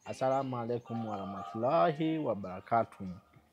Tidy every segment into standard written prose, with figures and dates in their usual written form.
Assalamu alaikum warahmatullahi wabarakatuh.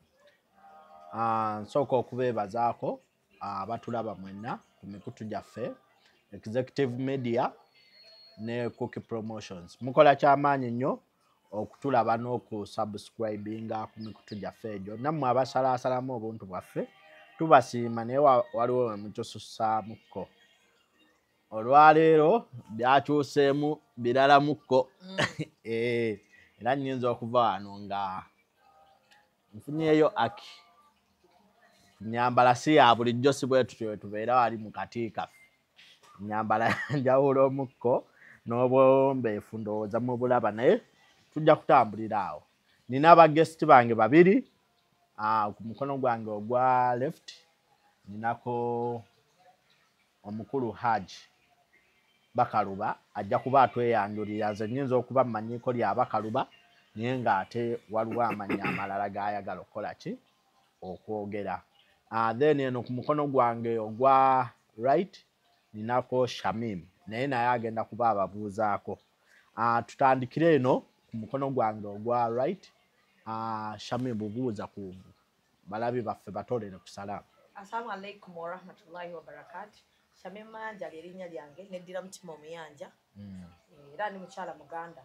Nsooka okubeebazaako abatulaba mwenna ku mikutu gyaffe Executive Media ne Cookie Promotions. Mukola kyamaanyi nnyo okutulaba n'okusubscribinga ku mikutu gyaffe egyo. Nammwe abasalaasalamu obuntu bwaffe tubasiima naye waliwo we mutusussaamuko. Olwaleero byakyuseemu biralamuko. Era nnyinza okuva wano nga nfunyeeyo aki. Nyambala si ya bulijjo si bwe tutyo tubeera wali mu kati kaffe. Nyambala njawulo omukko n'obwombeefu ndowooza mu bulaba naye tujja kutambulira awo. Nina abagesiti bange babiri. Ku mukono gwange ogwa left ninako omukulu Haji Bakaluba ajja kuba atweyanjulira. Nze nnyinza okuba mmanyiiko lya Bakaluba naye ng'ate waliwo amannya amalala g'ayagala okukola ki okwogera. Then eno ku mukono gwange ogwa right ninako Shamim naye agenda kuba ababuuzaako. Tutandikire eno ku mukono gwange ogwa right. Shamim bubuuza ku balabi baffe batolere ku salaamu. Assalamu alaikum warahmatullahi wabarakatuh. Shamim Manja ly'erinnya lyange neddira mutima omuyanja. Era ndi mukyala Muganda.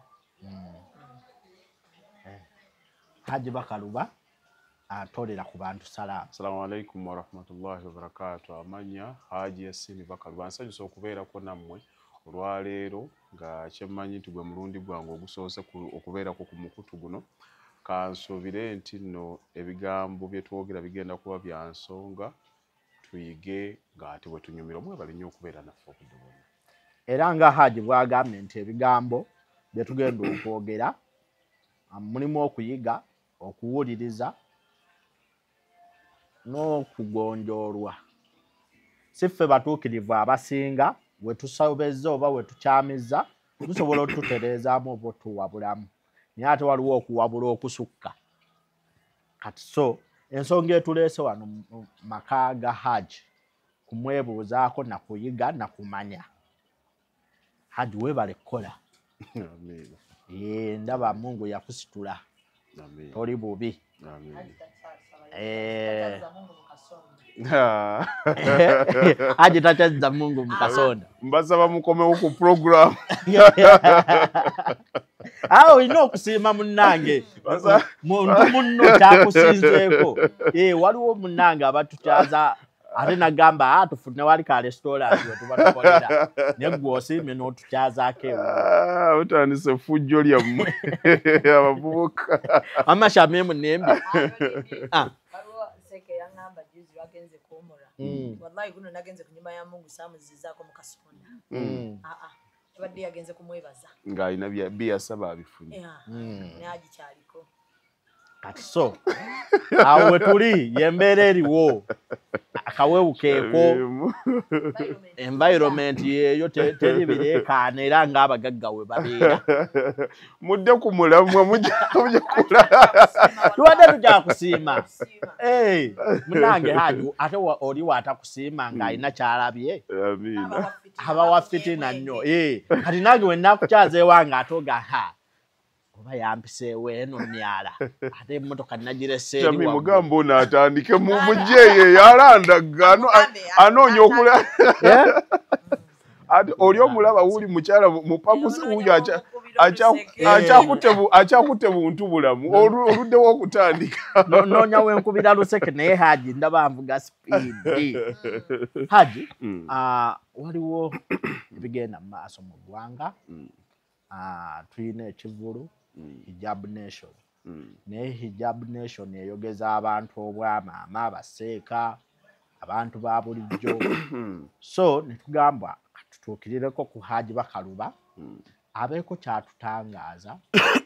Haji Bakaluba atolera ku bantu salaamu. Assalamu alaikum warahmatullahi wabarakatuh. Amanya Haji Yasin Bakaluba. Nsanyusa okubeerako nammwe olwaleero nga kyemmanyi nti gwe mulundi gwange ogusoose okubeerako ku mukutu guno. Kansuubire nti nno ebigambo bye twogera bigenda kuba bya nsonga tuyige ng'ate bwe tunyumira omwebale nnyo okubeera naffe obudde bwonna. Era nga Haji bw'agambye nti ebigambo bye tugenda okwogera mulimu okuyiga, okuwuliriza n'okugonjoolwa. Si ffe batuukirivu abasinga we tusobezza oba we tukyamizza tusobola otutereezaamu oba otuwabulamu. Naye ate waliwo okuwabula okusukka. Kati so ensonga etuleese wano mu maka ga Haji kumwebuuzaako na kuyiga na kumanya. Haji weebale kukola. Ndaba Mungu yakusitula. Toli bubi. Haji takyazza Mungu mu kasonda. Mbasaba mukomewo ku program. Olina okusiima munnange. Muntu munno kyakusinzeeko. Waliwo munnange abatukyaza ate nagamba tufune wali ka restaurant we tuba tukolera. Naye gwe osiimye n'otukyazaako ewo. Utandise fujjo lyammwe abavubuka. Amashamimu nembi. Wagenze kuwumula. Wallahi guno nagenze ku nyumba ya Mungu saamuzizaako mu kasonda. Tubadde yagenze kumwebaza. Ng'alina byasaba abifunye. Naye agikyaliko. Kati so awo we tuli y'embeera eriwo. Akawewu keeko. Environment yeeyo teri bireekaana era ng'abagagga we babeera. Mudde ku mulamwa mujja kula. Tubadde tujja kusiima. Munnange Haji ate oli waatakusiima ng'alina kyalabye. Aba wa fitina nnyo. Kati nange we nnakukyaza ewange atoga oba yampiseewo eno myala ate emmotoka nagirese eri Shamim mugamba ono atandike mujjeeyo yalandaga anoonya okula. Oli omulaba wuli mukyala mupakuse wuyo akyakutte buntu bulamu oluddewo okutandika. Noonya wenkubira luseke naye Haji ndaba nvuga sipiidi. Haji waliwo ebigenda mu maaso mu ggwanga. Tulina ekivulu Hijab Nation. Naye Hijab Nation eyogeza abantu obwamaama abaseeka abantu ba bulijjo. So netugamba tutuukirireko ku Haji Bakaluba abeeko kyatutangaaza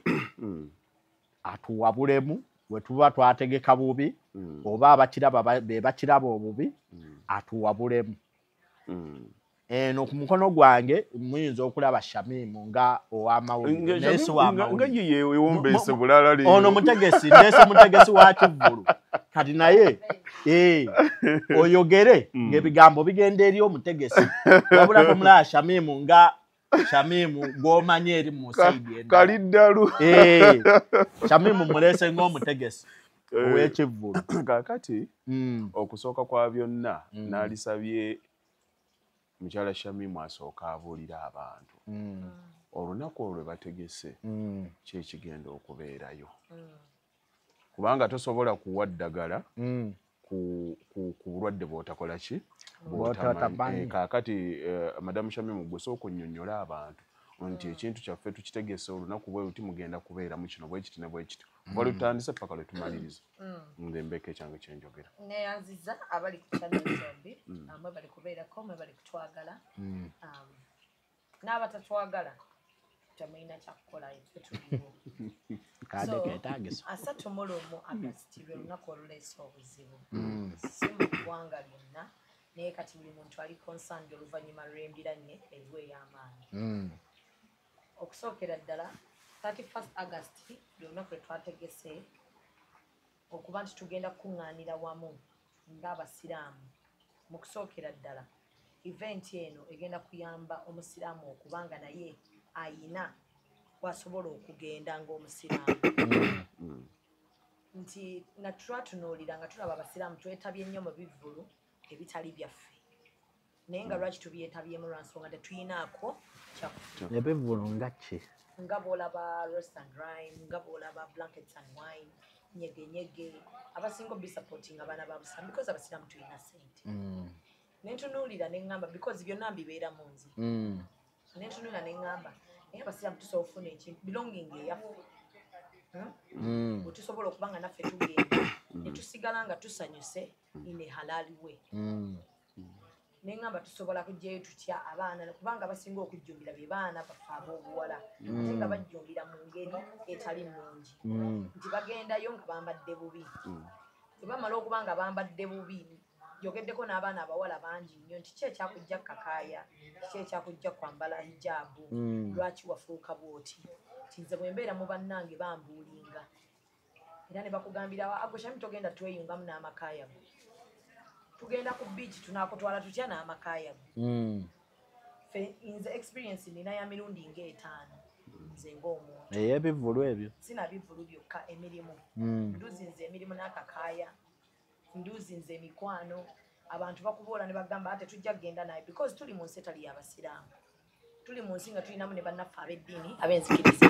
atuwabulemu we tuba twategeka bubi oba abakiraba be bakiraba obubi atuwabulemu. Eno ku mukono gwange muyinza okulaba Shamimu nga ow'amawulire naye si w'amawulire. Nga ye wombeese bulala leero. Ono mutegesi ndeese mutegesi wa kivulu. Kati naye oyogere ng'ebigambo bigenda eri omutegesi. Wabula tomulaba Shamimu nga Shamimu gw'omanyi eri mu saidi eno. Kaliddalu. Shamimu mulese ng'omutegesi ow'ekivvulu. Kaakati okusooka kwa byonna n'alisabye mukyala Shamimu asooka abuulira abantu olunaku olwo lwe bategese kyekigenda okubeerayo. Kubanga tosobola kuwa ddagala ku bulwadde bw'otakola ki? Kaakati Madamu Shamimu gwe sooka onnyonnyola abantu nti ekintu kyaffe tukitegese olunaku bwe luti mugenda kubeeramu kino bwe kiti ne bwe kiti. Kuva lwe tutandise paka lwe tumaliriza. Nze mbeeko ekyange kye njogera. Neeyanziza abali ku channel zombi, mwe bali kubeerako, mwe bali kutwagala. N'abatatwagala temulina kyakukola ffe tuliwo. Kadde keetaagisa. 31 August lwe lunaku oluleese obuzibu. Si mu ggwanga lyonna naye kati buli muntu ali concerned oluvannyuma lw'embiranye eriwo ey'amaanyi. Okusookera ddala 31 August lwe lunaku lwe twategese okuba nti tugenda kukuŋŋaanira wamu ng'abasiraamu. Mu kusookera ddala event eno egenda kuyamba omusiraamu okubanga naye ayina wasobola okugenda ng'omusiraamu. Nti nga twatunuulira nga tulaba abasiraamu twetabye nnyo mu bivvulu ebitali byaffe. Naye nga lwaki tubyetabyemu lwa nsonga tetuyinaako kyakufa. Ebivvulu nga ki? Nga bw'olaba Roast and Rhyme, nga bw'olaba Blankets and Wine, nyegenyege, abasinga obisupporting abaana ba busiraamu because abasiraamu tulina ssente. Nentunuulira ne ŋŋamba because byonna mbibeera mu nze. Nentunuulira ne ŋŋamba naye abasiraamu tusobola okufuna ekintu belonging eyaffe. Bwe tusobola okuba nga naffe tugenda ne tusigala nga tusanyuse in a halali way. Ne ŋŋamba tusobola kujjayo tutya abaana kubanga abasinga okujjumbira be baana baffe ab'obuwala ate nga bajjumbira mu ngeri etali nnungi. Nti bagendayo nga bambadde bubi. Bwe bamala okuba nga bambadde bubi yogeddeko n'abaana abawala bangi nnyo nti ki ekyakujja kakaaya, ki ekyakujja kwambala hijaabu, lwaki wafuuka bw'oti. Nti nze bwe mbeera mu bannange bambuulinga. Era ne bakugambira agwe Shamimu togenda tweyungamu n'amakaaya go. Tugenda ku biiki tunaakutwala tutya n'amakaaya go. Nze experience nina ya mirundi ng'etaano nze ng'omuntu. Ey'ebivvulu ebyo? Sina bivvulu byokka, emirimu. Nduzi nze emirimu n'akakaaya. Nduzi nze emikwano. Abantu bakuboola ne bagamba ate tujja kgenda naye because tuli mu nsi etali y'abasiraamu. Tuli mu nsi nga tulinamu ne bannaffe ab'eddiini ab'enzikiriza.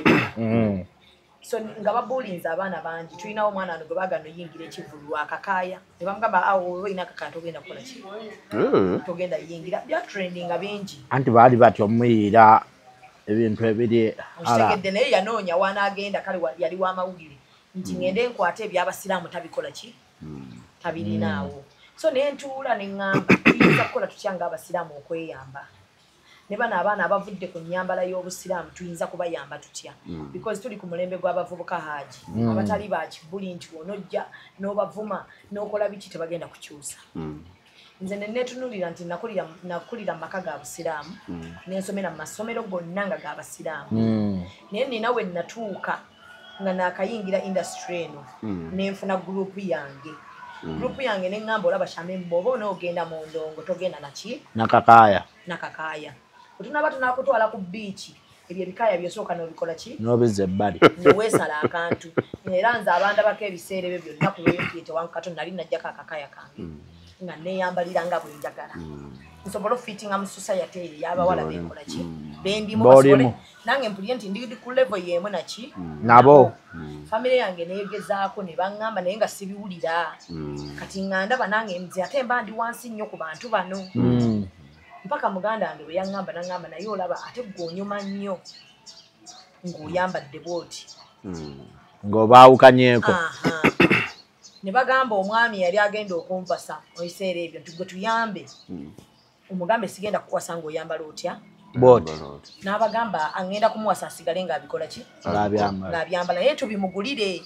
So nga babuulinze abaana bangi tulinawo omwana wano gwe baagana oyingira ekivvulu akakaaya. Ne bamugamba awo olina akakaaya togenda kukola ki? Togenda yingira. Bya trendinga bingi. Anti baali batyo muyiira ebintu ebiri okitegedde naye yanoonya wanaagenda kale yali w'amawulire nti ngende nkwate ebyabasiraamu tabikola ki? Tabirinaawo. So naye ntuula ne ŋŋamba tuyinza kukola tutya ng'abasiraamu okweyamba. Ne bano abaana abavudde ku nnyambala y'obusiraamu tuyinza kubayamba tutya because tuli ku mulembe gw'abavubuka haaji abatali ba kibuli nti onojja n'obavuma n'okola biki tebagenda kukyusa. Nze ne neetunuulira nti nakulira mu maka ga busiraamu n'ensomera mu masomero gonna nga ga basiraamu. Naye nina we natuuka nga naakayingira industry eno n'enfuna gurupu yange. Gurupu yange ne ŋŋamba olaba Shamimu bw'oba onoogenda mu ndongo togenda naki? Nakakaaya. Tunaba tunakutwala ku biiki ebyo ebikaaya byosooka n'obikola ki? N'obizza ebbali. Neweesala akantu. Era nze abandabako ebiseera ebyo byonna ku lw'empiyete wangu kato nali najjako akakaaya kange nga neeyambalira nga bwe njagala. Nsobola ofittinga mu society eyo y'abawala benkola ki? Bendimu basobole nange mpulire nti ndi ku level y'emu naki? Nabo. Famire yange neegezaako ne baŋŋamba naye nga sibiwulira. Kati nga ndaba nange nze ate mba ndi wansi nnyo ku bantu bano. Mpaka muganda wange bwe yaŋŋamba naŋŋamba naye olaba ate gw'onyuma nnyo ng'oyambadde bw'oti. Ng'obaawukanyeeko. Ne bagamba omwami yali agenda okunvasa mu biseera ebyo nti gwe tuyambe. Omugambe sigenda kukwasa ng'oyambala otya? Bw'oti. N'abagamba agenda kumuwasa asigale ng'abikola ki? Ng'abyambala. Naye tubimugulire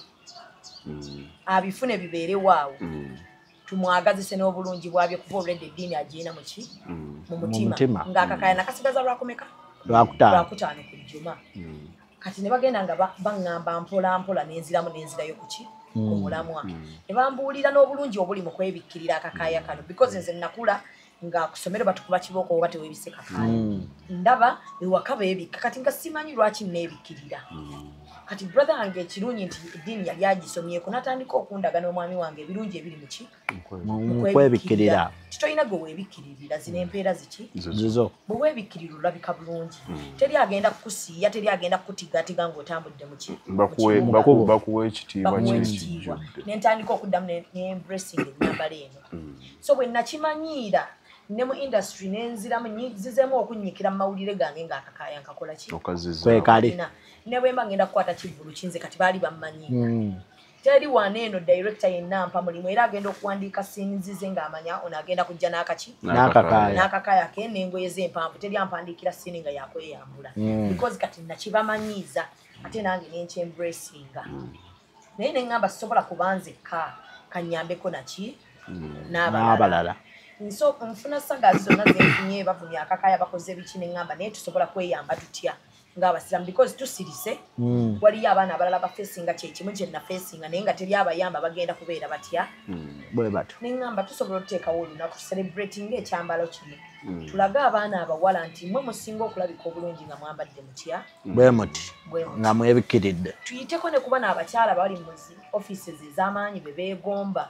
abifune bibeerewo awo. Tumwagazise n'obulungi bwabyo kuba olwedde eddiini agirina mu ki? Mu mutima. Ng'akakaaya nakasigaza lwakumeka? Lwakutaano ku Juma. Kati ne bagenda nga baŋŋamba mpola mpola n'enziramu n'enzirayo ku ki? Ku mulamwa. Ne bambuulira n'obulungi obuli mu kwebikkirira akakaaya kano because nze nakula nga kusomero batukuba kiboko oba tewebiseka kale ndaba ewaka beebika kati nga simanyi lwaki neebikirira kati brother wange ekirungi nti eddiini yali agisomyeko natandika okundaga n'omwami wange ebirungi ebiri muki mukwebikirira titolina gwe weebikkiririra zino empeera ziki zizo bwe weebikkirira olabika bulungi teri agenda kukusiiya teri agenda kukutigatiga ng'otambudde muki bakuwa ekitiibwa ekitiibwa nentandika okuddamu ne-embracing ennyambala eno so bwe nakimanyiira ne mu industry nenziramu nyizizeemu okunyikira mu mawulire gange ng'akakaaya nkakola ki kwekali ne bwe mba ngenda kukwata kivulu kinze kati baali bammanyiika teri wana eno director yenna ampa mulimu era agenda okuwandiika sinizize ng'amanya ono agenda kujja n'akakaaya ke n'engoye z'empanvu teri ampandiikira sini nga yakweyambula because kati nakibamanyiiza ate nange nenkyembracinga naye neŋŋamba sisobola kubanzekka kanyambeko naki n'abalala so nfuna sagaazi zonna zenfunye bavumya akakaaya bakoze biki neŋŋamba naye tusobola kweyamba tutya ng'abasiramu because tusirise waliyo abaana abalala bafeesinga kyekimu kye nafeesinga naye nga teri abayamba bagenda kubeera batya bwe bato neŋŋamba tusobola okuteekawo olunaku celebrating ekyambalo kino tulage abaana abawala nti mwe musinga okulabika obulungi nga mwambadde mutya bwe muti nga mwebikkiridde tuyiteko ne kuba n'abakyala bali mu offices ez'amaanyi be beegomba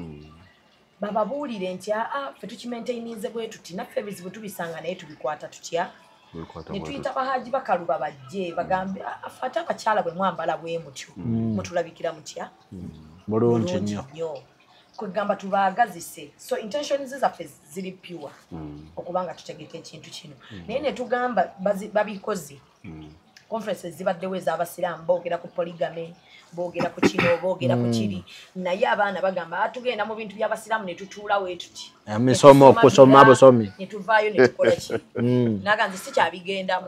bababuulire nti ffe tukimaintainize bwe tuti naffe ebizibu tubisanga naye tubikwata tutya ne tuyita bahaji bakaluba bajje bagambe ffe ate abakyala bwe mwambala bwe mutyo mutulabikira mutya bulungi nnyo kwegamba tubaagazise so intentions zaffe ziri pure okubanga tutegeka ekintu kino naye ne tugamba babikoze conferences zibaddewo ez'abasiraamu boogera ku polygamy boogera ku kino boogera ku kiri naye abaana bagamba tugenda mu bintu by'abasiraamu ne tutuula wee tuti emisomo okusoma busomi ne tuvaayo ne tukola ki naganze sikyabigendamu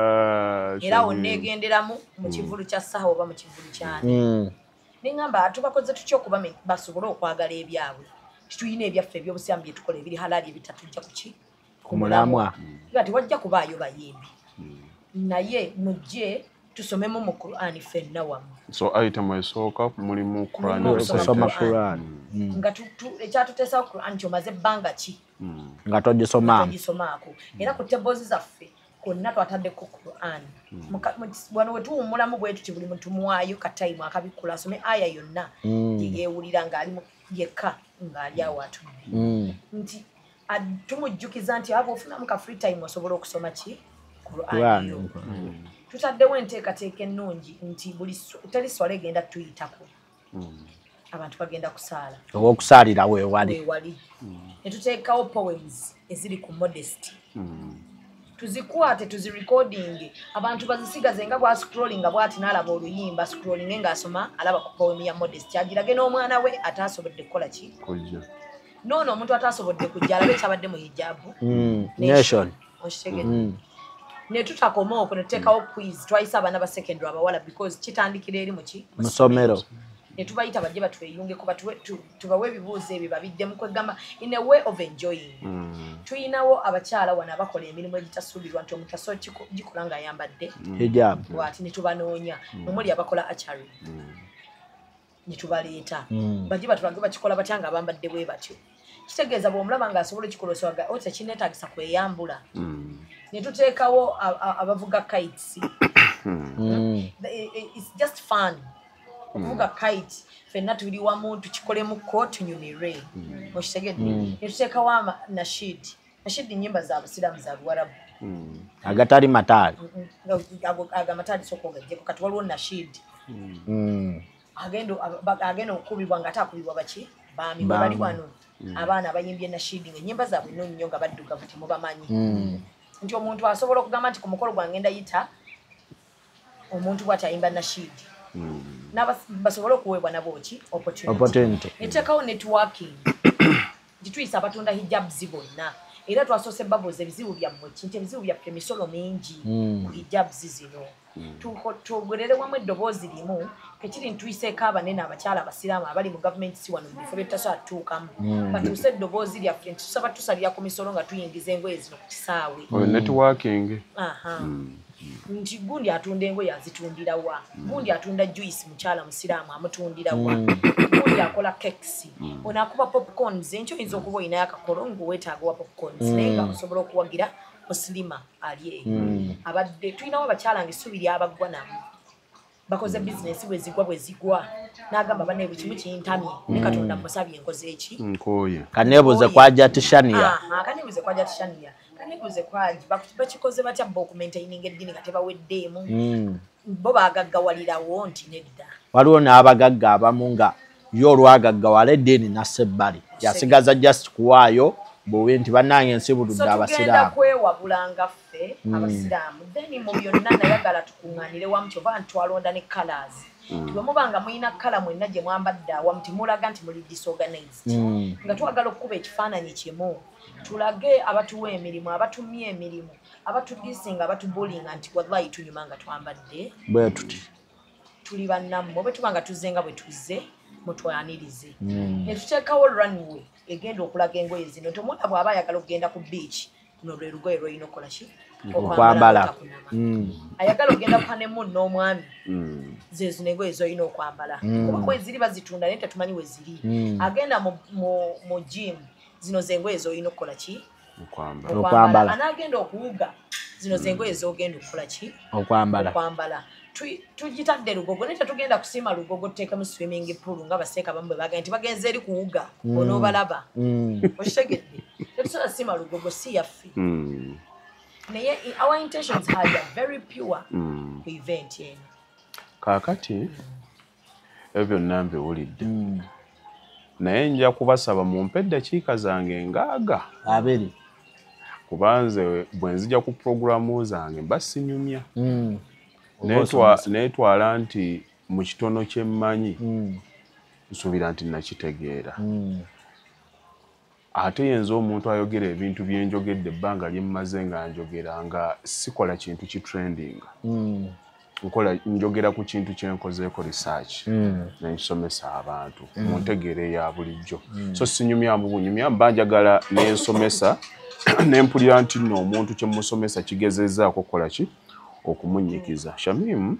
era wonna egenderamu mu kivulu kya saha oba mu kivulu kyani neŋŋamba tubakoze tutya okuba basobole okwagala ebyabwe tituyina ebyaffe ebyobusiramu bye tukola ebiri halaali ebitatujja kuki ku mulamwa nga tewajja kubaayo bayimbi naye mujje tusomemu mu Qur'ani ffenna wamu so item esooka mulimu kusoma Qur'an nga ekyatuteesawo Qur'an kyomaze ebbanga ki nga togisomaako era ku tables zaffe konna twataddeko Qur'an wano wetuwummulamu bwe tuti buli muntu muwaayo katayimu akabikkula asome aya yonna yeyeewulira ng'ali yekka ng'ali awo atudde nti tumujjukiza nti aba ofunamu ka free time osobola okusoma ki Qur'an yo tutaddewo enteekateeka ennungi nti teri swala egenda tuyitako abantu bagenda kusaala owokusaalira weewali ne tuteekawo poems eziri ku modesty tuzikwate tuzirecording abantu bazisigaze nga bwascrollinga bwati n'alaba oluyimba scrolling ng'asoma alaba ku poem ya modesty agirage n'omwana we ataasobodde kukola ki noono omuntu ataasobodde kujja alabe ekyabadde mu hijabu nation okitegedde ne tutakoma okwo ne tuteekawo quiz twayisa abaana ba secondary abawala because kitandikira eri muki musomero ne tubayita bajje batweyungeko tubawe ebibuuzo ebyo babiddemu kwegamba in a way of enjoying tuyinawo abakyala wano abakola emirimu egitasuubirwa nti omuntu asobola gikola ng'ayambadde hijabu bwati ne tubanoonya omuli abakola achary ne tubaleeta bajje batulage bakikola batya nga bambadde bwe batyo kitegeeza bw'omulaba ng'asobola ekikola osobola tekineetaagisa kweyambula ne tuteekawo abavuga kites it's just fun okuvuga kite ffenna tuli wamu tukikolemu tunyumire okitegedde ne tuteekawo nashid nnyimba za busiraamu za luwarabu agatali mataali agamataali soka ogajjeko kati waliwo nashid agenda okukubibwa nga ate akubibwa baki baami bwe bali wano abaana abayimbye nashid ng'ennyimba zaabwe nno nnyo nga baddugavu temubamanyi nti omuntu asobola okugamba nti ku mukolo gwange ndayita omuntu bw'ati ayimba nashid basobole okuweebwa nabo ki opportunity neteekawo networking gituyisa abatunda hijabuzi bonna era twasoose babuuza ebizibu byammwe kinti ebizibu byaffe emisolo mingi ku hijabuzi zino tugolerere wamu eddoboozi limu kekiri ntuyiseeko abanene abakyala abasiraamu abali mu gavumenti si wano mu bifo bye tutasobola tutuukamu batuuse eddoboozi lyaffe nti tusaba tusalira ku misolo nga tuyingiza engoye zino ku kisaawe networking nti gundi atunda engoye azitundira wa gundi atunda juice mukyala musiraamu amutundira wa gundi akola cakes onakuba popcorns encho oyinza okuba oyinayo akakolongo weetaaga wa popcorns naye nga osobola okuwagira muslima ali abadde tulinawo abakyala ngaessubi lyabagwa namu bakoze bizinesi bwe zigwa n'agamba banne buli kimu kintamye ne Katonda musabye enkoze eki kaneebuuze kwaja tishania kaneebuuze kwaja tishania kaneebuuze kwaji bakikoze batya bo okumaintaininga eddiini nga tebaweddeemu bo bagaggawalirawo nti nedda waliwo n'abagagga abamu nga yo olwagaggawala eddiini nassebbali yasigaza just kuwaayo bowe nti bannange ensibuludde abasiraamu tugenda kwewabulanga ffe abasiraamu then mu byonna nayagala tukuŋŋaanire wamu kyova nti twalonda ne colors bwe mubanga mulina kala mwenna gye mwambadde awamu timulaga nti muli disorganized nga twagala okukuba ekifaananyi kimu tulage abatuwa emirimu abatumye emirimu abatugisinga abatubulinga nti wallahi tunyuma nga twambadde bwe tuti tuli bannammu bwe tuba nga tuzze nga bwe tuzze mutwanirize ne tuteekawo runway egenda okulaga engoye zino tomwana bw'aba ayagala okugenda ku beach luno lwe lugoye lwolina okukola ki okwambala ayagala okugenda kukane munno omwami zezino engoye zolina okwambala kuba bwe ziri bazitunda naye tetumanyi we ziri agenda mu gym zino zengoye zolina okukola ki okwambala anaagenda okuwuga zino zengoye zogenda okukola ki okwambala tugitadde lugogo naye tetugenda kusiima lugogo tuteekemu swimming pool nga baseeka bamu bwe bagenda nti bagenze eri kuwuga onoobalaba okitegedde tetusobola siima lugogo si yaffe naye our intentions are very pure ku event eno kaakati ebyo byonna mbiwulidde naye nja kubasaba mumpe eddakiika zange ngaaga 2 kubanze bwe nzija ku puroguramu zange mbasinyumya neetwala nti mu kitono kye mmanyi nsuubira nti nakitegeera ate yenza omuntu ayogera ebintu bye njogedde ebbanga lye mmaze nga njogera nga sikola kintu kitrendinga njogera ku kintu kye nkozeeko research n'ensomesa abantu mu ntegeera ya bulijjo so sinyumyamu bunyumya mba njagala n'ensomesa n'empulira nti nno omuntu kye musomesa kigezezzaako okukola ki okumunyikiza Shamim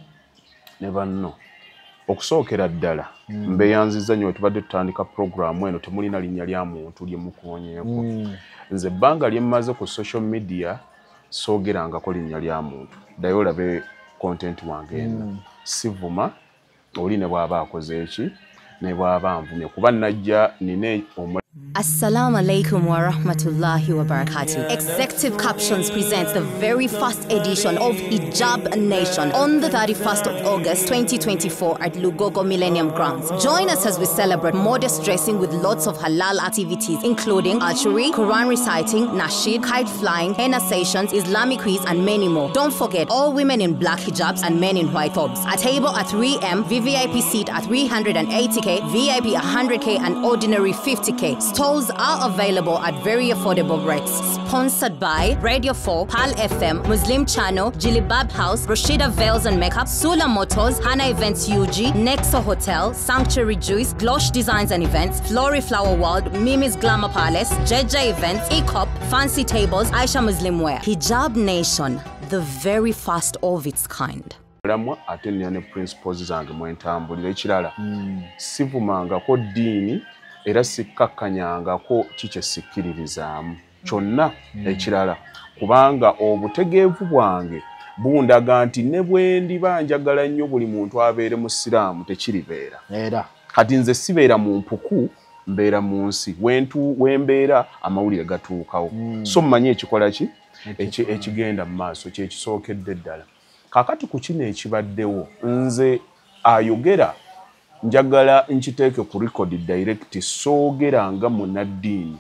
ne banno okusookera ddala mbeyanziza nnyo tubadde tutandika programu eno temulina linnya lya muntu lye mukoonyeeko nze ebbanga lye mmaze ku social media soogerangako linnya lya muntu ddayo olabe content wange eno sivuma oli ne bw'aba akoze eki ne bw'aba nvumye kuba najja nina Assalamu alaikum wa rahmatullahi wa barakatuh. Executive Captions presents the very first edition of Hijab Nation on the 31st of August 2024 at Lugogo Millennium Grounds. Join us as we celebrate modest dressing with lots of halal activities including archery, Quran reciting, nasheed, kite flying, henna sessions, Islamic quiz and many more. Don't forget all women in black hijabs and men in white thobes. A table at 3M, VVIP seat at 380k, VIP 100k and ordinary 50k. Stalls are available at very affordable rates. Sponsored by Radio 4, Pal FM, Muslim Channel, Jilibab House, Rashida Veils and Makeup, Sula Motors, Hana Events UG, Nexo Hotel, Sanctuary Juice, Glosh Designs and Events, Flory Flower World, Mimi's Glamour Palace, Jeja Events, ECOP, Fancy Tables, Aisha Muslim Wear. Hijab Nation, the very first of its kind. Ate nina ne principles zange mwentambulira ekirala sivumangako ddiini era sikkakkanyangako kikye sikkiririzaamu kyonna ekirala kubanga obutegeevu bwange bundaga nti ne bwe ndiba njagala nnyo buli muntu abeere musiraamu tekiribeera era kati nze sibeera mu mpuku mbeera mu nsi wembeera amawulire gatuukawo so mmanyi ekikola ki ekigenda mu maaso kyekisookedde ddala kakati ku kino ekibaddewo nze ayogera njagala nkiteeke ku record direct soogeranga munaddiini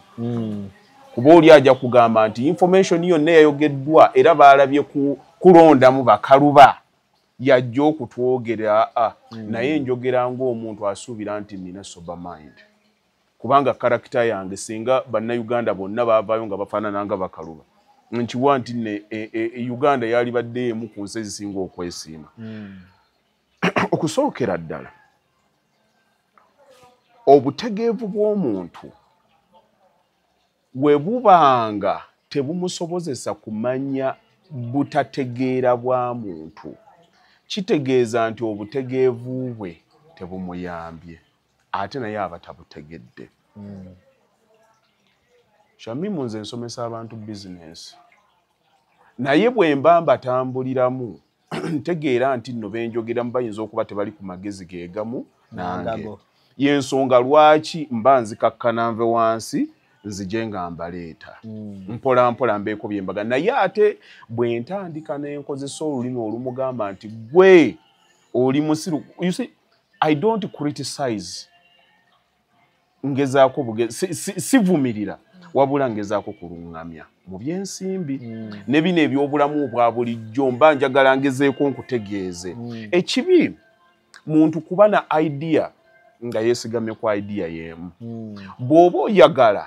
kuba oli ajja kugamba nti information yonna yayogeddwa era baalabye kulondamu bakaluba yajja okutwogera naye njogera ng'omuntu asuubira nti nina sober mind kubanga karakita yange singa bannayuganda bonna baavaayo nga bafaanana nga bakaluba nkiwa nti Uganda yali badde emu ku nsi ezisinga okwesiima okusookera ddala obutegeevu bw'omuntu bwe bubanga tebumusobozesa kumanya butategeera bwa muntu kitegeeza nti obutegeevu bwe tebumuyambye ate naye aba tabutegedde. Shamimu nze nsomesa abantu bizinesi naye bwe mba mbatambuliramu ntegeera nti nno benjogeramu bayinza okuba tebali ku magezi geegamu nange. Y'ensonga lwaki mba nzikakkana nve wansi nzije nga mbaleeta mpola mpola mbeeko bye mbaga naye ate bwe ntandika n'enkozesa olulimi olumugamba nti gwe oli musiru. You see, I don't criticize ngezaako sivumirira wabula ngezaako kuluŋŋamya mu byensimbi ne bino ebyobulamu obwa bulijjo mba njagala ngezeeko nkutegeeze ekibi muntu kuba na idea nga yeesigamye ku idea y'emu. Bw'oba oyagala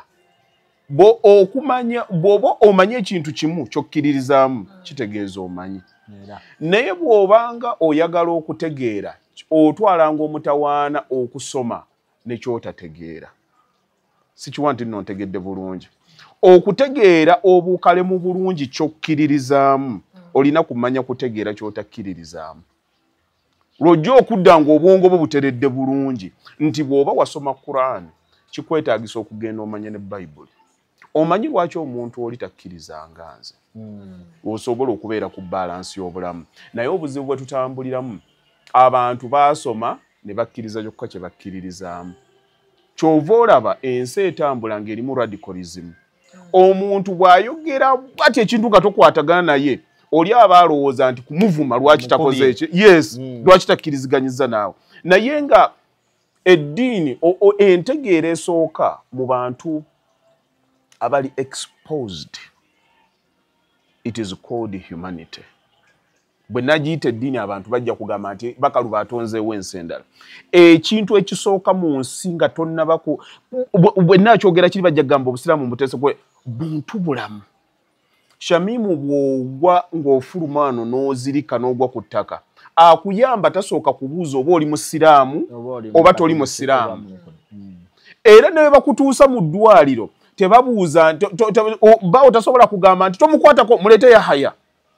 bw'oba omanye ekintu kimu ky'okkiririzaamu kitegeeza omanyi naye bw'obanga oyagala okutegeera otwalanga omutawaana okusoma nekyotategeera. Sikiwa nti nno ntegedde bulungi. Okutegeera obuukale mu bulungi ky'okkiririzaamu olina kumanya kutegeera ky'otakkiririzaamu. Lw'ojja okudda ng'obwongo bwo buteredde bulungi nti bw'oba wasoma Qur'an kikwetaagisa okugenda omanye ne Bayibuli. Omanyi lwaki omuntu oli takkirizanga nze. Osobola okubeera ku balansi y'obulamu. Naye obuzibu bwe tutambuliramu abantu baasoma ne bakkiriza kyokka kye bakkiririzaamu. Kyova olaba ensi etambula ng'erimu radicalism. Omuntu bw'ayogera bw'ati ekintu nga tokwatagana naye oli aba alowooza nti kumuvuma lwaki takoze ekyo. Yes, lwaki takkiriziganyiza naawe. Naye nga eddiini entegeera esooka mu bantu abali exposed, it is called humanity. Bwe nagiyita eddiini abantu bajja kugamba nti Bakaluba atonzeewo ensi endala. Ekintu ekisooka mu nsi nga tonnabako bwe nakyogera kiri bajja kugamba obusiraamu mbuteese kwe buntu bulamu. Shamimu bw'ogwa ng'ofuluma ano n'ozirika n'ogwa ku ttaka akuyamba tasooka kubuuza oba oli musiraamu oba toli musiraamu. Era ne bwe bakutuusa mu ddwaliro tebabuuza bawo tasobola kugamba nti tomukwatako muleete Yahaya.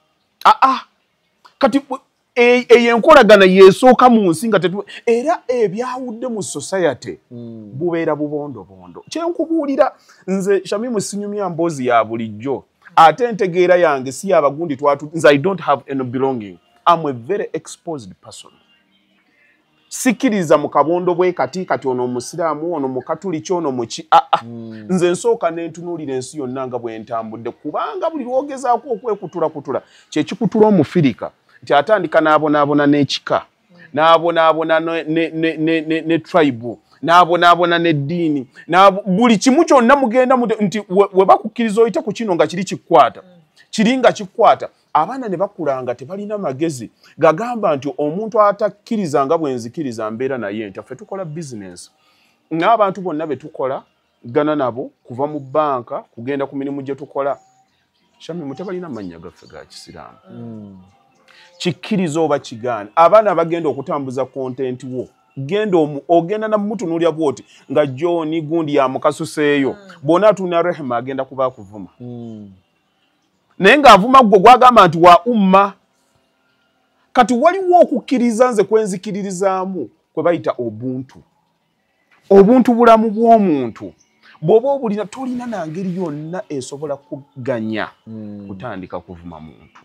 Kati eyo enkolagana yeesooka mu nsi nga era ebyawudde mu society bubeera bubondobondo. Kyenkubuulira nze Shamimu sinyumya mboozi ya bulijjo ate entegeera yange si yabagundi nze I don't have any belonging. I'm a very exposed person. Sikiriza mu kabondo bwe kati ono musiraamu ono mukatuliki ono muki nze nsooka n'entunuulira ensi yonna nga bwe ntambudde kubanga buli lwogezaako okwekutula kye kikutula Omufirika nti atandika n'abonaabona n'ekika n'abonaabona ne tribe n'abonaabona n'eddiini buli kimu kyonna mugenda nti we bakukkiriza oyite ku kino nga kiri nga kikwata abaana ne bakulanga tebalina magezi gagamba nti omuntu atakkiriza nga bwe nzikiriza mbeera naye nti ffe tukola bizinesi n'abantu bonna be tukola gana nabo kuva mu banka kugenda ku mirimu gye tukola Shamimu tebalina amannya gaffe ga Kisiraamu. Kikkiriza oba kigaana abaana bagenda okutambuza kontenti wo ogenda na mutunuulya bwoti nga John gundi ya mukasuseeyo bona atuna rehema agenda kuba kuvuma naye ng'avuma gwe gwagamba nti wa umma. Kati waliwo okukkiriza nze kwenzikiririzaamu kwe bayita obuntu bulamu bw'omuntu bw'oba obulina tolina na ngeri yonna esobola kuganya kutandika kuvuma muntu.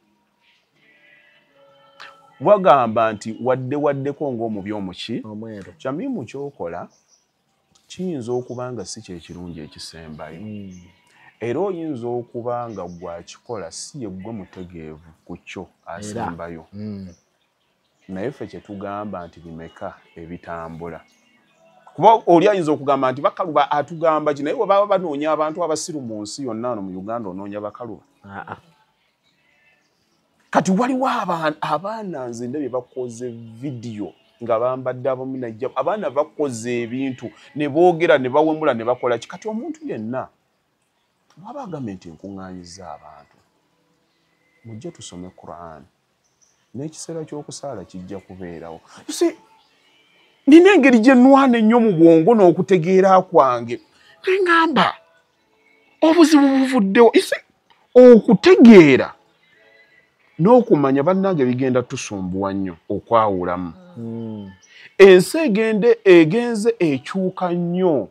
Wagamba nti waddeko ng'omubi omuki Shamimu kyokola kiyinza okuba nga si kyekirungi ekisembayo era oyinza okuba nga gwakikola si yeggwe mutegeevu ku kyo asembayo naye ffe kye tugamba nti bimeka ebitambula kuba oli ayinza okugamba nti Bakaluba atugamba ki naye bwe baba banoonya abantu abasiru mu nsi yonna wano mu Uganda onoonya Bakaluba. Kati waliwo abaana nze ndabye bakoze vidiyo nga bambadde abominajja abaana bakoze ebintu ne boogera ne bawemula ne bakola ki. Kati omuntu yenna waba agambye nti nkuŋŋaanyiza abantu mujje tusome Qur'an n'ekiseera ky'okusaala kijja kubeerawo. Nina engeri gye nnwana ennyo mu bwongo n'okutegeera kwange neŋŋamba obuzibu buvuddewo okutegeera n'okumanya bannange bigenda tusumbuwa nnyo okwawulamu. Ensi egenze ekyuka nnyo.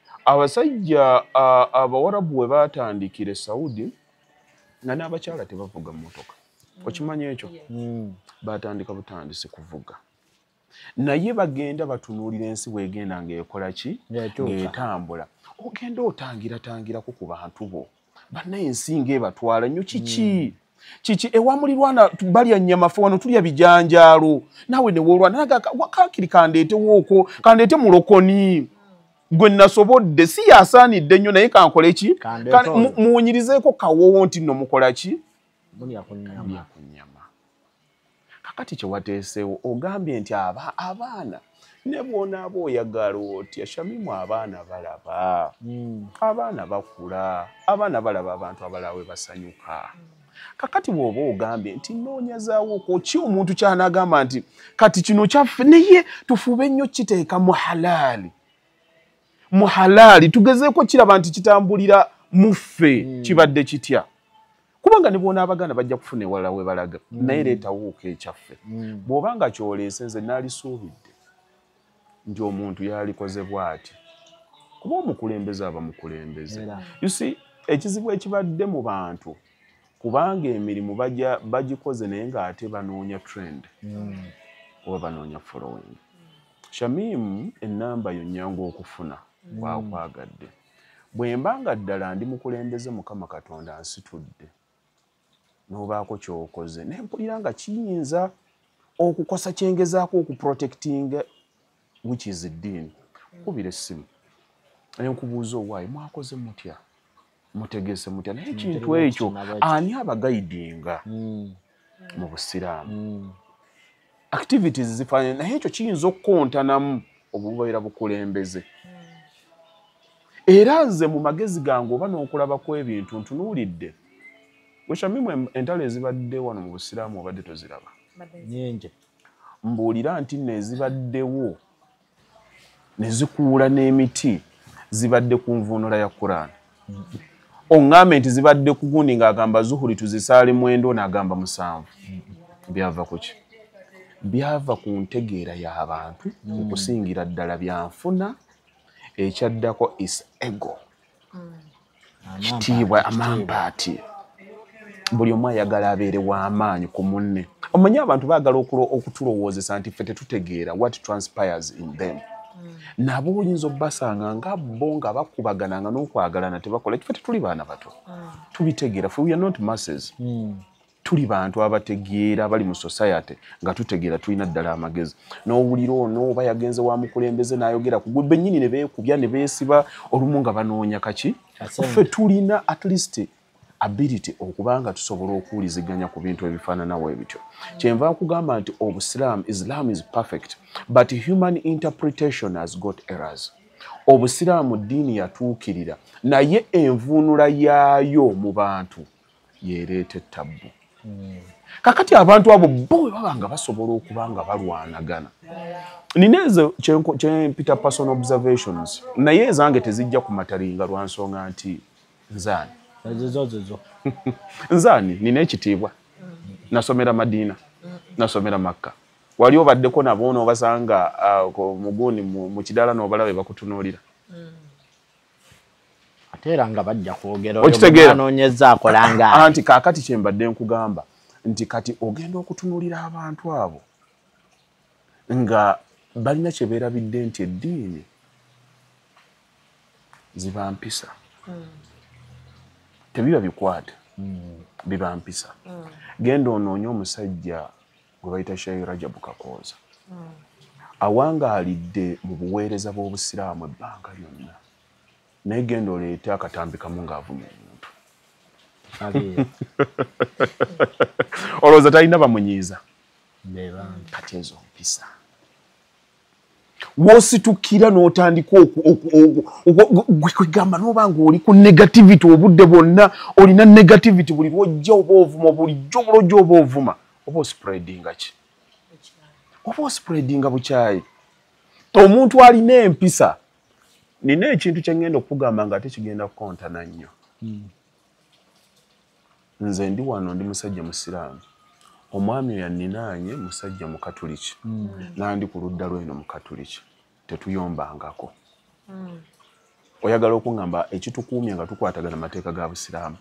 Abasajja Abawarabu bwe baatandikira Saudi nga n'abakyala tebavuga mmotoka. Okimanyi ekyo? Baatandika butandisi kuvuga. Naye bagenda batunuulira ensi bw'egenda ng'ekola ki? Ng'etambula. Ogenda otangirako ku bantu bo. Bannensi ng'ebatwala nnyo kiki? Kiki ewamulirwana balya nnyama ffe wano tulya bijanjaalo. Naawe ne woolwana kaakiri kandeetewo okwo, kandeete mulokoni. Gwe nasobodde si yasaanidde nnyo naye kankole ki? Muwunyirizeeko kawoowo nti nno mukola ki? Mulya ku nnyama. Kakati kye wateeseewo ogambye nti abaana ne bw'onaaba oyagala otya Shamimu abaana balaba. Abaana bakula. Abaana balaba abantu abalala we basanyuka. Kakati bw'oba ogambye nti noonyezaawo ko ki omuntu ky'anaagamba nti kati kino kyaffe naye tufuube nnyo kiteeka mu halaali. Mu halaali tugezeeko kiraba nti kitambulira mu ffe kibadde kitya. Kubanga ne bw'onaabagana bajja kufuna ewalala we balaga. Naye leetawuuka ekyaffe. Bw'obanga kyoleese nze naalisuubidde nti omuntu yalikoze bw'ati. Kuba omukulembeze aba mukulembeze. You see, ekizibu ekibadde mu bantu kubanga emirimu bagikoze naye ng'ate banoonya trend oba banoonya following. Shamimu ennamba yo nnyangu okufuna bw'akwagadde. Bwe mbanga ddala ndi mukulembeze Mukama Katonda ansitudde n'obaako ky'okoze naye mpulira nga kiyinza okukosa kyengezaako okuprotectinga which is ddiini. Kubira essimu enkubuuza owaayi mwakoze mutya mutegese mutya naye ekintu ekyo ani abagayidinga mu busiraamu. Activities zifaanana naye ekyo kiyinza okukontanamu obubaira bukulembeze. Era nze mu magezi gange oba n'okulaba kw'ebintu ntunuulidde Shamimu entalo ezibadde wano mu busiraamu obadde toziraba Nnyingi. Mbuulira nti nno ezibaddewo ne zikuula n'emiti zibadde ku nvuunula ya Qur'an. Oŋŋambe nti zibadde ku gundi ng'agamba zuhuri tuzisaale mwendo n'agamba 7. Byava ku ki? Byava ku ntegeera y'abantu okusingira ddala byanfuna. Ekyaddako is ego. Kitiibwa amampaati. Buli omu ayagala abeere w'amaanyi ku munne. Omanyi abantu baagala okutulowoozesa nti ffe tetutegeera what transpires in them. Nabo oyinza obbasanga nga bo nga bakubagananga n'okwagalana tebakola. Ffe tetuli baana bato. Tubitegeera. Ffe we are not masses. Tuli bantu abategeera bali mu society nga tutegeera tulina ddala amagezi. N'owulira ono oba yagenze wa mukulembeze n'ayogera ku gwe bennyini ne beekubya ne beesiba olumu nga banoonya kaki. Ffe tulina at least ability okubanga tusobola okuwuliziganya ku bintu ebifaananawo ebityo. Kyenva nkugamba nti Islam is perfect but human interpretation has got errors. Obusiraamu ddiini yatuukirira naye envuunula yaayo mu bantu yeereeta ettabbu. Kakati abantu abo bo bwe baba nga basobola okuba nga balwanagana. Nina ezo kyempita personal observations naye ezange tezijja ku matalinga lwa nsonga nti nzaani. Nzaani nina ekitiibwa. Nasomera Madiina. Nasomera Makka. Wali obaddeko nabo n'obasanga muguuni mu kidaala n'obala be bakutunuulira. Ate era nga bajja kwogera oyo anoonyeza akolanga. Anti kaakati kye mbadde nkugamba nti kati ogenda okutunuulira abantu abo nga balina kye beerabidde nti eddiini ziba mpisa. Tebiba bikwata. Biba mpisa. Genda onoonye omusajja gwe bayita Sheikh Rajab Kakooza. Awangaalidde mu buweereza bw'obusiraamu ebbanga lyonna. Naye genda oleete akatambi kamu ng'avuma omuntu. Olowooza talina bamunyiiza. Kati ezo mpisa. Wositukira n'otandika kwegamba n'oba ng'oli ku negativity obudde bwonna olina negativity buli lwojja oba ovuma bulijjo bulojja oba ovuma oba ospreadinga ki? Oba ospreadinga bukyayi. Omuntu alina empisa. Nina ekintu kye ngenda okugamba nga ate kigenda kukontana nnyo. Nze ndi wano ndi musajja musiraamu. omwami yanninanye musajja mukatuliki nandi ku ludda lweno mukatuliki tetuyombangako oyagala okuŋŋamba ekitukuumye nga tukwatagana amateeka ga busiraamu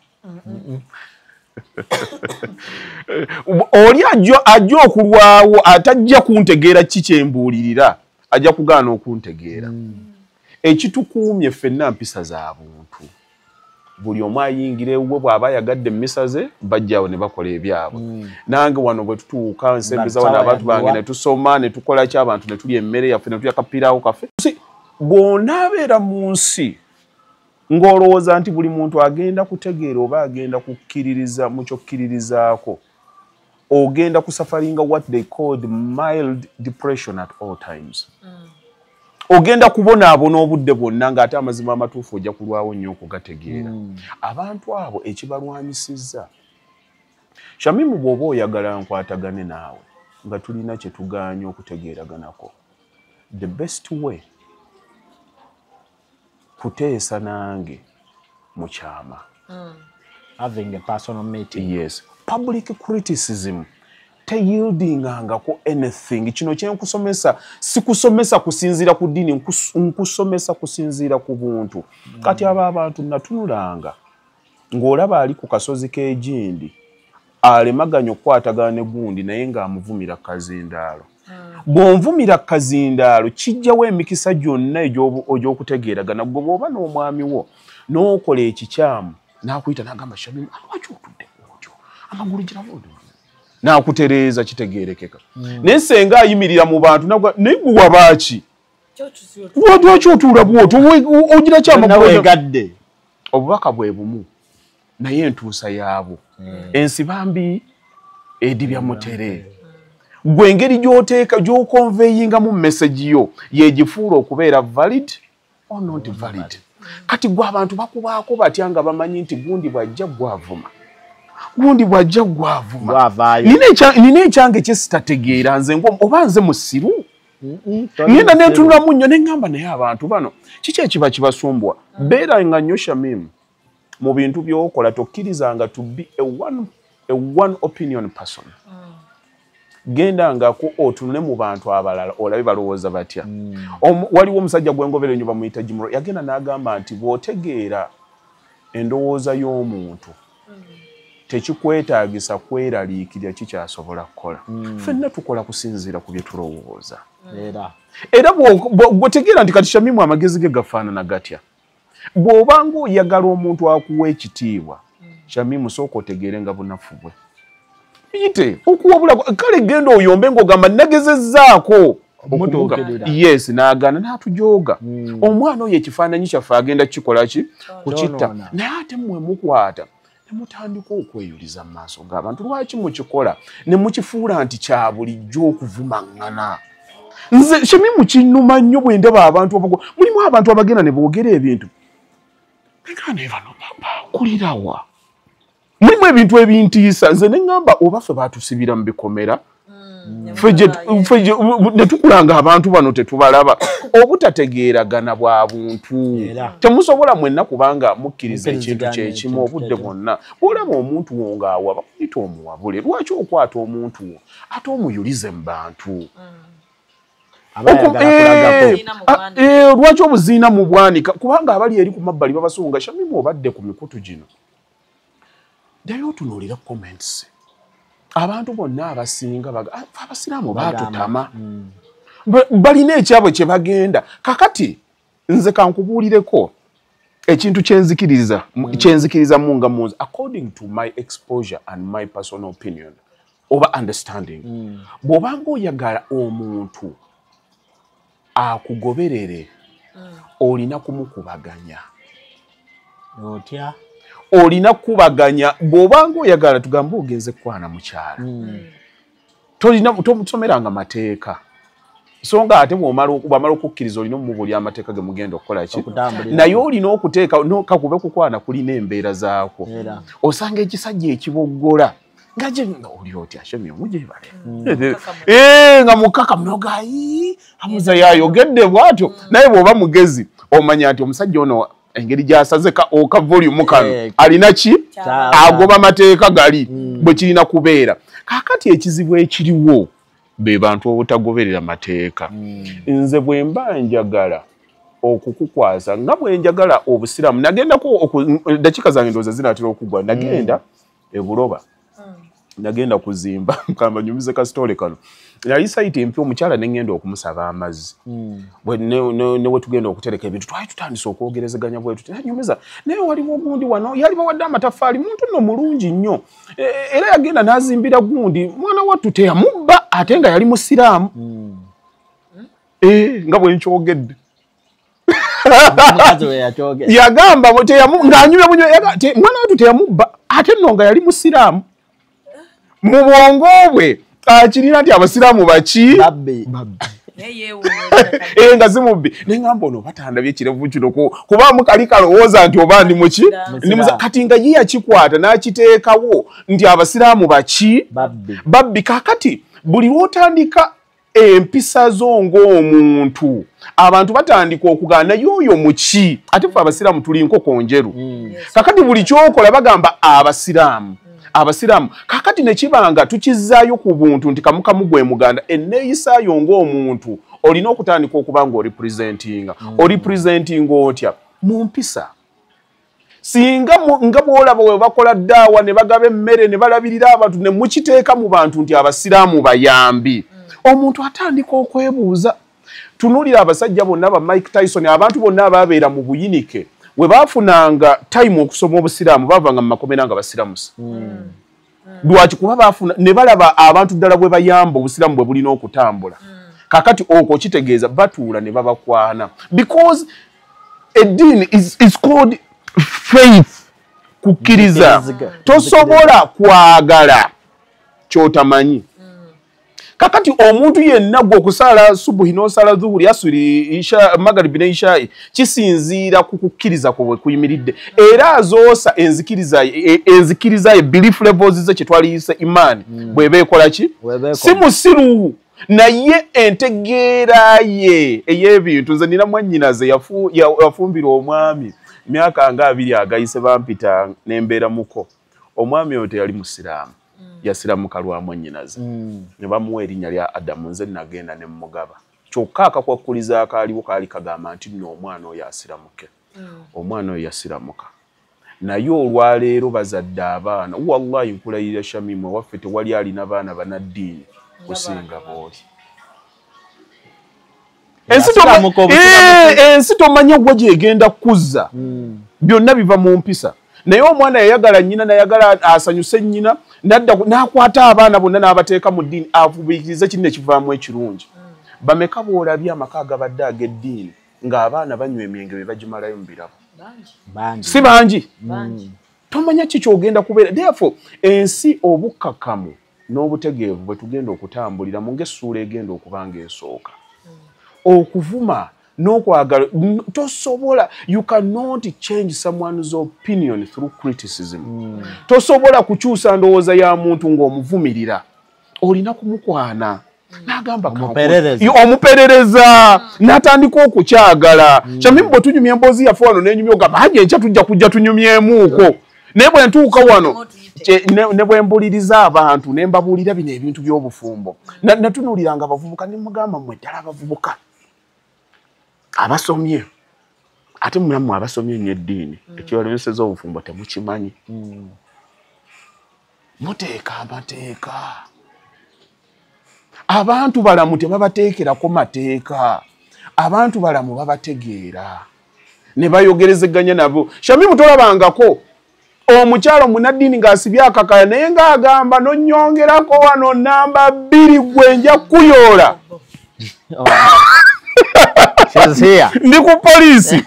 oli ajja okulwawo atajja kuntegeera kikyembuulirira ajja kugaana okuntegeera ekitukuumye ffenna mpisa za buntu buli omu ayingira ewuwe bw'aba ayagadde emmisa ze bajjawo ne bakola ebyabwe nange wano bwe tutuuka nsembeza wano abantu bange ne tusoma ne tukola ki abantu ne tulya emmere yaffe ne tulya kapiraawo kaffe bw'onaabeera mu nsi ng'olowooza nti buli muntu agenda kutegeera oba agenda kukkiririza mu kyokkiririzaako ogenda kusafaringa what they called mild depression at all times ogenda kubonaabona obudde bwonna ng'ate amazima amatuufu ojja kulwawo nnyo okugategeera abantu abo ekibalwanyisizza Shamimu bw'oba oyagala nkwatagane naawe nga tulina kye tugaanye okutegeeraganako the best way kuteesa nange mu kyama having a personal meeting. Yes, public criticism teyieldingangako anything. Kino kyenkusomesa sikusomesa kusinziira ku ddiini, nkusomesa kusinziira ku buntu. Kati abo abantu natunulanga ng'olaba ali ku kasozi k'egindi alemaganya okukwatagana ne gundi naye ng'amuvumira kazindaalo. Bw'onvumira kazindaalo kijjawo emikisa gyonna egy'okutegeeragana gwe bw'oba n'omwami wo n'okola ekikyamu n'akuyita n'agamba Shamimu lwaki otudde otyo amagulu girawo n'akutereeza kitegeerekeka naye senga ayimirira mu bantu naye gwe wabaaki lwaki otuula bw'otyo ogira kyamawegadde obubaka bwe bumu naye entuusa yaabwo ensiba mbi edibya mutere gwe engeri gy'oteeka gy'okonveyingamu message yo yegifuula okubeera valid or not valid. Kati gwe abantu bakubaako batya nga bamanyi nti gundi bw'ajja gwavuma nina ekyange kyesitategeera nze oba nze musiru ngenda netunulamu nnyo neŋŋamba naye abantu bano kiki ekiba kibasumbwa beera nga nnyo Shamimu mu bintu by'okola tokkirizanga to be a one opinion person. Genda ngako otunule mu bantu abalala olabe balowooza batya. Waliwo omusajja gwengobere nnyo bamuyita Jimuro yagenda n'agamba nti bw'otegeera endowooza y'omuntu tekikwetaagisa kweraliikirira kikyasobola kukola. Ffenna tukola kusinziira ku bye tulowooza. Era bw'otegeera nti kati Shamimu amagezi ge gafaanana gatya. Bw'obanga oyagala omuntu akuwa ekitiibwa Shamimu sooka otegeere nga bunafu bwe. Ite okuwabula kale genda oyombe ng'ogamba nagezezzaako yes n'agaana n'atujooga omwana oyo ekifaananyi kyaffe agenda kukikola ki kukitta naye ate mmwe mukwata ne mutandika okweyuliza mu maaso g'abantu lwaki mukikola ne mukifuula nti kya bulijjo okuvumaŋŋana. Nze Shamimu kinnuma nnyo bwe ndaba abantu mulimu abantu abagenda ne boogera ebintu ne bano bakulirawa mulimu ebintu ebintiisa nze ne ŋŋamba oba ffe baatusibira mu bikomera ne tukulanga abantu bano tetubalaba obutategeeragana bwa buntu temusobola mwenna kubanga mukkiriza ekintu kyekimu obudde bwonna bw'olaba omuntu wo ng'awa bakuyita omuwabule lwaki okwata omuntu wo ate omuyulize mu bantu lwaki obuziina mu bwanika kubanga abali eri ku mabbali babasunga Shamimu obadde ku mikutu gino ddayo otunuulira comments abantu bonna abasinga abasiraamu baatutama balina ekyabwe kye bagenda kakati nze kankubuulireko ekintu kyenzikiriza munga munze according to my exposure and my personal opinion oba understanding bw'obanga oyagala omuntu akugoberere olina kumukubaganya otya olina kubaganya bw'obanga oyagala tugambe ogenze kwana mukyala tosomeranga mateeka so nga ate bw'amala okukkiriza olina omubulya amateeka ge mugenda okukola ki naye olina okuteeka kakube kukwana kulina embeera zaako osanga ekisajja ekiboggola nga gye oli otya Shamimu mujebale nga mukaka mnoga amuza yayogedde bw'atyo naye bw'oba mugezi omanya nti omusajja ono engeri gy'asaze ka volume kano alina ki agoba mateeka gali bwe kirina kubeera kakati ekizibu ekiriwo be bantu obutagoberera mateeka nze bwe mba njagala okukukwasa nga bwe njagala obusiramu nagendako dakika zange ndowooza zinaatera okugwa nagenda ebuloba nagenda kuzimba mukamba nyumize kasitole kano yali sayiti empya omukyala nengenda okumusaba amazzi newe tugenda okutereka ebintu twali tutandise okwogerezeganya bwetu nyumiza naye waliwo ogundi wano yali bawadde amatafaali muntu nno mulungi nnyo era yagenda n'azimbira gundi mwana wattu teyamubba ate nga yali musiraamu nga bwe nkyogedde yagamba ng'anyumya bunyo mwana wattu teyamubba ate nno nga yali musiraamu mu bwongo bwe akirina nti abasiraamu baki nga zimubbi neŋŋamba ono batandabye ekirevu kino kuba mukali kalowooza nti oba ndi muki kati nga ye yakikwata n'akiteekawo nti abasiraamu baki babbi kakati buli lw'otandika empisa zo ng'omuntu abantu batandika okugaana y'oyo muki ate ffe abasiraamu tuli nkoko njeru kakati buli kyokola bagamba abasiraamu kakati nekibanga tukizaayo ku buntu nti kamukamu gwe muganda enneeyisaayo ng'omuntu olina okutandika okuba ng'oripresentinga otya mu mpisa singa nga bw'olaba we bakola ddaawa ne bagaba emmere ne balabirira abantu ne mukiteeka mu bantu nti abasiraamu bayambi omuntu atandika okwebuuza tunuulira abasajja bonna ba Mike Tyson abantu bonna ababeera mu buyinike we bafunanga time okusoma obusiraamu bavanga mu makomera nga basiramusa lwaki kuba bafuna ne balaba abantu ddala bwe bayamba obusiraamu bwe bulina okutambula kakati okwo kitegeeza batuula ne babakwana because a deen is called faith kukkiriza tosobola kwagala kyotamanyi kakati omuntu yenna gwe okusala subuhi n'osala dhuhuri asuri isha magaribi ne ishai kisinziira ku kukkiriza kwe kuyimiridde era azoosa enzikiriza belief levels ze kyetwaliyise imani bw'eba ekola ki si musiruhu naye entegeera ye ey'ebintu nze nina mwannyinaze yafumbira omwami myaka nga 2 agayise bampita nembeera muko omwami oyo teyali musiraamu yasiramuka lwa mwannyinaze ne bamuwa erinnya lya Adamu nze nagenda ne mmugaba kyokka akakwakuliza akaaliwo kaali kagamba nti nno omwana oyo asiramuke omwana oyo yasiramuka naye olwaleero bazadde abaana wallahi nkulayirira Shamimu waffe tewali alina baana banaddiini kusinga booli ensi tomanya gwe gyegenda kuzza byonna biva mu mpisa naye omwana yayagala nnyina nayagala asanyuse nnyina nadda n'akwata abaana bonna n'abateeka mu ddiini avubiikirize kinne ekivaamu ekirungi bameka bw'olabye amaka agabadde ag'eddiini ng'abaana banywa emyenge be bagimalayo mu birabo si bangi tomanya ki kyogenda kubeera therefore ensi obukkakkamu n'obutegeevu bwe tugenda okutambuliramu ng'essuula egenda okuba ng'esooka okuvuma n'okwagala tosobola you cannot change someone's opinion through criticism tosobola kukyusa ndowooza ya muntu ng'omuvumirira olina kumukwana n'agamba omuperereza n'atandika okukyagala Shamimu bwe tunyumya emboozi yaffe wano n'enyumya ogamba haje enkya tujja kujja tunyumyemuuko naye bwe ntuuka wano ne bwe mbuliriza abantu ne mbabuulira bino ebintu by'obufumbo natunuuliranga abavubuka ne mugamba mmwe ddala abavubuka abasomye ate mulamu abasomye nnyo eddiini ekibalemeseza obufumbo temukimanyi muteeka amateeka abantu balamu tebabateekerako mateeka abantu balamu babategeera ne bayogerezeganya nabo Shamimu tolabangako omukyalo munaddiini ng'asibye akakaya naye ng'agamba nonyongerako wano namba 2 gwe nja kuyoola ndi ku poliisi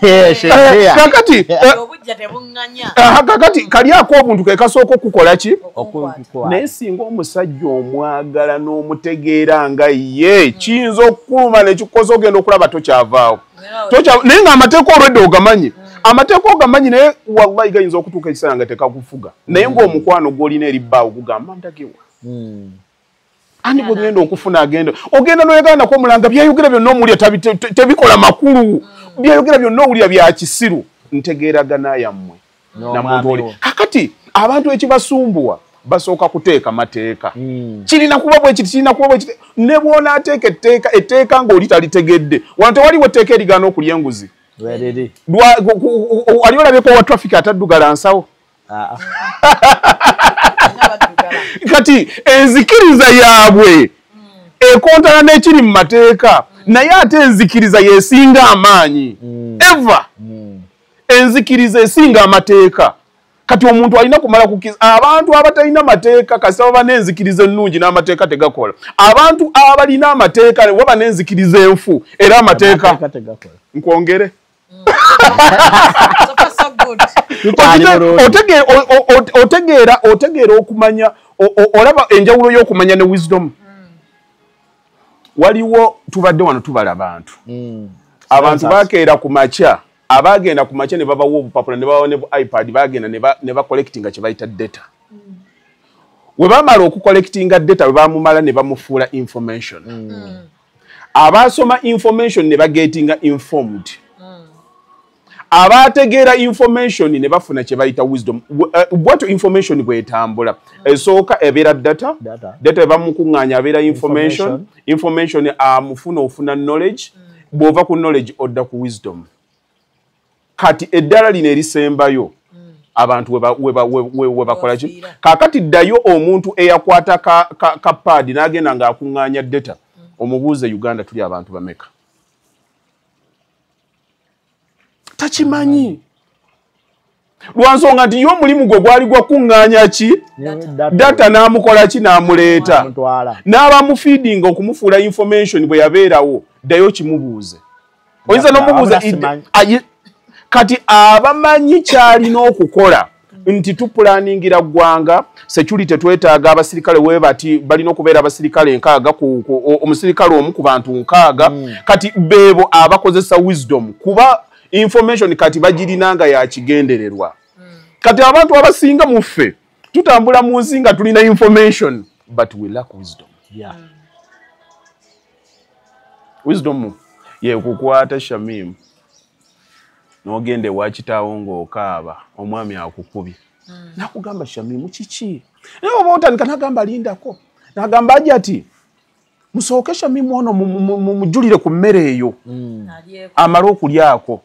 kakati kali ako obuntu ke kasooka okukola ki naye singa omusajja omwagala n'omutegeera nga ye kiyinza okukuluma nekikosa ogenda okulaba tokyavaawo naye ng'amateeka olwedde ogamanyi amateeka ogamanyi naye wallahi gayinza okutuuka ekiseera nga tekakufuga naye ng'omukwano gw'olina eribbaawo gugamba ndagewa ani bwe genda okufuna ogenda n'oyagala nako omulanga byayogera byonna omulya tebikola makulu byayogera byonna owulira bya kisiru ntegeeragana yammwe namuntu oli kakati abantu ekibasumbuwa basooka kuteeka mateeka kirina kuba bwe kiti kirina kuba bwe kiti ne bw'ona ateeka etteeka ng'oli talitegedde wano tewaliwo etteeka erigaana okulya enguzi wali olabyeko wa traffic ataddugala nsawo kati enzikiriza yaabwe ekontana n'ekiri mu mateeka naye ate enzikiriza yesinga amaanyi eva enzikiriza esinga amateeka kati omuntu alina kumala kukiza abantu abatalina mateeka kasita baba n'enzikiriza ennungi n'amateeka tegakola abantu abalina amateeka baba n'enzikiriza enfu era amateeka nkwongere otegeera okumanya olaba enjawulo y'okumanya ne wisdom waliwo tubadde wano tubala abantu bakeera ku makya abagenda ku makya ne babawo obupapula ne babawo ne iPad bagenda ne bacollectinga kye bayita data we bamala okucollectinga data we bamumala ne bamufuula information abasoma information ne bagetinga informed abategeera information ne bafuna kye bayita wisdom bwatyo information bwetambula esooka ebeera data ebamukuŋŋaanya abeera information amufuna ofuna knowledge bw'ova ku knowledge odda ku wisdom kati eddala lino erisembayo abantu we bakola ki kaakati ddayo omuntu eyakwata ka pad n'agenda ng'akuŋŋaanya data omubuuze Uganda tuli abantu bameka takimanyi lwansonga nti yo omulimu gwe gwali gwakuŋŋaanya ki data n'amukola ki n'amuleeta n'abamufiidinga okumufuula information bwe yabeerawo ddayo kimubuuze oyinza n'omubuuza kati abamanyi kyalina okukola nti tupulaningira ggwanga security twetaaga abasirikale webati balina okubeera abasirikale 6 omusirikale omu ku bantu 6 kati beebo abakozesa wisdom kuba information kati bagirinanga ya kigendererwa kati abantu abasinga muffe tutambula mu nsi nga tulina information but we lack wisdom wisdom ye kukwata Shamim n'ogende wa kitaawo ng'okaaba omwami akukubye nakugamba Shamim kiki naye oba otandika nagamba lindako nagamba ajja ati musooke Shamim ono mujulire ku mmere eyo amala okulyako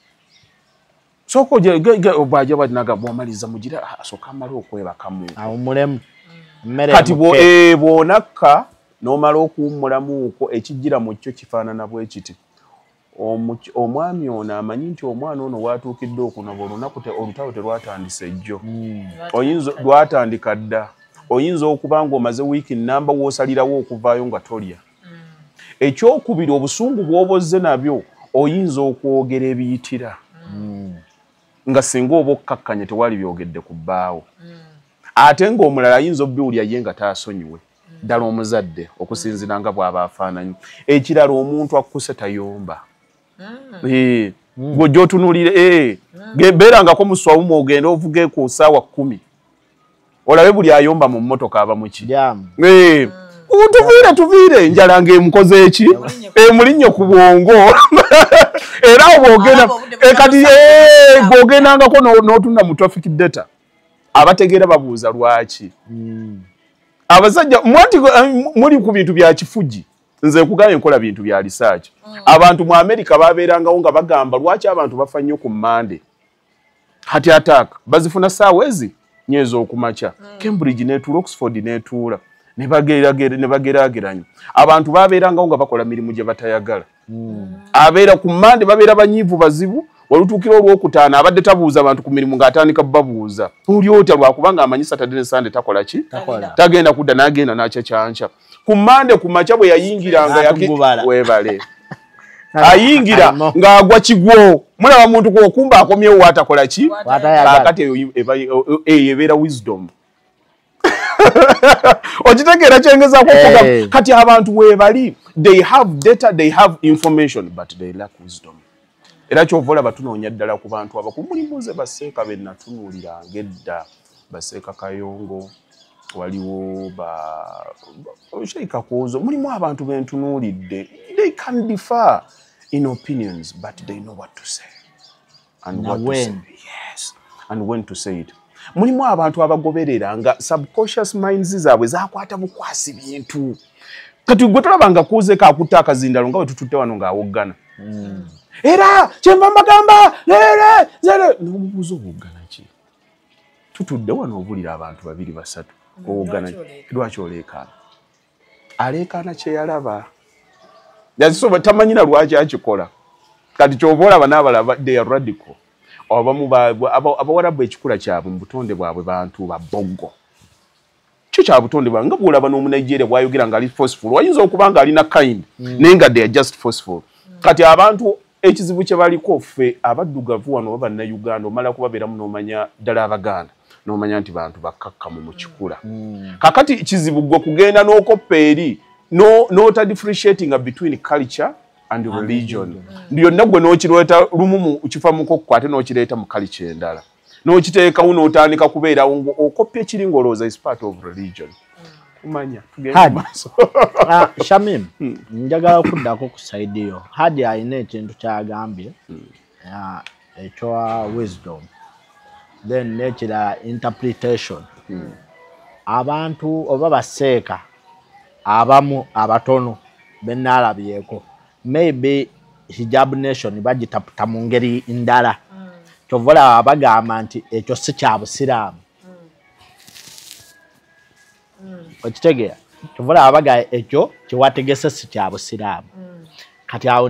soko bwaja bwanaga bwamaliza mugira asooka amala okwebakamu awumulemu mmere kati bonakka n'omala okuwummulamu uko ekijjira mu kyo kifaanana bwe kiti omwami ono amanyi nti omwana ono watuukidde okunoba olunaku olutalo terwatandisa ejjo oyinza lwatandika dda oyinza okuba ng'omaze wiiki nnamba w'osalirawo okuvaayo nga tolya ekyokubiri obusungu bw'obozze nabyo oyinza okwogera ebiyitira nga singa oba okkakkanya tewali byogedde ku bbaawo ate ng'omulala ayinza obbiwulya ye nga taasonyiwe ddala omuzadde okusinziira nga bw'aba afaananyi ekirala omuntu akkuse tayomba gwe gy'otunuulire beerangako mu swawumu ogenda ovuge ku ssaawa 10 olabe buli ayomba mu mmotoka aba muki tuviire njala ng'emukoze eki emulinnye ku bwongo era bw'ogenda kati bw'ogendangako n'otunda mu traffic data abategeera babuuza lwaki abasajja muli ku bintu bya kifugi nze kugamba enkola bintu bya research abantu mu America babeerangawo nga bagamba lwaki abantu bafa nnyo ku Monday hati attack bazifuna ssaawa ezi nyezo okumakya Cambridge n'etuula Oxford n'etuula ne bageraageranya abantu babeerangawo nga bakola mirimu gye batayagala abeera ku Monday babeera banyiivu bazibu olutuukira olwokutaano abadde tabuuza abantu ku mirimu ng'atandika babuuza oli otya lwakubanga amanyi Saturday ne Sunday takola ki tagenda kudda n'agenda n'akyakyanca ku Monday ku makya bwe yayingiranga webale ayingira ng'agwa kigwo mulaba muntu kwokumba akomyewo watakola ki akati ebeera wisdom okitegeera kyengezaako okuga kati abantu webali they have data they have information but they lack wisdom era kyova olaba tunoonya ddala ku bantu abakumulimuze baseeka be natunuuliranga edda baseeka Kayongo waliwo Sheikh Kozo mulimu abantu bentunuulidde they can differ in opinions but they know what to say and what to say. Yes, and when to say it. mulimu abantu abagoberera nga subconscious minds zaabwe zakwata bukwasi bintu kati gwe tolabanga kuuzeko akutta akazindalo nga bwe tututte wano ng'awoggana era kyenva mbagamba leere n'omubuuza obuggana ki tutudde wano obulira abantu babiri basatu owoggana lwaki oleekaana aleekaana kyeyalaba yazisoba tamanyina lwaki akikola kati kyova olaba n'abalaba they are radical abawarabu ekikula kyabwe mu butonde bwabwe bantu baboggo kyo kya butonde bwabwe nga bwolaba n'omunigeria bwayogera ng'ali forceful wayinza okuba nga alina kind naye nga they are just forceful kati abantu ekizibu kye baliko ffe abaddugavu wano oba bannayuganda omala kubabeeramu n'omanya ddala abaganda n'omanya nti bantu bakkakkamu mu kikula kakati kizibu gwe kugenda n'okoppa eri n'ota differentiating between culture and religion byonna gwe n'okireta lumu kifa mu kokko ate n'okireeta mu culture endala n'okiteekawo n'otandika kubeerawo okoppa ekiri ng'olowooza is part of religion kumanya tugende maaso Shamim njagala okuddako ku side yo Hadi alina ekintu kyagambye ekya wisdom then nekira interpretation abantu oba baseeka abamu abatono benalabyeko maybe hijab nation bagitaputa mu ngeri ndala kyovola abagamba nti ekyo si kya busiraamu okitegera kyovola abaga ekyo kiwategese si kya busiraamu kati awo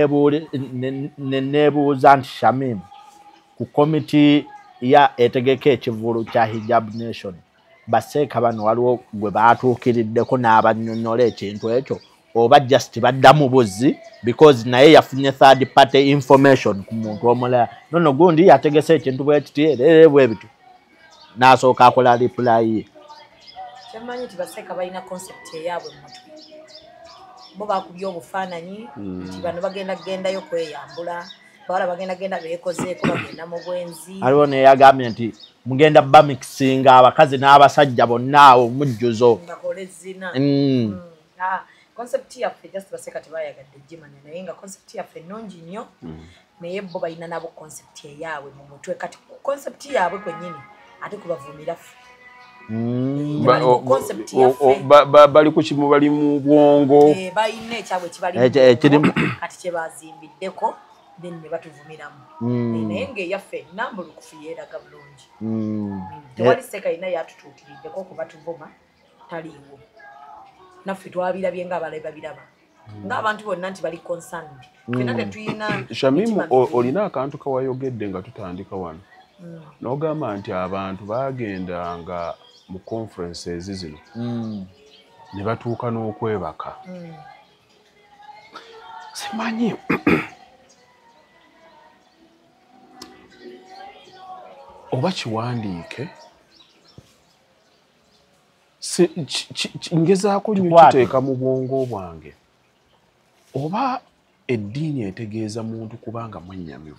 nenebuuza nti Shamim ku komiti ya etegeka ekivulu kya hijab nation baseeka bano waliwo gwe baatuukiriddeko n'abannyonnyola ekintu ekyo oba just baddamu buzzi because naye yafunye third party information ku muntu omulala nono gundi yategese ekintu bwekiti bwe bitu n'asooka akola reply ye kyemanyi nti baseeka balina concept eyaabwe mu mutwe bo bakubya obufaananyi nti bano bagendayo kweyambula bawala bagenda beekozeeko bagenda mu bwenzi aliwo neyagambye nti mugenda bamixinga abakazi n'abasajja bonna awo mujjuzo ngakola ezzina concept yaffe just baseeka tebayagadde gimanya naye nga concept yaffe ennungi nnyo naye bo balina nabo concept eyaabwe mu mutwe kati concept yaabwe kwennyini ate kubavumira ffe bali ku kimu bali mu bwongo balina ekyabwe kibalimu kati kyebazimbiddeko then ne batuvumiramu naye ng'eyaffe nambulukufu yeeraga bulungi tewali seeka yina yatutuukiriddeko okuba tuvuma taliiwo naffe twabirabye ng'abalabe babiraba ng'abantu bonna nti bali concerned fena tetuyina Shamimu olina akantu kawayogedde nga tutandika wano n'ogamba nti abantu bagendanga mu conferences zino ne batuuka n'okwebaka simanyi oba kiwandiike ngezaako nnyo kiteeka mu bwongo bwange oba eddiini etegeeza muntu kubanga mwennyamivu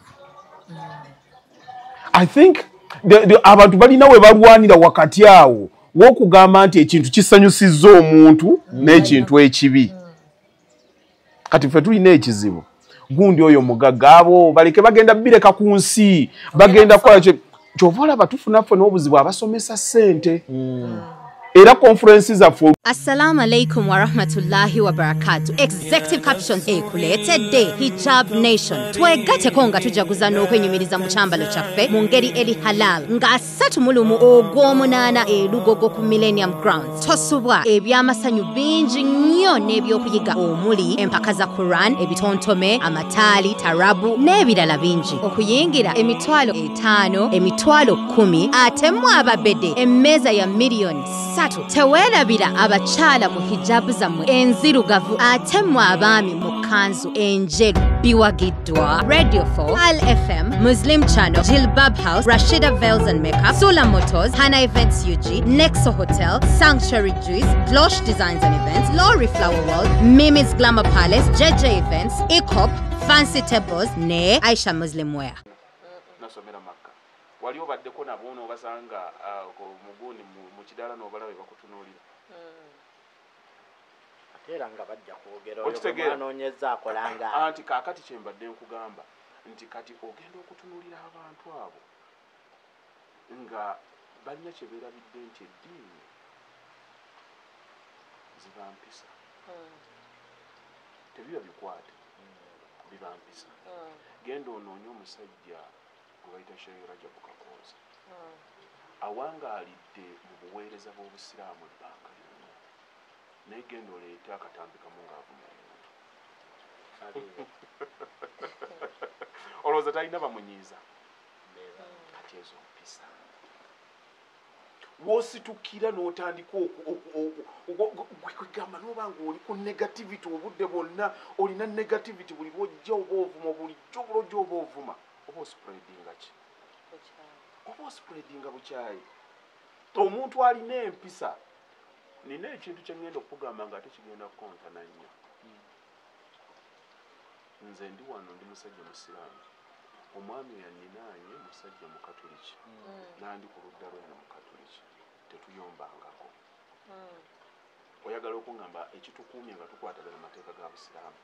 I think abantu balina we balwanira wakati awo w'okugamba nti ekintu kisanyusizza omuntu n'ekintu ekibi kati ffe tulina ekizibu gundi oyo mugagga abo baleke bagenda bireka ku nsi bagenda kukola kyova olaba tufunaffe n'obuzibu abasomesa ssente era conferences zaffe. Assalamu alaikum wa rahmatullahi wa barakatuh. Executive captions ekuleetedde Hijab Nation. Twegatteko nga tujaguza n'okwenyumiriza mu kyambalo kyaffe mu ngeri eri halal nga 3 ogw'omunaana elugogo ku Millennium Grounds. Tosubwa ebyamasanyu bingi nnyo n'ebyokuyiga omuli empaka za Quran, ebitontome, amataali, tarabu n'ebirala bingi. Okuyingira emitwalo 5, emitwalo 10 ate mu ababede emmeeza ya miliyoni 3. Teweerabira abakyala mu hijabu zammwe enzirugavu ate mu abaami mu kanzu enjeru biwagiddwa. Radio 4, Al FM, Muslim Channel, Jilbab House, Rashida Veils and Makeup, Sula Motors, Hana Events UG, Nexo Hotel, Sanctuary Juice, Glosh Designs and Events, Lori Flower World, Mimi's Glamour Palace, JJ Events, Ikop, Fancy Tables, ne Aisha Muslim Wear. Nasomera Makka. Wali obaddeko nabo n'obasanga muguni mu kidala n'obalabe bakutunuulira. Era nga bajja kwogera anoonyeza akolanga anti kaakati kye mbadde nkugamba nti kati ogenda okutunuulira abantu abo nga balina kye beerabidde nti eddiini ziba mpisa tebiba bikwate biba mpisa genda onoonye omusajja gwe bayita Sheikh Rajab Kakooza awangaalidde mu buweereza bw'obusiraamu ebbanga lyonna naye genda oleete akatambi kamu ng'avuma omuntu olowooza talina bamunyiiza kati ezo mpisa w'ositukira n'otandika kwegamba n'oba ng'oli ku negativity obudde bwonna olina negativity buli lwojja oba ovuma bulijjo bulojja oba ovuma oba ospreadinga ki oba ospreadinga bukyayi omuntu alina empisa nina ekintu kye ngenda okugamba ng'ate kigenda kukontana nnyo nze ndi wano ndi musajja musiraamu omwami yanninaanye musajja mukatoliki nandi ku ludda lwena mukatoliki tetuyombangako oyagala okungamba ekitukuumye nga tukwatagana amateeka ga busiraamu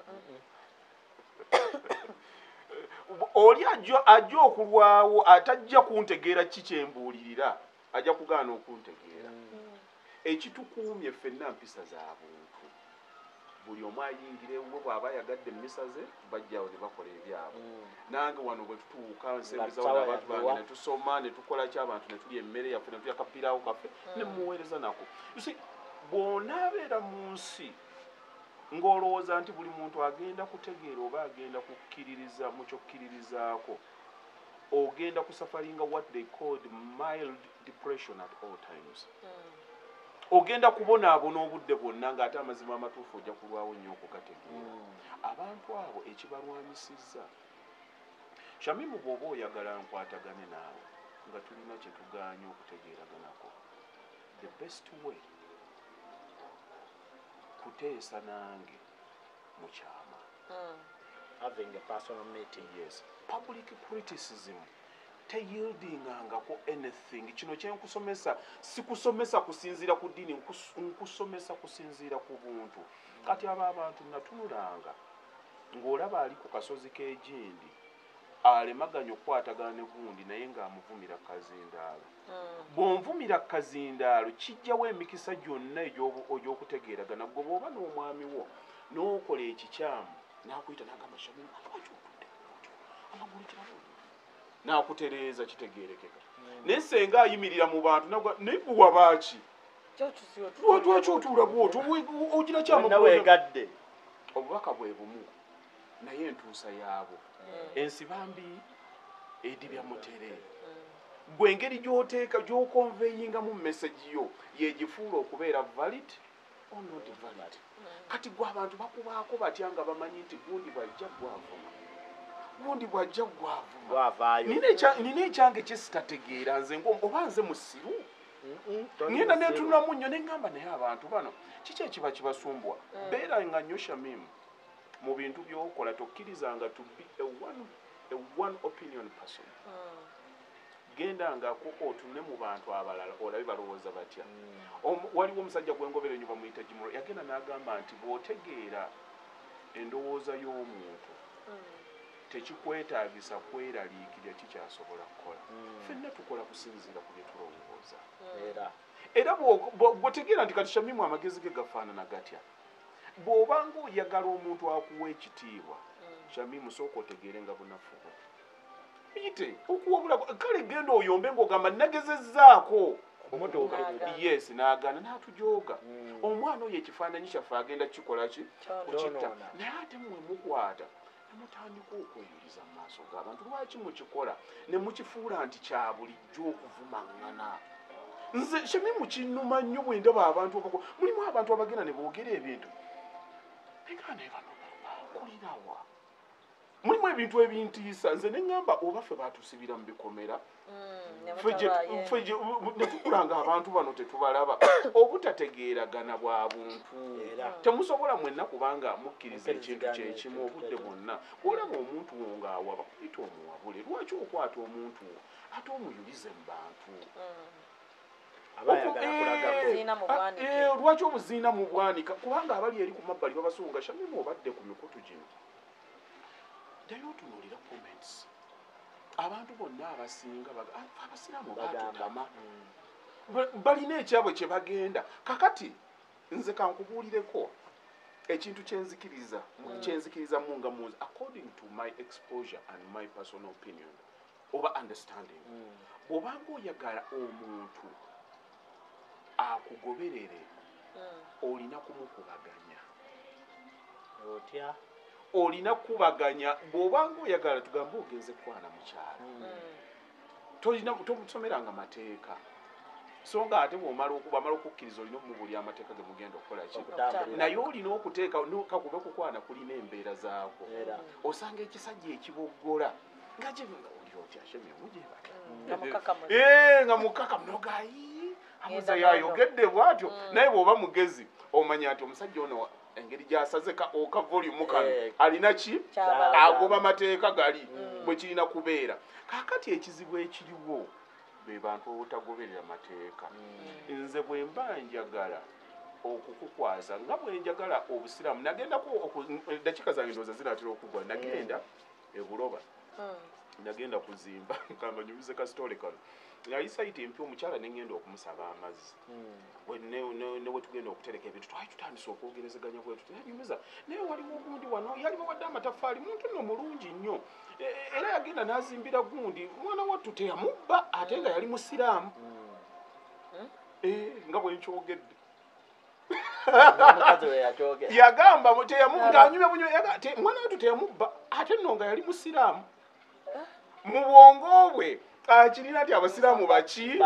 oli ajja okulwawo atajja kuntegeera ki kyembuulirira ajja kugaana okuntegeera ekitukuumye ffenna mpisa za buntu buli omu ayingira ewuwe bw'aba yagadde emmisa ze bajjawo ne bakola ebyabwe nange wano bwe tutuuka nsembezawo n'abantu bange ne tusoma ne tukola ki abantu ne tulya emmere yaffe ne tulya kapiraawo kaffe ne muweereza nako bw'onaabeera mu nsi ng'olowooza nti buli muntu agenda kutegeera oba agenda kukkiririza mu kyokkiririzaako ogenda kusafaringa what they called mild depression at all times ogenda kubonaabona obudde bwonna ng'ate amazima amatuufu ojja kulwawo nnyo okugategeera abantu abo ekibalwanyisizza Shamimu bw'oba oyagala nkwatagane naawe nga tulina kye tugaanye okutegeeraganako the best way kuteesa nange mu kyama having a personal meeting. Yes, public criticism teyieldingangako anything. Kino kyenkusomesa sikusomesa kusinziira ku ddiini, nkusomesa kusinziira ku buntu. Kati abo abantu natunulanga ng'olaba ali ku kasozi k'egindi alemaganya okukwatagana ne gundi naye ng'amuvumira kazindaalo. Bw'onvumira kazindaalo kijjawo emikisa gyonna egy'okutegeeragana. Gwe bw'oba n'omwami wo n'okola ekikyamu n'akuyita n'agamba Shamimu akyotudde amagulu kirabo n'akutereeza kitegeerekeka. Naye senga ayimirira mu bantu naye gwe wabaaki lwaki otuula bw'otyo ogira kyamawegadde obubaka bwe bumu naye entuusa yaabo ensiba mbi edibya mutere. Gwe engeri gy'oteeka gy'okonveyingamu message yo yegifuula okubeera valid or not valid. Kati gwe abantu bakubaako batya nga bamanyi nti gundi bwajja gwavuma gundi bwajja gwavuma. Nina ekyange kye sitategeera nze oba nze musiru ngenda netunulamu nnyo ne ngamba naye abantu bano kiki ekiba kibasumbwa. Beera nga nnyo Shamimu mu bintu by'okola tokkirizanga to be a one opinion person. Genda nga otunne mu bantu abalala olabe balowooza batya. Waliwo omusajja gwengobera ennyo bamuyita Jimuro yagenda n'agamba nti bw'otegeera endowooza y'omuntu tekikwetaagisa kweraliikirya kikyasobola kukola. Ffenna tukola kusinziira ku bye tulowooza. Era bw'otegeera nti kati Shamimu amagezi ge gafaanana gatya. Bw'obanga oyagala omuntu akuwa ekitiibwa Shamimu sooka otegeere nga bunafu bwe. Ite okuwabula kale genda oyombe ng'ogamba nagezezzaako. Yes, n'agaana n'atujooga. Omwana oyo ekifaananyi kyaffe agenda kikola ki? Kukitta. Naye ate mmwe mukwata ne mutandika okweyuliza mu maaso g'abantu. Lwaki mukikola ne mukifuula nti kya bulijjo okuvumaŋŋana? Nze Shamimu kinnuma nnyo bwe ndaba abantu mulimu abantu abagenda ne boogera ebintu nga ne bano bakulirawa. Mulimu ebintu ebintiisa nze ne ŋŋamba oba ffe baatusibira mu bikomera ne tukulanga abantu bano tetubalaba obutategeeragana bwa buntu. Temusobola mwenna kubanga mukkiriza ekintu kyekimu obudde bwonna. Bw'olaba omuntu ng'awaba kuyita omuwabule. Lwaki okwata omuntu ate omuyulize mu bantu? Lwaki obuziina mu bwanika? Kubanga abali eri ku mabbali babasunga. Shamimu obadde ku mikutu gino ddayo otunuulira comments abantu bonna abasinga abasiraamu batukama balina ekyabwe kye bagenda kakati nze kankubuulireko ekintu kyenzikiriza munga muzi according to my exposure and my personal opinion oba understanding bw'obanga oyagala omuntu akugoberere olina kumukubaganya otya olina kubaganya bw'obanga oyagala tugambe ogenze kwana mukyala tomusomeranga mateeka so nga ate bw'omala okukkiriza olina okumubulya amateeka ge mugenda okukola ki naye olina okuteeka kakube kukwana kulina embeera zaako osanga ekisajja ekiboggola nga oli otya shemye mujebaka nga mukaka mnogayi amuza yayogedde bwatyo naye bw'oba mugezi omanya nti omusajja ono engeri gyasaze ka volume kano alina ki agoba mateeka gali bwe kirina kubeera kakati ekizibu ekiriwo be bantu obutagoberera mateeka nze bwe mba njagala okukukwaza nga bwe njagala obusiraamu nagendako dakiika zange ndowooza zinaatera okugwa nagenda ebuloba nagenda kuzimba nkanga nyumize kasitole kano yali sayiti empya omukyala nengenda okumusaba amazzi newe tugenda okutereka ebintu twali tutandise okwogerezeganya bwetu yanyumiza naye waliwo ogundi wano yali bawadde amatafaali muntu nno mulungi nnyo era yagenda n'azimbira gundi mwana wattu teyamubba ate nga yali musiraamu nga bwe nkyogedde yagamba ng'anyumya bunywa mwana wattu teyamubba ate nno nga yali musiraamu mu bwongo bwe akirina nti abasiraamu baki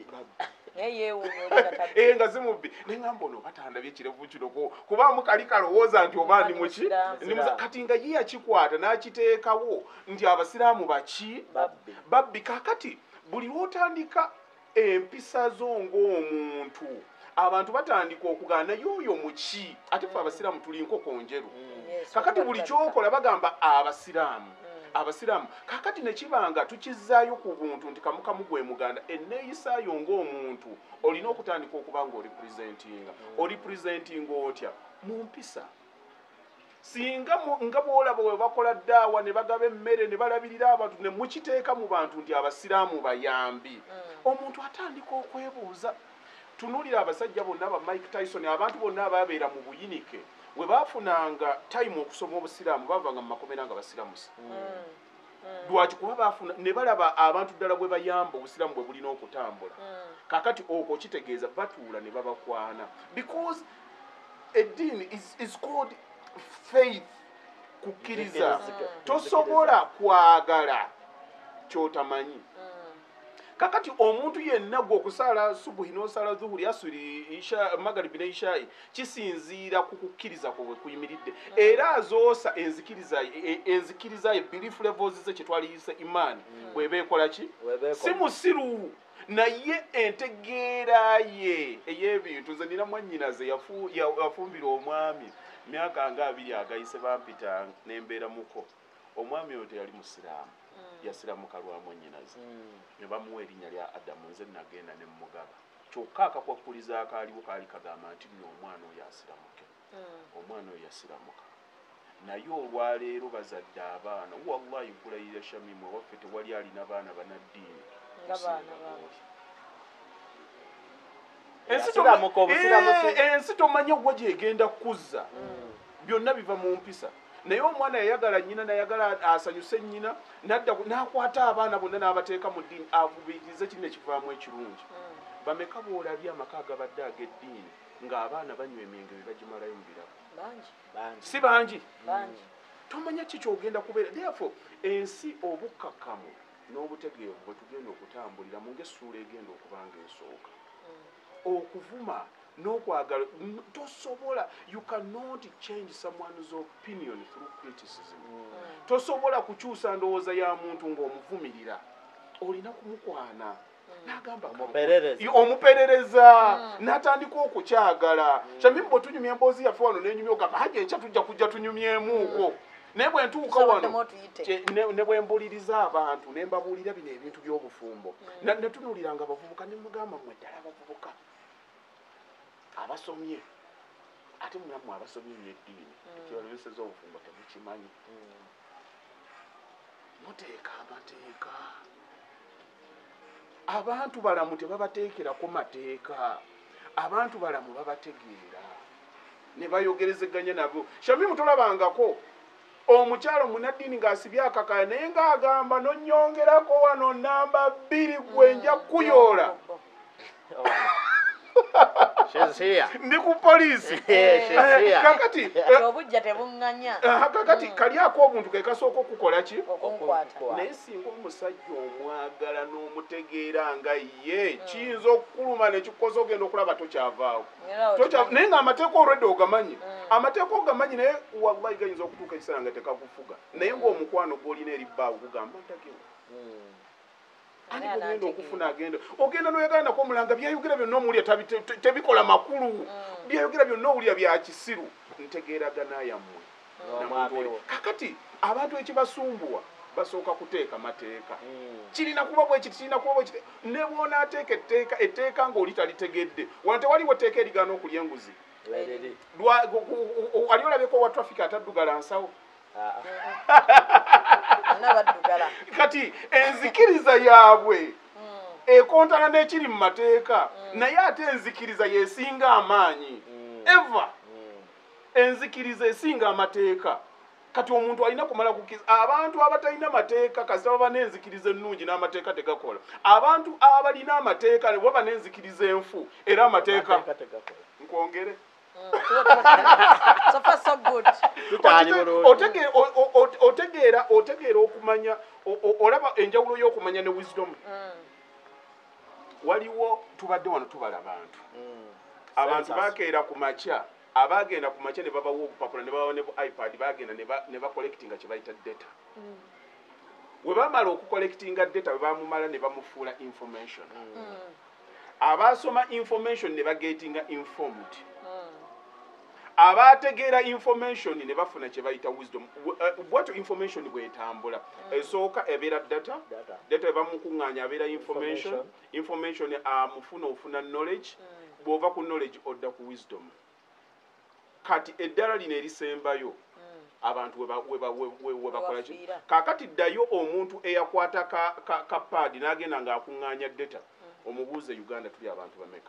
nga zimubbi neŋamba ono batandabye ekirevu kino kubaamu kali kalowooza nti oba ndi muki kati nga ye yakikwata n'akiteekawo nti abasiraamu baki babbi kakati buli lwotandika empisa zo ng'omuntu abantu batandika okugaana naye oyo muki ate fe abasiraamu tuli nkoko njeru kakati buli kyokola bagamba abasiraamu kakati nekibanga tukizaayo ku buntu nti kamukamu gwe muganda enneeyisaayo ng'omuntu olina okutandika okuba nga oripresentinga otya mu mpisa singa nga bwolaba bwe bakola ddaawa ne bagaba emmere ne balabirira abantu ne mukiteeka mu bantu nti abasiraamu bayambi omuntu atandika okwebuuza tunuulira abasajja bonna ba Mike Tyson abantu bonna ababeera mu buyinike we baafunanga time okusoma obusiraamu bavanga mu makomera nga basiramusi lwaki kuba baafuna ne balaba abantu ddala bwe bayamba obusiraamu bwe bulina okutambula kakati okwo kitegeeza batuula ne babakwana because eddiini is called faith kukkiriza tosobola kwagala kyotamanyi kakati omuntu yenna gwe okusala subuhi n'osala zuhuri asuri isha magaribi ne ishai kisinziira ku kukkiriza kwe kuyimiridde era azoosa enzikiriza belief levels ze kyetwaliyise imani bweba ekola ki si musiru naye entegeera ye ey'ebintu nze nina mwannyinaze yafumbira omwami myaka nga 2 agayise bampita nembeera muko omwami oyo teyali musiraamu yasiramuka lwa mwannyinaze ne bamuwa erinnya lya Adamu nze nagenda ne mugaba kyokka akakwakuliza akaaliwo kaali kagamba nti nno omwana oyo asiramuke omwana oyo yasiramuka naye olwaleero bazadde abaana wallahi kulayira Shamimu waffe tewali alina baana banaddiini ensi tomanya wa gyegenda kuzza byonna biva mu mpisa naye omwana yayagala nnyina nayagala asanyuse nnyina n'akwata abaana bonna n'abateeka mu ddiini avubirize kinne kivaamu ekirungi bameka boolabye amaka agabadde ag'eddiini ng'abaana banywa emyenge bye bagimalayo mu birabo si bangi tomanya ki kyogenda kubeera therefore ensi obukkakkamu n'obutegeevu bwe tugenda okutambuliramu ng'essuula egenda okuba ng'esooka okuvuma n'okwagala tosobola you cannot change someone's opinion through criticism tosobola kukyusa ndowooza ya muntu ng'omuvumirira olina kumukwana n'agamba omuperereza n'atandika okukyagala Shamimu bwe tunyumya emboozi yaffe wano n'enyumya ogamba haja enkya tujja kujja tunyumyemuuko naye bwe ntuuka wano ne bwe mbuliriza abantu ne mbabuulira bino ebintu by'obufumbo ne tunuuliranga abavubuka ne mugamba mmwe ddala abavubuka abasomye ate munamu abasomye nnyo eddiini ekibalobeseza obufumbo temukimanyi muteeka amateeka abantu balamu tebabateekerako mateeka abantu balamu babategeera ne bayogerezeganya nabo Shamimu tolabangako omukyalo munaddiini ng'asibye akakaya naye ng'agamba nonyongerako wano namba 2 gwenja kuyoola ndi ku poliisi kakati obujja tebuŋŋanya kakati kali ako obuntu ke kasooka okukola ki okunkwata naye singa omusajja omwagala n'omutegeera nga ye kiyinza okukuluma nekikoza ogenda okulaba tokyavaawo naye ng'amateeka olwedde ogamanyi amateeka ogamanyi naye wallahi gayinza okutuuka ekiseera nga tekakufuga naye ng'omukwano gw'olina eribbaawo kugamba ntagewo ani ogenda okufuna ogenda noyagala nako omulanga byayogera byonna omuwulira tebikola makulu byayogera byonna owulira bya kisiru ntegeeragana yammwe kakati abantu ekibasumbuwa basooka kuteeka mateeka kirina kuba bwekiti kirina kuba bwekiti ne bw'onaateeka etteeka ng'oli talitegedde wano tewaliwo tteeka erigaana okulya enguzi ali olabyeko owa traffic ataddugala nsawo kati enzikiriza yaabwe ekontana n'ekiri mu mateeka naye ate enzikiriza yesinga amaanyi eva enzikiriza esinga amateeka kati omuntu alina kumala kukiza abantu abatalina mateeka kasita baba n'enzikiriza ennungi n'amateeka tegakola abantu abalina amateeka ne baba n'enzikiriza enfu era amateeka nkwongere so far so good otegeera okumanya olaba enjawulo y'okumanya ne wisdom waliwo tubadde wano tubala abantu bakeera ku makya abagenda ku makya ne babawo obupapula ne babawo ne bu iPad bagenda ne bacollectinga kye bayita data we bamala okucollectinga data we bamumala ne bamufuula information abasoma information ne bagetinga informed abategeera information ne bafuna kye bayita wisdom bwatyo information bwetambula esooka ebeera data ebamukuŋŋaanya abeera information ofuna knowledge bw'ova ku knowledge odda ku wisdom kati eddala lino erisembayo abantu we bakola ki kaakati ddayo omuntu eyakwata ka paadi n'agenda ng'akuŋŋaanya data omubuuze Uganda tuli abantu bameka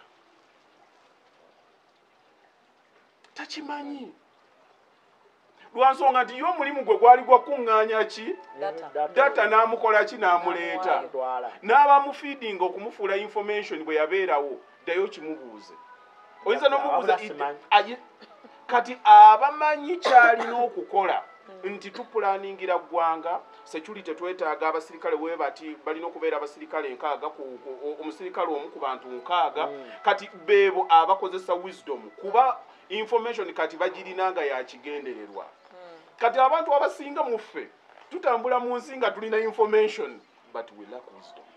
takimanyi lwansonga nti yo omulimu gwe gwali gwakuŋŋaanya ki data n'amukola ki n'amuleeta n'abamufiidinga okumufuula information bwe yabeerawo ddayo kimubuuze oyinza n'omubuuza kati abamanyi kyalina okukola nti tupulaningira ggwanga security twetaaga abasirikale we bati balina okubeera abasirikale 6 omusirikale omu ku bantu 6 kati beebo abakozesa wisdom kuba information kati bagirinanga ya kigendererwa kati abantu abasinga muffe tutambula mu nsi nga tulina information but we lack wisdom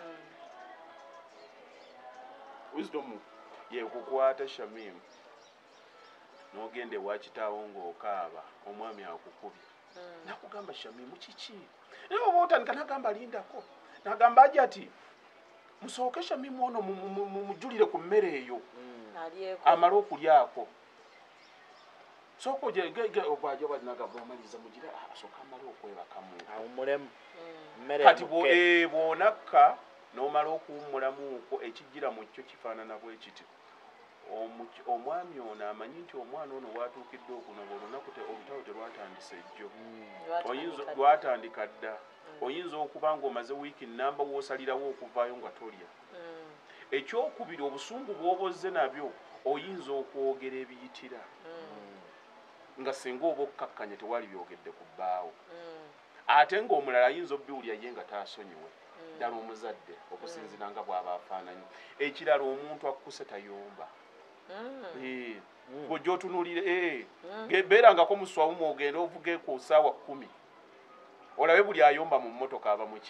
wisdom ye kukwata Shamimu n'ogende wa kitaawo ng'okaaba omwami akukubye nakugamba Shamimu kiki naye oba otandika nagamba lindako nagamba ajja ati musooke Shamimu ono mujulire ku mmere eyo amale okulyako soko obwajo badinagamba amaliza mugira asooka amale okwebakamu awumulemu mmere kati bonakka n'omala okuwummulamuuko ekijjira mu kyo kifaanana bwe kiti omwami ono amanyi nti omwana ono watuukidde okunoba olunaku olutawo terwatandise jjo lwatandika dda oyinza okuba ng'omaze wiiki namba w'osalirawo okuvaayo nga tolya ekyokubiri obusungu bw'obozze nabyo oyinza okwogera ebiyitira nga singa oba okkakkanya tewali byogedde ku bbaawo ate ng'omulala ayinza obbiwulya ye nga taasonyiwe ddala omuzadde okusinziira nga bw'aba afaananyi ekirala omuntu akkuse tayomba bw'ojja otunuulire beerangako muswawumu ogenda ovuge ku ssaawa 10 olabe buli ayomba mu mmotoka aba muki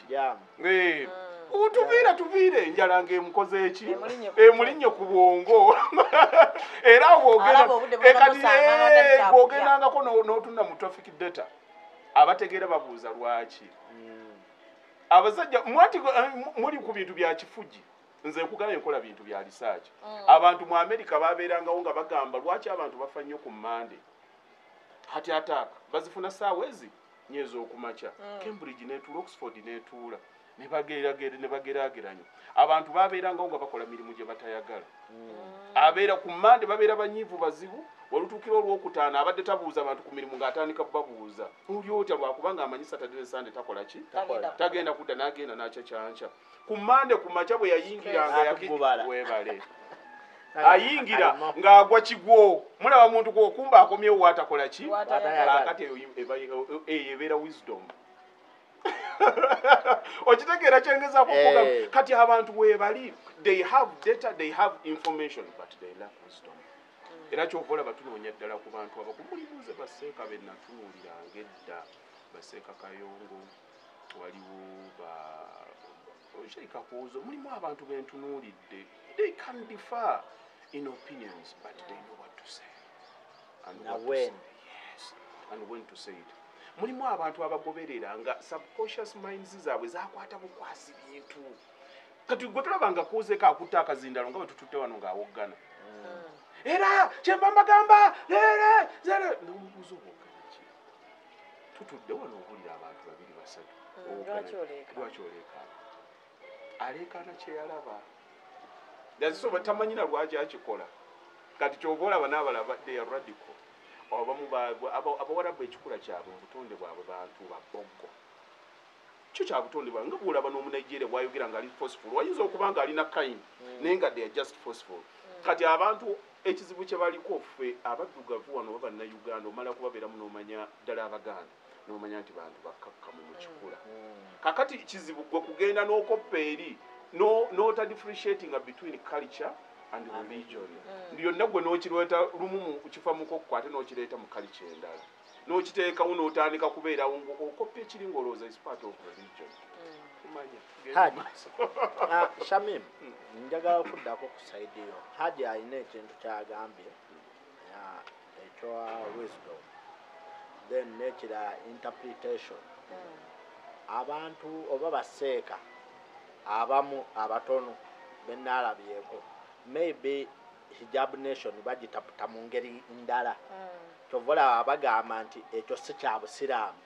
tuviire enjala ng'emukoze eki emulinnye ku bwongo era bw'ogendangako n'otunda mu traffic data abategeera babuuza lwaki abasajja muli ku bintu bya kifugi nze nkugambye nkola bintu bya research abantu mu America babeerangawo nga bagamba lwaki abantu bafa nnyo ku Monday hati ataaka bazifuna ssaawa ezi nyezo okumacha Cambridge netuula Oxford netuula ne bagerageranya abantu babeeranga nga bakola mirimu gye batayagala abeera ku Mande babeera banyiivu bazibu olutuukira olwokutaano abadde tabuuza abantu ku mirimu ng'atandika babuuza oli otya lwakubanga amanyi Saturday ne Sunday takola ki tagenda kudda n'agenda n'akyakyanca ku Mande ku maca bwe yayingiranga webale ayingira ng'agwa kigwo mulaba muntu gwokumba akomyewo watakola ki kati eyo ebeera wisdom okitegeera kyengezaako okuga kati abantu webali they have data they have information but they lack wisdom era kyovola batunoonya ddala ku bantu abakumulibuuze baseeka bennatunuuliranga edda baseeka Kayongo waliwo Sheikh Kakuuzo mulimu abantu bentunuulidde they can differ in opinions but they know what to say and when to say it mulimu abantu abagoberera nga subconscious minds zaabwe zakwata bukwasi bintu kati gwe tulabanga kuuzeko akutta akazindalo nga bwe tututte wano ng'awoggana era kyemba mbagamba zere n'omubuuza obwoggana ki tutudde wano obulira abantu babiri basatu lwaki oleekaana aleekaana kyeyalaba yazisoba tamanyina lwaki akikola kati kyova olaba n'abalaba they are radical abamu abawarabu ekikula kyabwe obutonde bwabwe bantu baboggo kyo kya butonde bwabwe nga bwolaba n'omunigeria bwayogera ng'ali forceful wayinza okuba nga alina kind naye nga they are just forceful kati abantu ekizibu kye baliko ffe abaddugavu wano baba Uganda omala kubabeeramu n'omanya ddala Abaganda n'omanya nti bantu bakkakkamu mu kikula kakati kizibu gwe kugenda n'okoppa eri not differentiating between culture and religion byonna gwe n'okirweta lumu kifa muko ate n'okireeta mu culture endala n'okiteekawo n'otandika kubeerawo okoppa ekiri ng'olowooza is part of religion Shamim njagala okuddako ku side yo Haji alina ekintu kyagambye ekya wisdom then nekira interpretation abantu oba baseeka abamu abatono benalabyeko maybe hijab nation bagitaputa mu ngeri ndala kyovola abagamba nti ekyo si kya busiraamu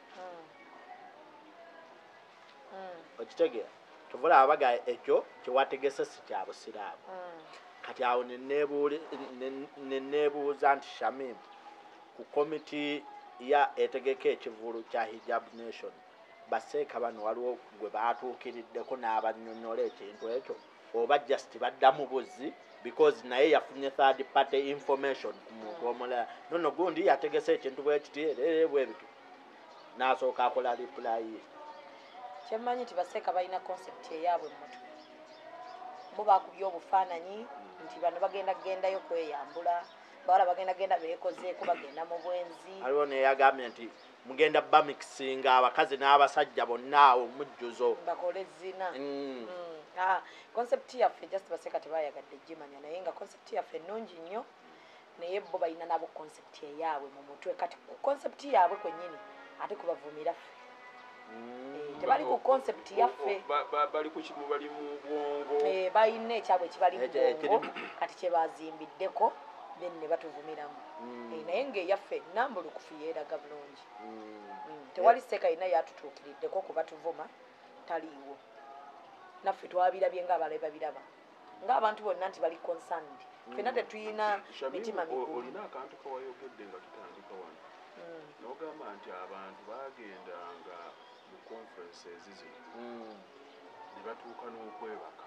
okitegeera kyovola abaga ekyo kyewategese si kya busiraamu kati awo neneebuuza nti Shamim ku komiti ya etegeka ekivulu kya hijab nation baseeka bano waliwo gwe baatuukiriddeko n'abannyonnyola ekintu ekyo oba just baddamu buzzi because naye yafunye third party information ku muntu omulala nono gundi yategese ekintu bwekiti bwebitu n'asooka akola reply kyemmanyi nti baseeka balina concept eyaabwe mu mutwe bo bakubye obufaananyi nti bano bagenda kugendayo kweyambula bawala bagenda genda beekozeeko bagenda mu bwenzi aliwo neyagambye nti mugenda bamixinga abakazi n'abasajja bonna awo mujjuzo bakole zina concept yaffe just baseeka tebayagadde gimanya naye nga concept yaffe ennungi nnyo naye bo balina nabo concept eyaabwe mu mutwe kati concept yaabwe kwennyini ate kubavumira ffe tebali ku concept yaffe bali ku kimu bali mu bwongo balina ekyabwe ekibali mu bwongo kati kyebazimbiddeko then ne batuvumiramu naye ng'eyaffe nambulukufu yeeraga bulungi tewali seeka yina yatutuukiriddeko kuba tuvuma taliiwo naffe twabirabye ng'abalala babiraba ng'abantu bonna nti bali concerned ffenna tetuyina mitima migumu olina akantu kawayogedde nga tutandika wano n'ogamba nti abantu bagendanga mu conferences zino ne batuuka n'okwebaka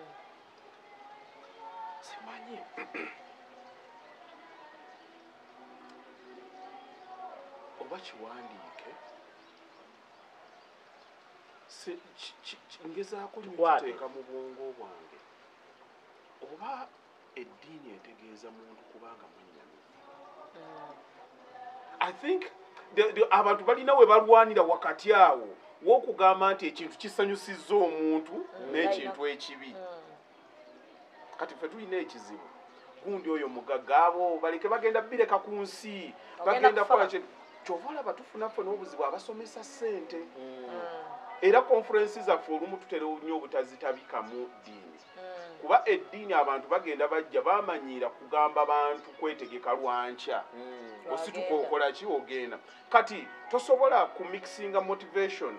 simanyi oba kiwandiike ngezaako nyekiteeka mu bwongo bwange oba eddiini etegeeza muntu kubanga mwennyamivu I think abantu balina we balwanira wakati awo w'okugamba nti ekintu kisanyusizza omuntu n'ekintu ekibi kati ffe tulina ekizibu gundi oyo mugagga abo baleke bagenda bireka ku nsi bagenda kukola kyova olaba tufuna ffe n'obuzibu abasomesa ssente era conferences zaffe olumu tutera nnyo obutazitabikamu ddiini kuba eddiini abantu bagenda bajja bamanyiira kugamba bantu kwetegeka lwanca osituka okola ki ogenda kati tosobola kumixinga motivation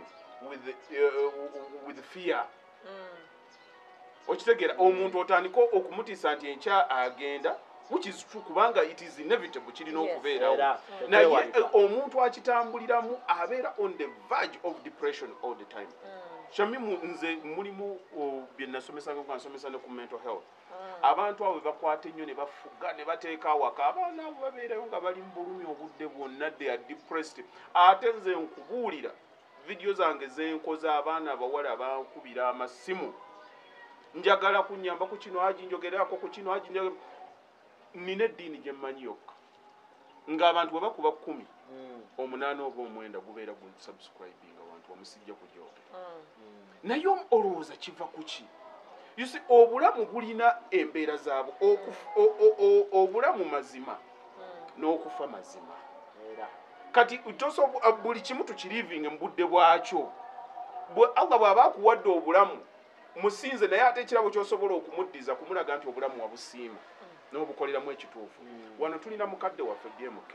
with fear okitegeera omuntu otandika okumutiisa nti enkya agenda which is true kubanga it is inevitable kirina okubeerawo naye omuntu akitambuliramu abeera on the verge of depression all the time Shamimu nze mulimu bye nasomesanga nga nsomesa ne ku mental health abantu abo bakwata ennyo ne bafuga ne bateeka awaka abaana abo babeerayo nga bali mu bulumi obudde bwonna they are depressed ate nze nkubuulira vidiyo zange zenkoza abaana abawala bankubira amasimu njagala kunyamba ku kino haji njogerako ku kino haji nina eddiini gye mmanyi yokka ng'abantu bwe bakuba 10 8 oba 9 gubeera gu subscribing abantu bamusijja kujoga naye olowooza kiva ku ki yusi obulamu bulina embeera zaabwo obulamu mazima n'okufa mazima kati buli kimu tukirivinge mu budde bwakyo Allah bw'aba akuwadde obulamu musinze naye ate ekirabo ky'osobola okumuddiza kumulaga nti obulamu wabusiima n'obukoleramu ekituufu wano tulina mukadde waffe DMK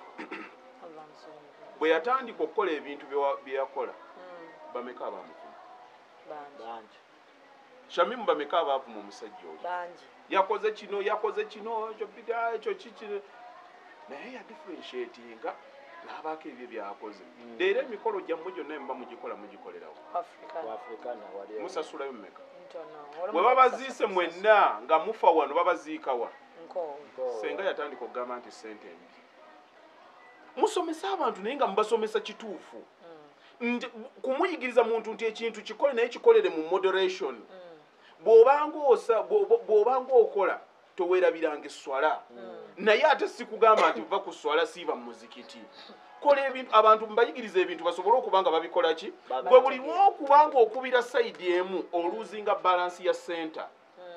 bwe yatandika okukola ebintu bye yakola bameka abamuvuma bangi Shamimu bameka abavuma omusajja oyo yakoze kino ekyo kikino naye ya differentiatinga n'abaako ebyo byakoze leero emikolo gyammwe gyonna mba mugikolerawo musasulayo mmeka bwe babaziise mwenna nga mufa wano babaziika wa senga yatandika okugamba nti sente embi musomesa abantu naye nga mubasomesa kituufu kumuyigiriza muntu nti ekintu kikole naye kikolere mu moderation bw'obanga okola toweerabiranga esswala naye ate sikugamba nti va ku swala siiba mu muzikiti kola ebintu abantu mbayigiriza ebintu basobole okuba nga babikola ki gwe buli lwokubanga okubira sayidi emu oluzinga balance ya center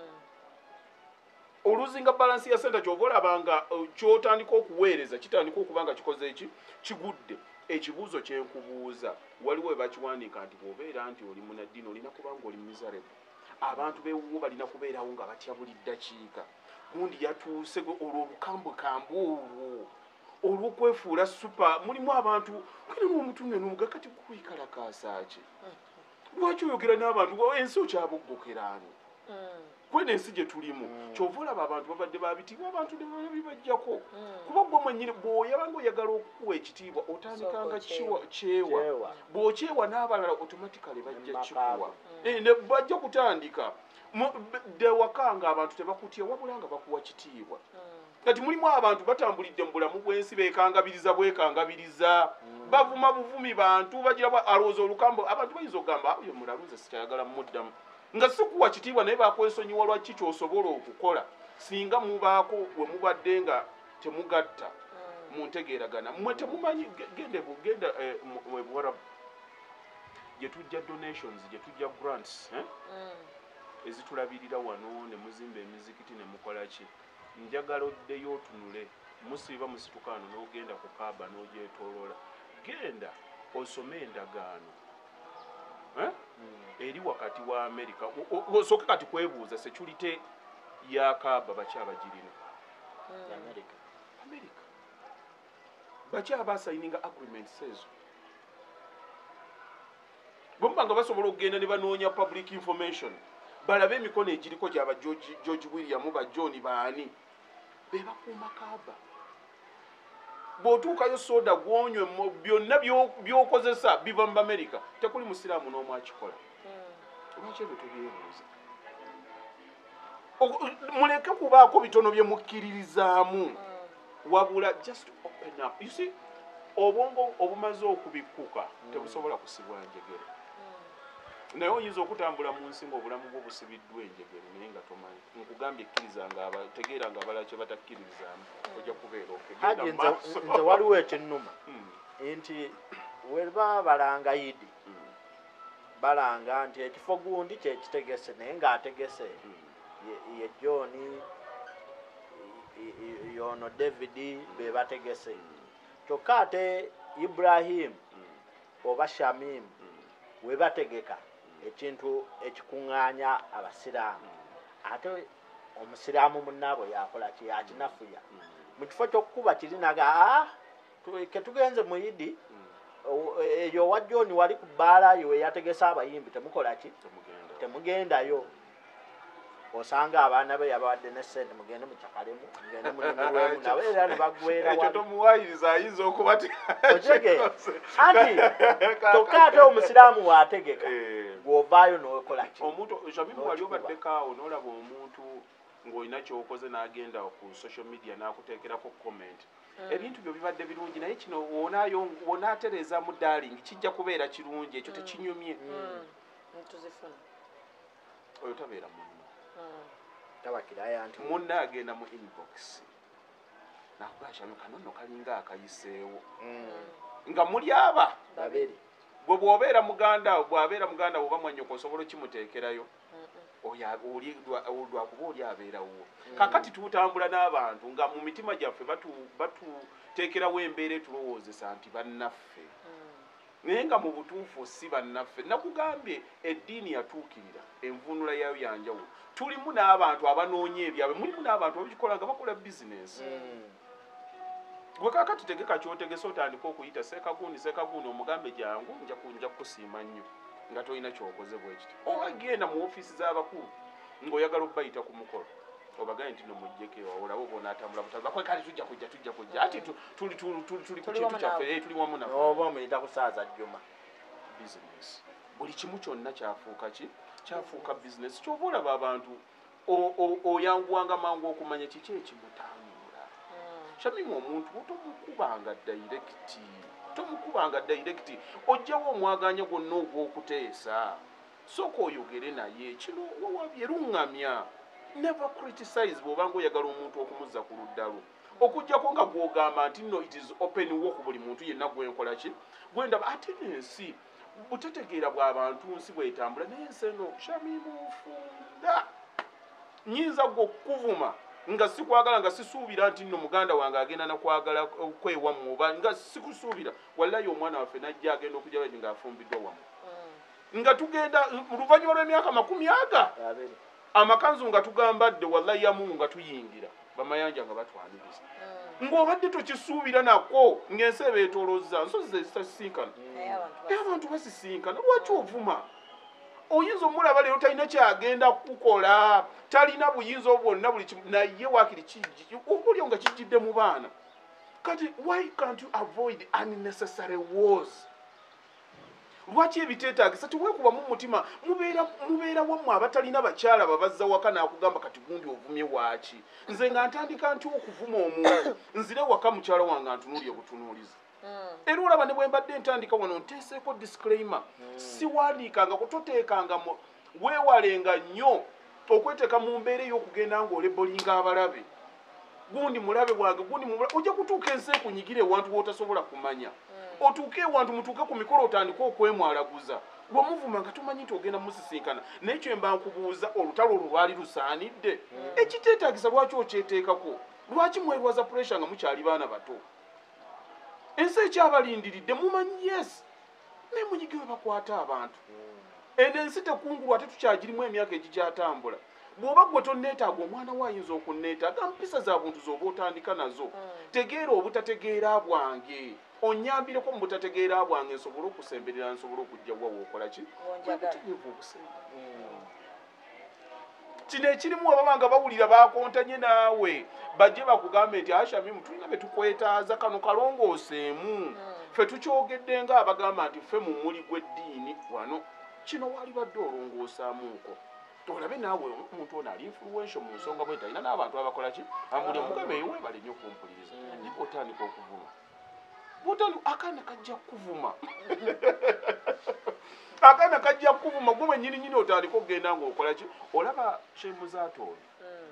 kyova olabanga kyotandika okuweereza kitandika okuba nga kikoze eki kigudde ekibuuzo kyenkubuuza waliwo webakiwandiika nti bw'obeera nti oli munaddiini olina kubanga oli miserable abantu bewuwo balina kubeerawo nga batya buli ddakiika gundi yatuuse olwo olukambwekambe olwo olw'okwefuula supa mulimu abantu kale n'omutunde n'omugakati gwikalakaasa ki lwaki oyogera n'abantu ensi okyaboggokerani kwene ensi gye tulimu kyova olaba abantu babadde babitiibwa abantu nebibajjako kuba gwe mwennyini bw'oyabanga oyagala okukuwa ekitiibwa otandikanga kyewa bw'okyewa n'abalala automatically bajja kikuwa bajja kutandika ddewaka nga abantu tebakutya wabula nga bakuwa kitiibwa kati mulimu abantu batambulidde mu bulamu bw'ensi bwekangabiriza bavuma buvumi bantu bagira alowooza olukambo abantu bayinza okugamba oyo mulaluze sikyayagala muddamu nga sikuwa kitiibwa naye bakwesonyiwa lwaki kyosobola okukola singa mubaako we mubadde nga temugatta muntegeeragana mmwe temumanyi genda Buwarabu gye tujja donations gye tujja grants ezitulabirira wano ne muzimba emizikiti ne mukola ki njagala oddeyo otunule musiiba musitukaano n'ogenda ku Kaaba n'ogyetooloola genda osome endagaano eri wakati wa Amerika osooke kati kwebuuza security ya Kaaba baki abagirina Amerika baki abasayininga agreements ezo bwemba nga basobola okugenda ne banoonya public information balabe emikono egiriko gyaba George William ba John baani bebakuuma Kaaba bw'otuukayo soda gwonywe byonna by'okozesa biva mu Amerika tekuli musiraamu n'omu akikola lwaki ebyo tebyebuuza muleke kubaako bitono bye mukkiririzaamu wabula just open up you see obwongo obumaze okubikkuka tebusobola kusibwa njegere naye oyinza okutambula mu nsi ng'obulamu bwo busibiddwa enjegere naye nga tomanyi nkugambye ekkiriza nga tegeera nga balakye batakkiririzaamu ojja kubeera okegenda nze waliwo ekinnuma nti weba balanga Idi balanga nti ekifo gundi kyekitegese naye ng'ategese ye John yono David be bategese kyokka ate Ibrahim oba Shamim we bategeka ekintu ekikuŋŋaanya abasiraamu ate omusiraamu munnaabo yakola ki yakinafuya mu kifo ky'okukuba kirinaga ketugenze mu Idi eyo wa John wali ku bbaala yo yategesa abayimbi temukola ki temugendayo osanga abaana be yabawadde ne ssente mugende mucakalemu mugende mulimulwemu nawe era ne bagwera ekyo tomuwayiriza ayinza okuba anti kyokka ate omusiraamu waategeka gw'ovaayo n'okola ki omuntu Shamimu wali obaddekaawo n'olaba omuntu ng'olina ky'okoze n'agenda ku social media n'akuteekerako comment ebintu byo bibadde birungi naye kino wonaatereeza mu darling kijja kubeera kirungi ekyo tekinyumye oyo tabeera munno tabakirayo anti munne agenda mu inbox nakugaa Shamimu kanono kalinga akayiseewo nga muli aba babiri gwe bw'obeera muganda oba mwanyoko osobola okimuteekerayo lwakuba oli abeerawo kakati tutambula n'abantu nga mu mitima gyaffe batuteekerawo embeera etulowoozesa nti bannaffe naye nga mu butuufu si bannaffe nakugambye eddiini yatuukirira envuunula yayo yanjawulo tulimu n'abantu abanoonya ebyabwe mulimu n'abantu ababikola nga bakola bizinesi gwe kakati tegeka kyotegesa otandika okuyita sekagundi omugambe jangu nja kukusiima nnyo nga tolina kyokoze bwekiti oba genda mu ofiisi z'abakulu ng'oyagala obbayita ku mukolo obagaye nti nomujjeko ewawolawo oba onaatambula butambula kale tujja kujja ati tuli ku kintu kyaffe tuli wamu naffe oba omuyita ku saaza jjuma bizinesi buli kimu kyonna kyafuuka bizinesi kyova olaba abantu oyanguwanga mangu okumanya kiki ekimutambula Shamimu omuntu tomukubanga dayirekiti ojjawo omwaganya gwonna ogw'okuteesa sooka oyogere naye kino wawabye luŋŋamya never criticize bw'obanga oyagala omuntu okumuzza ku ludda lwo okuggyako nga gw'ogamba nti no it is open wo ku buli muntu yenna gwenkola ki gwendaba ate n'ensi butetegeera bw'abantu nsi bwetambula naye ensi eno Shamimu nfunda nyinza gwe okukuvuma nga sikwagala nga sisuubira nti nno muganda wange agenda nakwagala kwewamu oba nga sikusuubira wallahi omwana waffe najja agenda okujja bati ng'afumbiddwa wamu nga tugenda mu luvannyuma lw'emyaka 10 amakanzu nga tugambadde wallahi yamungu nga tuyingira bamayanja nga batwaniriza ng'obadde tokisuubira nako ng'ensi ebeetoolozza nsozi zezitasinkana abantu basisinkana lwaki ovuma oyinza omulaba leero talina kyagenda kukola talina buyinza bwonna buli kimu naye waakiri olio nga kijjidde mu baana kati why can't you avoid unnecessary wars lwaki ebiteetaagisa tiweekubamu mutima mubeera wammwe abatalina bakyala babazza waka naakugamba kati gundi ovumye waaki nze nga ntandika nti okuvuma omuntu nzire waka mukyala wange antunuulye butunuulizi era olaba ne bwe mbadde ntandika wano nteeseeko disclaimer siwandiikanga kutoteekanga weewalenga nnyo okweteeka mu mbeera ey'okugenda ng'olebolinga abalabe gundi mulabe wange gundi ojja kutuuka ensi ekunyigire ewantu w'otasobola kumanya otuuke ewantu mutuuke ku mikolo otandike okwemwalaguza lwomuvuma nga tumanyi nti ogenda musisinkana naye kyo mba nkubuuza olutalo olwo lwali lusaanidde ekiteetaagisa lwaki okyeteekako lwaki mwerwaza puresha nga mukyali baana bato ensi ekyabalindiridde mumanyi yes naye munyige we bakwata abantu eno ensi tekungulu ate tukyagirimu emyaka egikyatambula bw'oba gwe tonneetaaga omwana we ayinza okunneetaaga mpisa za buntu z'oba otandika nazo tegeera obutategeera bwange onyambireko mu butategeera bwange nsobole okusemberera nsobole okujja bwa wookola ki butegeevu obusembe kino ekirimu ababa nga bawulira bakontanye naawe bajje bakugambe nti Shamimu tulina be tukwetaaza kano kalongooseemu ffe tukyogedde nga abagamba nti ffe mu muli gw'eddiini wano kino wali badde olongoosamuuko olabe naawe omuntu ono ali influential mu nsonga bwe talina n'abantu abakola ki amuli omugame ewe balemye okumpuliriza naye otandika okuvuma akaana kajja kuvuma akaana kajja kuvuma gwe nyini otandika okugenda ng'okola ki olaba kyemuzaata oyo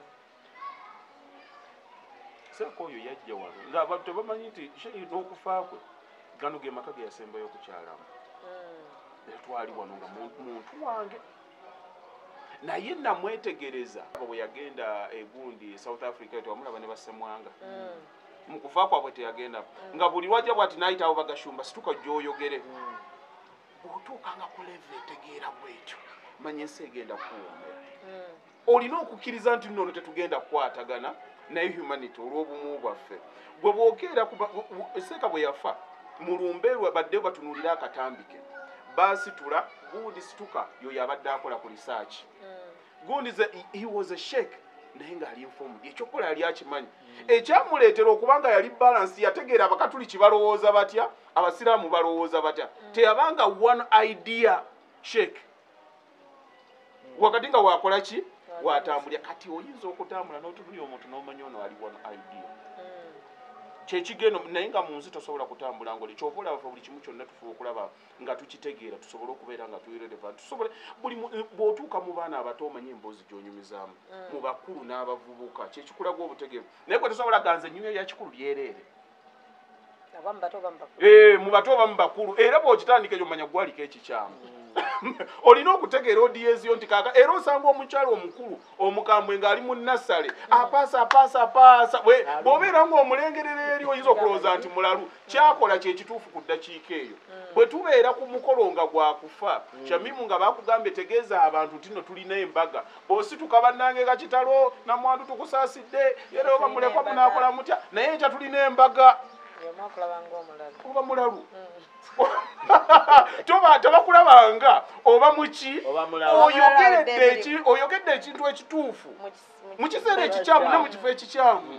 seeko oyo yajja wano ng'abantu tebamanyi nti n'okufa kwe gano ge maka ge yasembayo okukyalamu twali wano nga muntu wange naye namwetegereza bwe yagenda egundi South Africa twamulaba ne basemwanga mu kufa kwabwe teyagenda nga buli wajja bwati nayitawo bagashumba situka gy'oyogere bw'otuukanga ku level etegeera bwekyo manye ensi egenda kuwoomera olina okukkiriza nti nno tetugenda kukwatagana naye humanity olw'obumu bwaffe gwe bwokeera seeka bwe yafa mulumbe badde batunulira akatambike basitula gundi situka yoyo abadde akola ku research gundi he was a sheikh naye ng'ali informed ekyokukola yali akimanyi ekyamuleetera okubanga yali balance yategeera abakatuliki balowooza batya abasiraamu balowooza batya teyabanga one idea sheikh wakati nga wakola ki watambulya kati oyinza okutambula n'otunulya omuntu n'omanya ono ali one idea kyekigendo naye nga mu nsi tosobola kutambula ngoli kyova olaba buli kimu kyonna tufuba okulaba nga tukitegeera tusobole okubeera nga tuli relevant tusobole bw'otuuka mu baana abato omanye emboozi gy'onyumizaamu mu bakulu n'abavubuka kyekikulaga obutegeevu naye gwe tosobola ganza ennyumya yakikulu lyereere mu bato oba mu bakulu era bw'okitandika ekyo omanya gwaliko ekikyamu olina okutegeera odieziyo nti kaka era osanga omukyalo omukulu omukambwe ng'ali mu nassale apaasa bw'obeera ng'omulengerera eri oyinza okulowooza nti mulalu kyakola kyekituufu ku ddakiika eyo bwe tubeera ku mukolo nga gwakufa Shamimu nga bakugambye tegeeza abantu nti nno tulina embaga bw'osituka bannange kakitalo namwandu tukusaasidde era oba mulekwa munaakola mutya naye ekya tulina embaga oba mulalu tobakulabanga oba muki oyogedde ekintu ekituufu mu kiseera ekikyamu ne mu kifo ekikyamu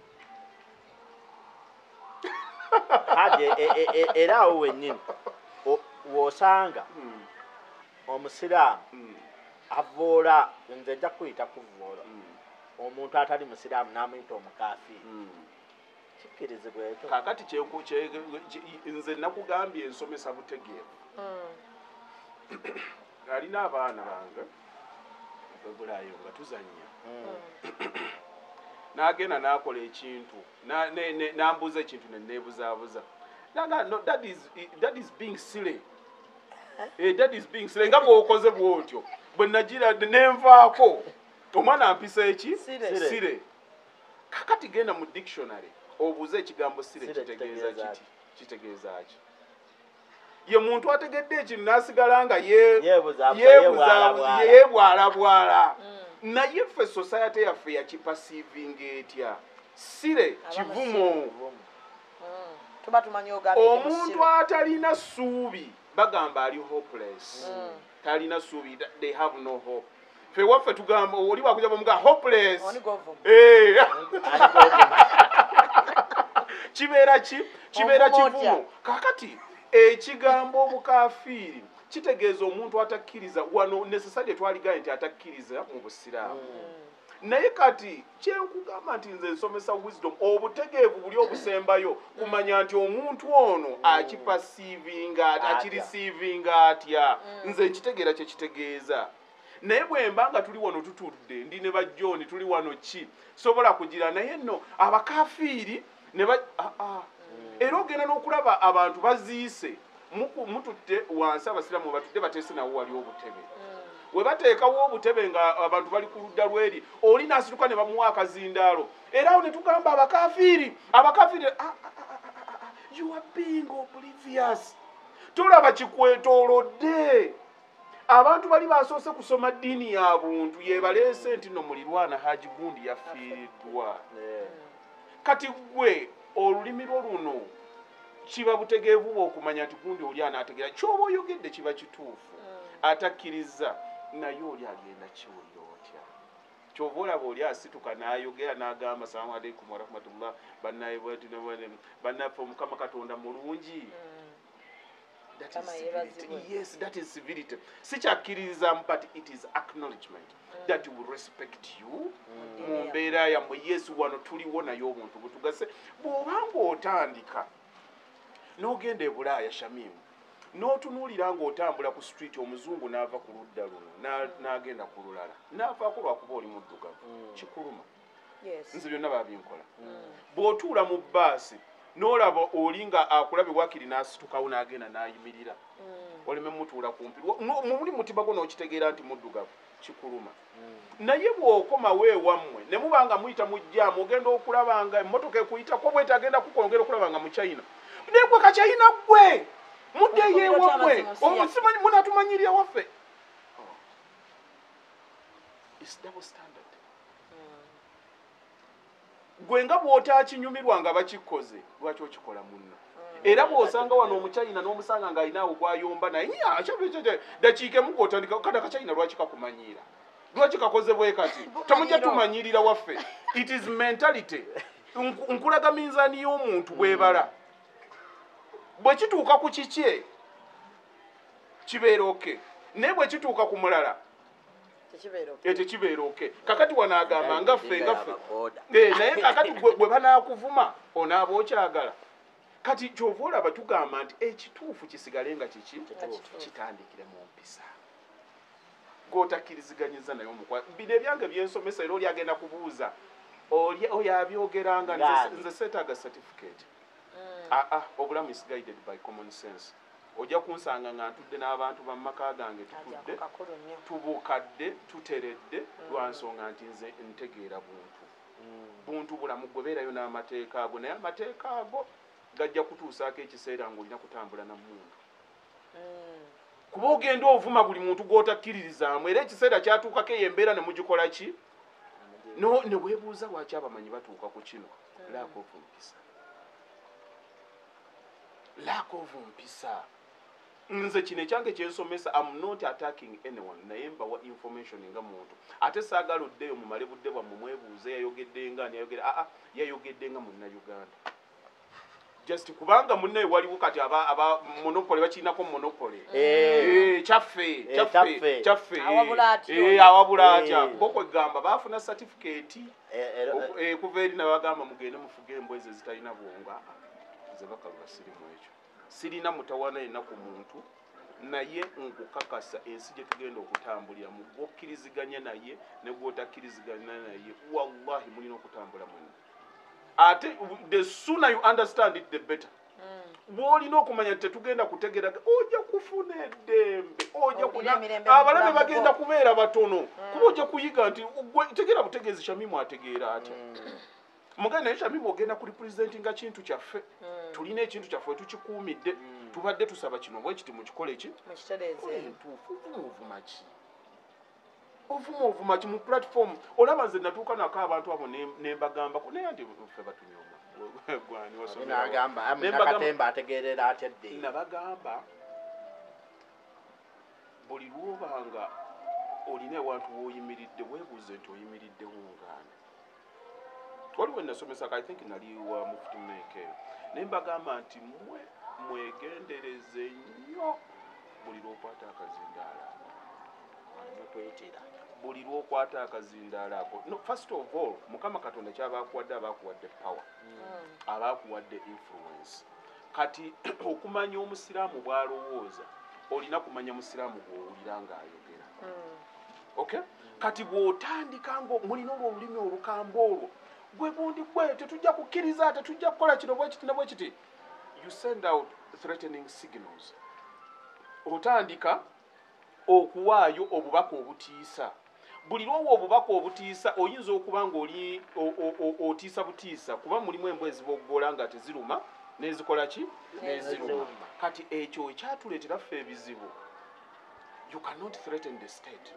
era awo wennyini w'osanga omusiraamu avoola nze nja kuyita kuvoola omuntu atali musiraamu n'amuyita omukaafiiri kikkirizibwa ekyo kakati nze nakugambye ensomesa butegeevu alina abaana bange ebulaayo nga tuzannya n'agenda n'akola ekintu n'ambuuza ekintu neneebuzaabuza that is being silly that is being silly nga bw'okoze bw'otyo bwe nagira nenvaako omwana ampisa eki sire kakati genda mu dictionary obuuze ekigambo sire kitegeeza ki ye muntu ategedde ekintu n'asigala nga yeebwalabwala naye ffe society yaffe yakipasiivinga etya sire kivumo omuntu atalina ssuubi bagamba ali hopeless talina ssuubi they have no hope ffe waffe tugamba oli wakuja bamuga hopeless kibeera kivumo kakati ekigambo obukafiiri kitegeeza omuntu atakkiriza wano necessary twaligaye nti atakkiriza mu busiraamu naye kati kyenkugamba nti nze nsomesa wisdom obutegeevu buli obusembayo kumanya nti omuntu ono akirisiivinga atya nze nkitegeera kyekitegeeza naye bwemba nga tuli wano tutudde ndi ne bajjooni tuli wano ki sobola kugira naye nno abakafiiri era ogenda n'okulaba abantu baziise mututte wansi abasiraamu batudde bateese nawo wali obutebe we bateekawo obutebe nga abantu bali ku ludda lweri oli n'asituka ne bamuwa akazindaalo era awo ne tugamba abakafiiri you are being oblivious tolaba kikwetoolodde abantu bali basoose kusoma ddiini ya buntu yebaleese nti no mulirwana Haji Gundi yafiiriddwa kati gwe olulimi lwo luno kiba butegeevu bw'okumanya nti Gundi oli anaategeera kyoba oyogedde kiba kituufu atakkiriza naye oli agenda kiwulira otya kyova olaba oli asituka n'ayogera n'agamba salaamu aleikum warahmatullah bannaffe omukama katonda mulungi yes, that is civility. Sichakkiriza, but it is acknowledgement that we will respect you. Mumbeera ya mwe Yesu wano tuliwo nayo omuntu butugase bw'obanga otandika n'ogenda e Bulaaya Shamimu n'otunuulira ng'otambula ku street omuzungu n'ava ku ludda luno n'agenda ku lulala n'avaako lwakuba oli muddugavu kikuluma nze byonna babinkola bw'otuula mu bbaasi n'olaba oli nga akulabye wakiri n'asitukawo n'agenda n'ayimirira oleme mutuula kumpi muli mutima gwo n'okitegeera nti muddugavu kikuluma naye bw'okomawo ewammwe ne muba nga muyita mu jjaamu ogenda okulaba nga emmotoka ekuyitako bwete agenda kukwongera okulaba nga mu China naye gwe Kachina gwe muddeyo ewammwe simanyi munatumanyirya waffe It's double standard. Gwe nga bw'otaakinyumirwa nga bakikoze lwaki okikola munno. Era bw'osanga wano omuchina n'omusanga ng'alinawo gwayomba naye dakiika emu gw'otandika kati akachina lwaki kakumanyiira lwaki kakoze bwe kati temujja tumanyirira waffe. It is mentality. Nkulaga minzaani y'omuntu bwebala bwe kituuka ku kikye kibeera oke naye bwe kituuka ku mulala tekibeera oke. Kakati wanaagamba ngaffe naye kakati bwe banaakuvuma onaaba okyagala. Kati kyova olaba tugamba nti ekituufu kisigale nga kiki kitandikire mu mpisa gw'otakkiriziganyiza naye omukwa. Bino ebyange byensomesa era oli agenda kubuuza oyo abyogeranga nze seetaaga certificate. Obulamu is guided by common sense. Ojja kunsanga nga ntudde n'abantu bamumaka gange tutudde tubukadde tuteredde lwa nsonga nti nze ntegeera buntu bulamu gwe beerayo n'amateeka ago naye amateeka ago gajja kutuusaako ekiseera ng'olina kutambula na muntu. Kuba ogenda ovuma buli muntu gw'otakkiririzaamu era ekiseera kyatuukako eyo embeera ne mugikola ki ne weebuuza lwaki abamanyi batuuka ku kino. Lack of mpisa. Nze kino ekyange kyensomesa, I'm not attacking anyone naye mbawa information nga muntu. Ate saagala oddeyo mumale budde bwammwe mwebuuze yayogedde nga ani yayogedde nga munnayuganda. Just kubanga munne waliwo kati aba monopoly bakirinako monopoly. Kyaffe. Awabula atya. Boko gamba baafuna certificate. Kuva eri nabagamba mugende mufuge embweze zitalina bwonga. Nze bakalwa sirimu ekyo. Sirina mutawana yenna ku muntu naye nkukakasa ensi gye tugenda okutambulira mu gwokkiriziganya naye ne gw'otakkiriziganya naye wallahi mulina okutambula mwenna. Ate the sooner you understand it the better. Bw'olina okumanya nti tetugenda kutegeera ojja kufuna eddembe abalabe bagenda kubeera batono kuba ojja kuyiga nti tegeera butegeezi Shamimu ategeera atya. Muganda naye Shamimu ogenda ku representinga kintu kyaffe. Tulina ekintu kyaffe tukikuumidde tubadde tusaba kino bwe kiti mukikole ki ovuma ki mu platform. Olaba nze natuuka nako abantu abo ne mbagamba naye nti ffe batunyoma gwani wasomera ategeerera atya dde nabagamba buli lwobanga olina ewantu w'oyimiridde weebuuze nti oyimiriddewo ngaani. Waliwo nasomesa I think nali wa Mufti Meke naye mbagamba nti mwegendereze nnyo buli lw'okwata akazindaala buli lw'okwata akazindaala ako. No, first of all Mukama Katonda kyabaakuwadde abaakuwadde power abaakuwadde influence. Kati okumanya omusiraamu bw'alowooza olina kumanya musiraamu gw'owulira ng'ayogera. Okay? Kati bw'otandika ngo mulina olulimi olukamba olwo gwe bundi gwe tetujja kukkiriza tetujja kukola kino bwe kiti ne bwe kiti. You send out threatening signals. Otandika okuwaayo obubaka obutiisa. Buli lwowa obubaka obutiisa oyinza okuba ng'oli otiisa butiisa kuba mulimu embwezi b'oggola nga teziruma n'ezikola ki n'eziruma. Kati ekyo ekyatuleetera ffe ebizibu. You cannot threaten the state.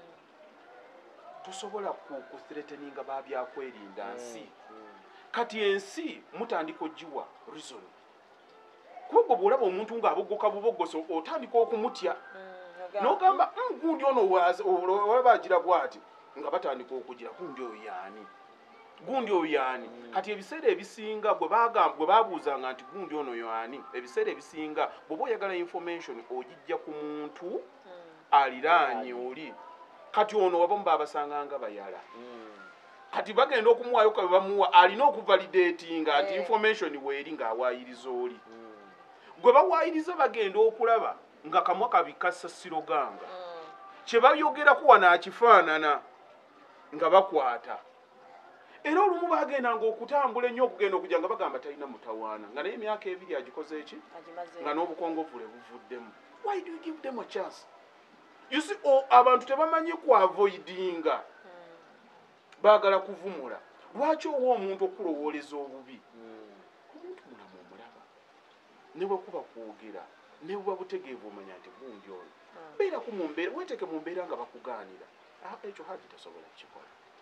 Tosobola kuthreateninga babyakwerinda nsi. Kati ensi mutandika ogiwa reason. Kuba bw'olaba omuntu ng'aboggoka buboggoso otandika okumutya. N'ogamba gundi ono olaba agira bw'ati nga batandika okugira gundi oyo y'ani. Kati ebiseera ebisinga bwe baabuuzanga nti gundi ono y'ani, ebiseera ebisinga bw'oba oyagala information ogijja ku muntu aliraanye oli. Kati ono wabamu baabasanga nga bayala. Kati bagenda okumuwaayo kabe bamuwa alina okuvalidatinga nti information weeri ng'awaayiriza oli. Gwe bawaayiriza bagenda okulaba nga kamwa kabika Sasiro ganga. Kye bayogerako wano akifaanana nga bakwata. Era olumu bagendanga okutambula ennyo okugenda okujja nga bagamba talina mutawaana nga naye emyaka 2 agikoze eki nga n'obukongovule buvuddemu. Why do you give them a chance? You see, abantu tebamanyi kuavoidinga baagala kuvumula. Lwaki owa omuntu okulowooleza obubi? Omuntu mulamu omulaba ne bwe kuba kwogera ne buba butegeevu omanya nti gundi ono beera ku mumbeera weeteeke mu mbeera nga bakugaanira ekyo haji tasobola kukikola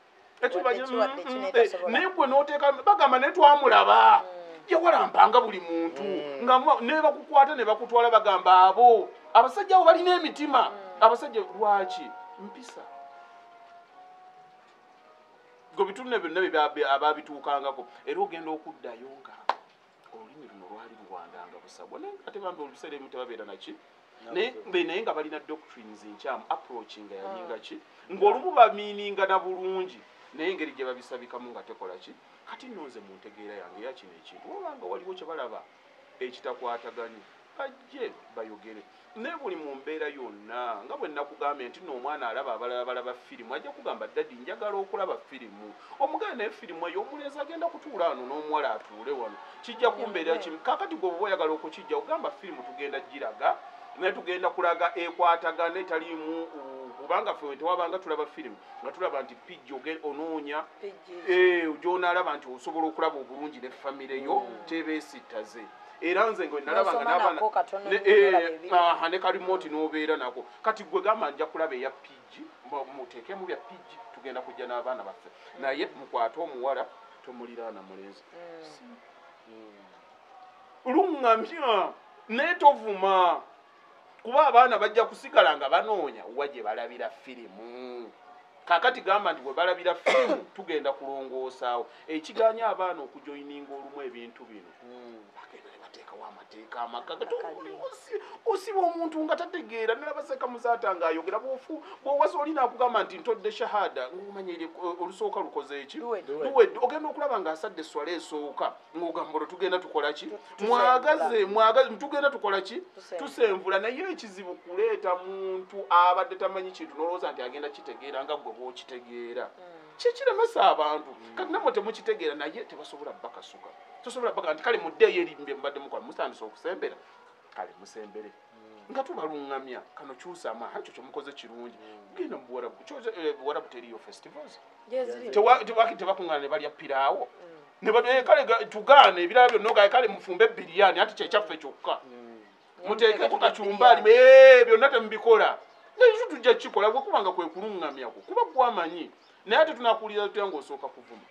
naye gwe n'oteeka bagamba naye twamulaba yawalampanga buli muntu nga ne bakukwata ne bakutwala bagamba abo abasajja abo balina emitima abasajja lwaki mpisa gwe bitundu byonna ababituukangako era ogenda okuddayo nga olulimi luno lwali luwandanga busabwa naye ate bambi olubiseera emu tebabeera naki naye nga balina doctrines nkyamu approach nga yalinga ki ng'olumu bamiininga na bulungi naye engeri gye babisabikamu nga tekola ki kati nnoze mu ntegeera yange ya kino ekintu obanga waliwo kye balaba ekitakwataganye bajje bayogere naye buli mu mbeera yonna nga bwe nakugambye nti n'omwana alaba abalala balaba firimu ajja kugamba dadi njagala okulaba firimu omuganda naye firimu eyo omulenzi agenda kutuula wano n'omuwala atuule wano kijja kumbeera kimu kakati gwe oba oyagala okukijja ogamba firimu tugenda giraga naye tugenda kulaga ekwatagana etaliimu kubanga ffe tewabanga tulaba firimu nga tulaba nti pijji onoonya gy'onaalaba nti osobola okulaba obulungi ne famire yo tebeesittaze era nze nga nalabanga n'abaana ne kalimoti n'obeera nako kati gwe gamba nja kulaba eya pijji muteekemu bya pijji tugenda kujja n'abaana baffe naye mukwate omuwala tomuliraana mulenzi luŋŋamya naye tovuma kuba abaana bajja kusigala nga banoonya wa gye balabira firimu kakati gamba nti bwe balabira firimu tugenda kulongoosaawo ekiganya abaana okujoyininga olumu ebintu bino bagenda ne bateekawo amateeka amakaga osiba omuntu nga tategeera nalabaseka musaata ng'ayogera bw'owasa olina akugamba nti ntodde shahada ng'omanyire olusooka lukoze eki luwedde ogenda okulaba ng'asadde eswala esooka ng'ogamba olwo tugenda tukola ki mwagaze tugenda tukola ki tusenvula naye ekizibu kuleeta muntu abadde tamanyi kintu n'olowooza nti agenda kitegeera nga gwe bw'okitegeera kikiremesa abantu kati namwe temukitegeera naye tebasobola bakasuka tosobola baka nti kale muddeeyo erimbe mbadde mukola musandise okusembera kale musembere nga tubaluŋŋamya kano kyusa amaha ekyo kyemukoze kirungi genda mu buwarabu teriyo festivals tebakuŋŋana ne balya piraawo kale tugaana ebirala byonna ogaye kale mufumbe biriyani ati kyekyaffe kyokka muteekeko kacumbaali byonna temubikola naye tujja kukikola bwekubanga kwe kuluŋŋamyako kuba gwamanyi naye ate tunakuwulira tutya ng'osooka kuvuma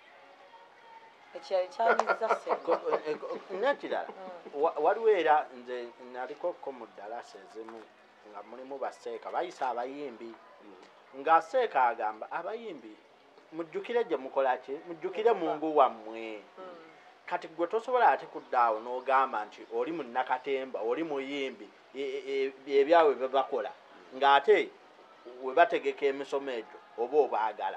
nekirala waliwo era nze nalikoko mu ddalasa ezimu nga mulimu baseeka bayisa abayimbi nga seeka agamba abayimbi mujjukire gye mukola ki mujjukire mungu wammwe kati gwe tosobola ate kuddaawo n'ogamba nti oli munnakatemba oli muyimbi ebyawe bye bakola ng'ate we bategeka emisomo egyo oba obaagala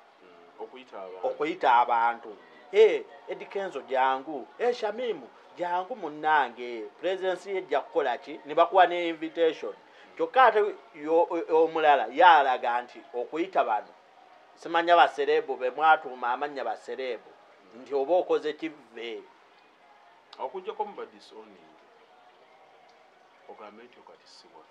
okuyita abantu Eddie Kenzo jangu Shamimu jangu munnange presence yejja kukola ki ne bakuwa ne invitation kyokka ate omulala yalaga nti okuyita bano simanya baserebu be mwatuuma amanya baserebu nti oba okoze kive okujjako mu badisowning ogambe nti okati siwa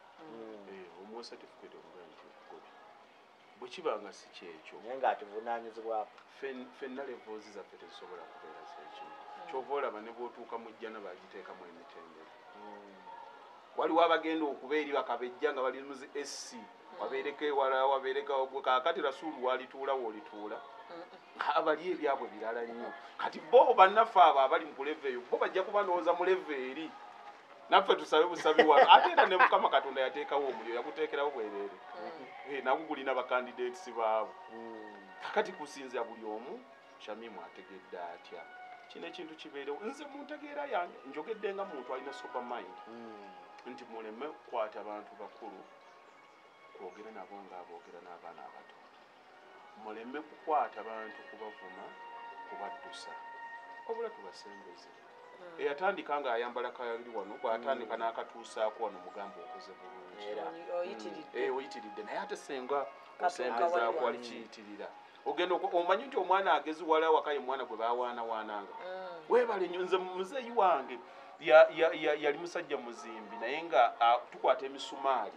omuwa certificate omuga nti okukola bwe kibanga si kyekyo naye ng'ativunaanyizibwako ffenna levoozi zaffe tezisobola kubeera sekimu kyova olaba ne bw'otuuka mu jjana bagiteekamu emitendera waliwo abagenda okuba eri bakabejja nga bali muzi SC wabeereko ewala wabeereko kakati rasuulu walituula woolituula abali ebyabwe birala nnyo kati bo bannaffe abo abali mu kuleva eyo bo bajja kuba ndowooza mu leva eri naffe tusabe busabi wano ate era ne mukama katonda yateekawo omuliro yaguteekerawo bwereere nagwo gulina bakandidates baabo kakati kusinzira buli omu Shamimu ategedde atya kino ekintu kibeerewo nze mu ntegeera yange njogedde nga muntu alina sober mind nti muleme kukwata abantu bakulu kwogera nabo ng'aboogera n'abaana abato muleme kukwata bantu kubavuma kubaddusa obula tubasembeze eyatandika nga ayambala kali wano bw'atandika n'akatuusaako wano mugamba okoze bulungi oyitiridde naye ate senga osembezaako wali kiyitirira ogenda omanyi nti omwana agezi wala wakaye mwana gwe bawaanawaananga weebale nnyo nze muzeeyi wange yali musajja muzimbi naye nga tukwata emisumaali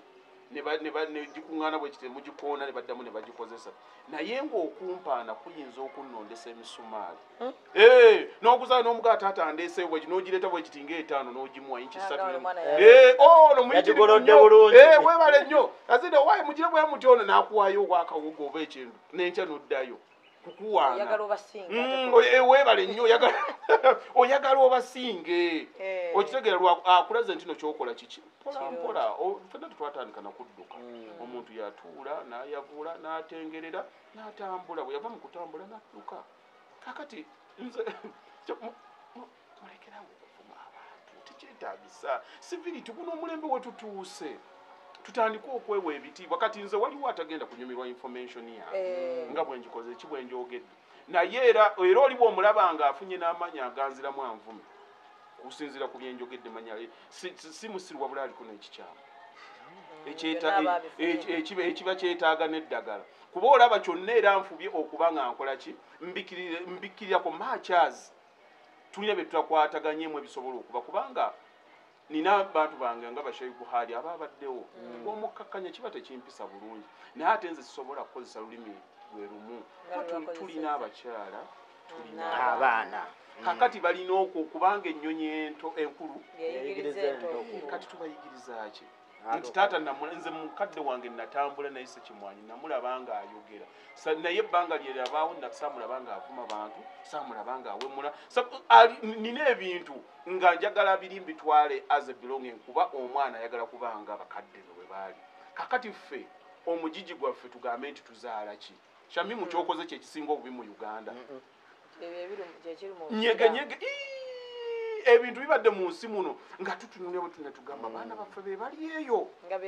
ne gikuŋŋaana bwe kiti mugikoona ne baddamu ne bagikozesa naye ng'okumpaana kuyinza okunnondesa emisumaali n'okuzaa n'omugaa taata andeeseyo bwe n'ogireeta bwe kiti ng'etaano n'ogimuwa inchi 3 ono muyitirivu webale nnyo azinde waayi mugire bwe muti ono n'akuwaayo obwakawogo oba ekintu n'enkya n'oddayo kukuwaana webale nnyo oyagala obasinge okitegeera akulaze nti no kyokola kiki mpolampola fenna tetwatandika nakudduka omuntu yatuula n'ayavula n'atengerera n'atambula bwe yava mu kutambula n'adduka kakati nze mulekerawo okuvuma abantu tekyetaagisa civility guno omulembe we tutuuse tutandika okwewa ebitiibwa kati nze waliwo atagenda kunyumirwa information yange nga bwe ngikoze ki bwe njogedde naye era oliwo omulaba nga afunye n'amanya aganziramu anvume kusinziira ku byenjogedde manya si musiru wabula aliko n'ekikyamu ekiba kyetaaga n'eddagala kuba olaba kyonna era nfubye okuba nga nkola ki mbikkirira ku matches tulina bye tutakwataganyemu ebisobola okuba kubanga nina abantu bange nga bashayi buhari aba abaddewo omukkakkanya kiba tekimpisa bulungi naye ate nze sisobola kukozesa lulimi lwe lumu tulina abakyala tulina abaana kakati balina okwo kubanga ennyonyi ento enkulu kati tubayigiriza ki nti taata nze mukadde wange natambula naye sekimwanyi namulaba nga ayogera naye ebbanga lyerabaawo saamulaba nga avuma bantu saamulaba nga awemula nina ebintu nga njagala biri mbitwale as a belonging kuba omwana ayagala kubanga abakadde bwe baali kakati ffe omugigi gwaffe tugambe nti tuzaala ki Shamimu kyokoze kyekisinga obubi mu Uganda nyegenyege ebintu bibadde mu nsi muno nga tutunulira bwe tunatugamba abaana baffe be bali eyo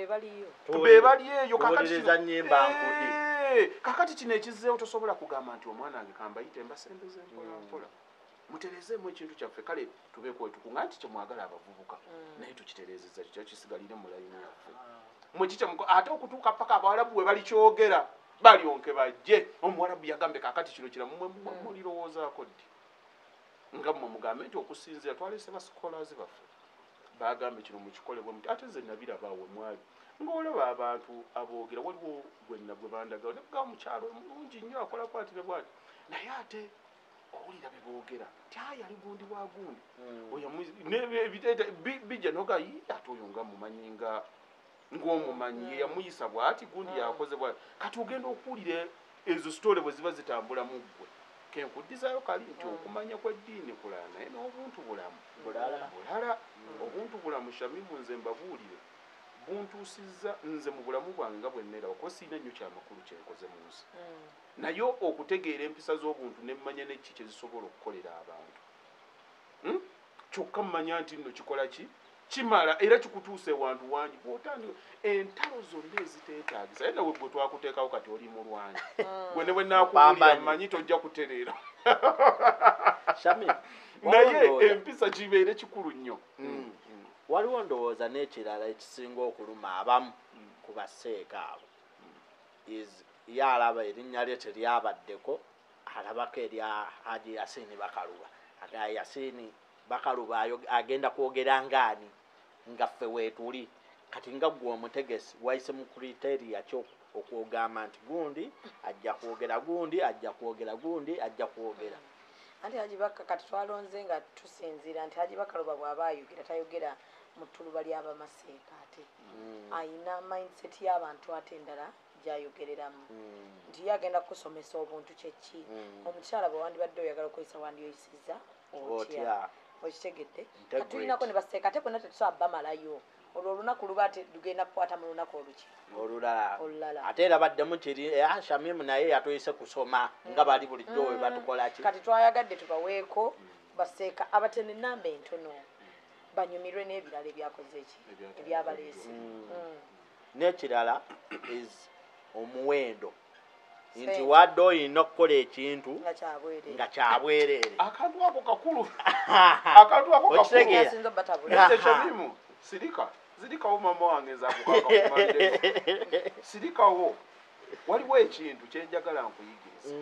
kakati kino ekizzeewo tosobola kugamba nti omwana wange kambayite embasembeze mpolampola muterezeemu ekintu kyaffe kale tubeeko wetukunga nti kyemwagala abavubuka naye tukitereezezza kikyo kisigalire mu layini yaffe mwekikyamuko ate okutuuka paka abawalabu we balikyogera balionke bajje omuwalabu yagambe kakati kino kiramu mulirowoozaako ddi nga mmwe mugambe nti okusinziira twalese basikolazi baffe bagambe kino mukikolebwa muti ate nze nabirabaawe mwali ng'olaba abantu aboogera waliwo gwenna gwe bandagala nebugaa mukyalo mulungi nnyo akola bwati ne bwati naye ate owulira be boogera ti yali gundi wa gundi bijja nogayi ate oyo nga mumanyi ng'omumanyi yamuyisa bwati gundi yakoze bwati kati ogenda okuwulira ezo sitole bwe ziba zitambula mu ggwe kenkuddizayo kali nti okumanya kw'eddiini kulala naye n'obuntu bulamu bulala obuntu bulamu Shamimu nze mbabuulire buntuusizza nze mu bulamu bwange nga bwe nneeraba kuba siina nnyo kyamakulu kyenkoze mu nsi naye okutegeera empisa z'obuntu ne mmanya nekiki kye zisobola okukolera abantu kyokka mmanya nti nno kikola ki kimala era kikutuusa ewantu wangi bw'otandika entalo zonna eziteetaagisa naye nawe gwe twakuteekawo kati oli mulwanyi gwe ne bwe naakubuulira mmanyi tojja kutereera naye empisa kibeere kikulu nnyo waliwo ndowooza n'ekirala ekisinga okuluma abamu ku baseeka abo ye alaba erinnya lye teryabaddeko alabako erya Haji Yasini Bakaluba Yasini Bakaluba agenda kwogera ngaani nga ffe weetuli kati nga ggwe omutegesi wayise mu kriteria kyo okwogamba nti gundi ajja kwogera gundi ajja kwogera gundi ajja kwogera anti Haji Baka kati twalonze nga tusinziira nti Haji Bakaluba bw'aba ayogera tayogera mu ttuluba ly'abamaseeka ate ayina mindset y'abantu ate endala gy'ayogereramu nti ye agenda kukusomesa obuntu kyeki omukyala bwe wandibadde oyagala okukozesa wandiyisizza otya okitegedde katulinako ne baseeka ate bonna tetusobola bamalayo olwo olunaku luba ate tugenda kukwata mu lunaku oluki olulala ate era baddemu kiri Shamimu naye yatuyise kusoma nga bali bulijjo we batukola ki kati twayagadde tubaweeko baseeka abatene nnamba entono banyumirwe n'ebirala ebyakoze eki ebyabaleese n'ekirala is omuwendo nti wadde oyina okukola ekintu nga kyabwereere akantu ako kakulu Shamimu sirikawo mama wange nzakukakakumande sirikawo waliwo ekintu kyenjagala nkuyigiriza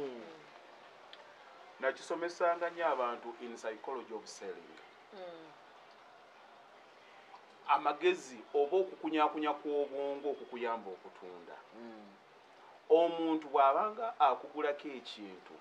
nakisomesanga nnyo abantu in psychology of selling amagezi oba okukunyakunya kw'obwongo okukuyamba okutunda. Omuntu bw'abanga akugulako ekintu,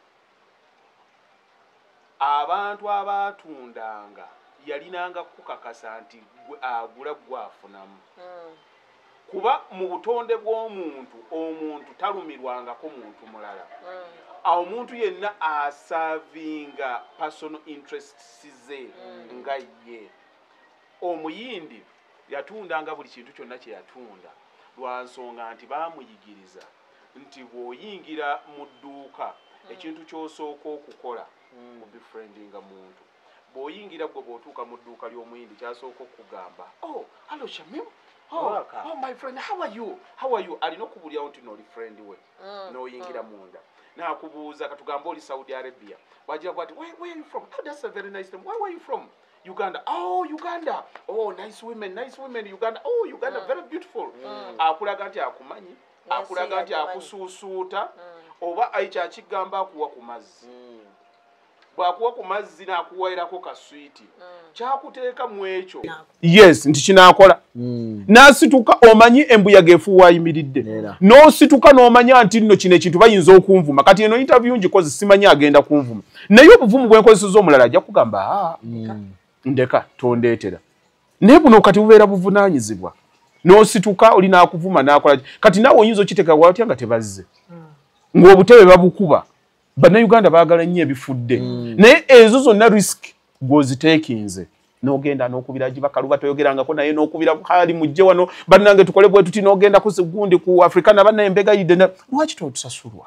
abantu abaatundanga yalinanga kukakasa nti agula gwafunamu. Kuba mu butonde bw'omuntu, omuntu talumirwangako muntu mulala. Awo omuntu yenna asavinga personal interests ze nga ye. Omuyindi yatundanga buli kintu kyonna kye yatunda lwa nsonga nti baamuyigiriza nti bw'oyingira mu dduuka ekintu ky'osooka okukola kubefriendinga muntu. Bw'oyingira gwe bw'otuuka mu dduuka ly'omuyindi kyasooka okugamba, oh hello Shamim, oh my friend, how are you? Alina okubulyawo nti n'oli friend we n'oyingira munda n'akubuuza katugambe oli Saudi Arabia, wajja kwati where are you from? Oh, that's a very nice name. Where are you from? Uganda. Oh, Uganda. Oh, nice women Uganda. Oh, Uganda, very beautiful. Akulaga nti akumanyi, akulaga nti akusuusuuta, oba ekyakigamba akuwa ku mazzi. Bw'akuwa ku mazzi n'akuwairako ka swiiti, kyakuteeka mu ekyo. Yes, nti kinaakola. N'asituka omanyi embuyaga efuuwa ayimiridde. N'osituka n'omanya nti nno kino ekintu bayinza okunvuma. Kati eno interview ngikoze simanyi agenda kunvuma. Naye obuvumu bwe nkozeseza omulala ajja kugamba ndeka tondeetera. Naye buno kati bubeera buvunaanyizibwa. N'osituka oli n'akuvuma n'akola. Kati naawe oyinza okiteeka watya nga tebazze. Ng'obutebe babukuba. Bannayuganda baagala nnyo ebifudde. Naye ezo zonna risk gw'oziteekinze. N'ogenda n'okubira Gibakaluba toyogerangako naye n'okubira hali mujje wano bannange tukole bwe tuti n'ogenda ku gundi ku Africana banna embegayidde lwaki totusasulwa?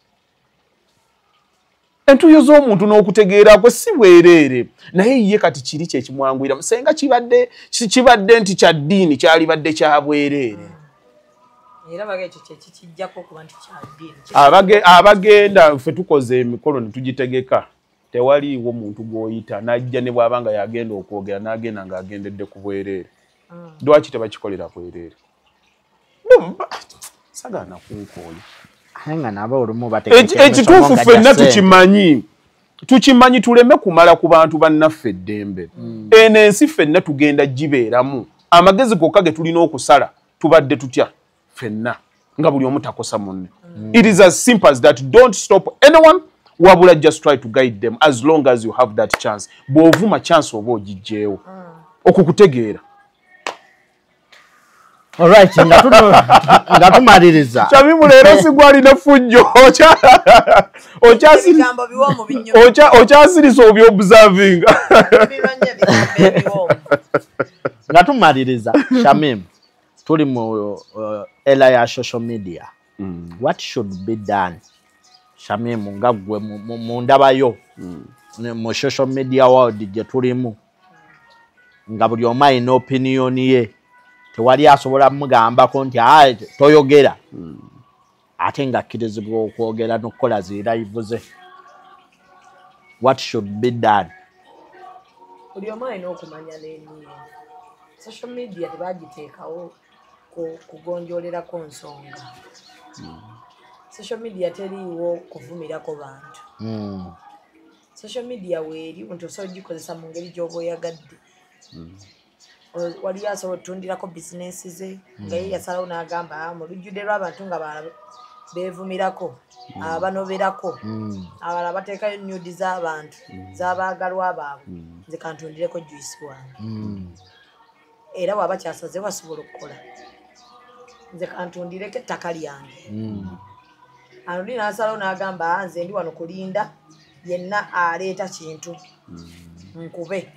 Entuyo z'omuntu n'okutegeera gwe si bwereere naye ye kati kiri kye kimwanguyira musenga kibadde nti kya ddiini kyalibadde kya bwereere. Era bagekyo kijjako kuba nti kya ddiini. Abagenda ffe tukoze emikolo ne tugitegeka tewaliiwo muntu gw'oyita n'ajja ne bw'abanga yagenda okwogera n'agenda ng'agendedde ku bwereere. Lwaki tebakikolera bwereere? Sagaana kunkooya. Ekituufu ffenna tukimanyi tuleme kumala ku bantu bannaffe eddembe. Eno ensi ffenna tugenda gibeeramu. Amagezi gokka ge tulina okusala tubadde tutya ffenna nga buli omu takosa munne. It is as simple as that. Don't stop anyone. Wabula just try to guide them as long as you have that chance. Bw'ovuma chance oba ogijjeewo okukutegeera. Alright, nga tumaliriza. Shamimu leero sigwalina fujjo. Okyasirisa obyobserving. Nga tumaliriza, Shamim, tuli mu era ya social media. What should be done? Shamim nga gwe mu ndabayo mu social media world gye tulimu nga buli omu alina opinion ye tewali asobola mugambako nti toyogera ate nga akkirizibwa okwogera n'okukola zi live ze. What should be done? Buli omu alina okumanya n'enniye. Social media tebagiteekawo kugonjoolerako nsonga. Social media teriiwo kuvumirako bantu. Social media weeri omuntu osobola ogikozesa mu ngeri gy'oba oyagadde. Wali asobola otundirako bizinesi ze nga ye yasalawo n'agamba mu lujjudde lw'abantu nga beevumirako abanoberako abalala bateekayo nuudi z'abantu z'abaagalwa baabwe nze kantundireko juice wange. Era bw'aba kyasaze wasobola okukola nze kantundireko ettaka lyange. Aludi n'asalawo n'agamba nze ndi wano kulinda yenna aleeta kintu nkube.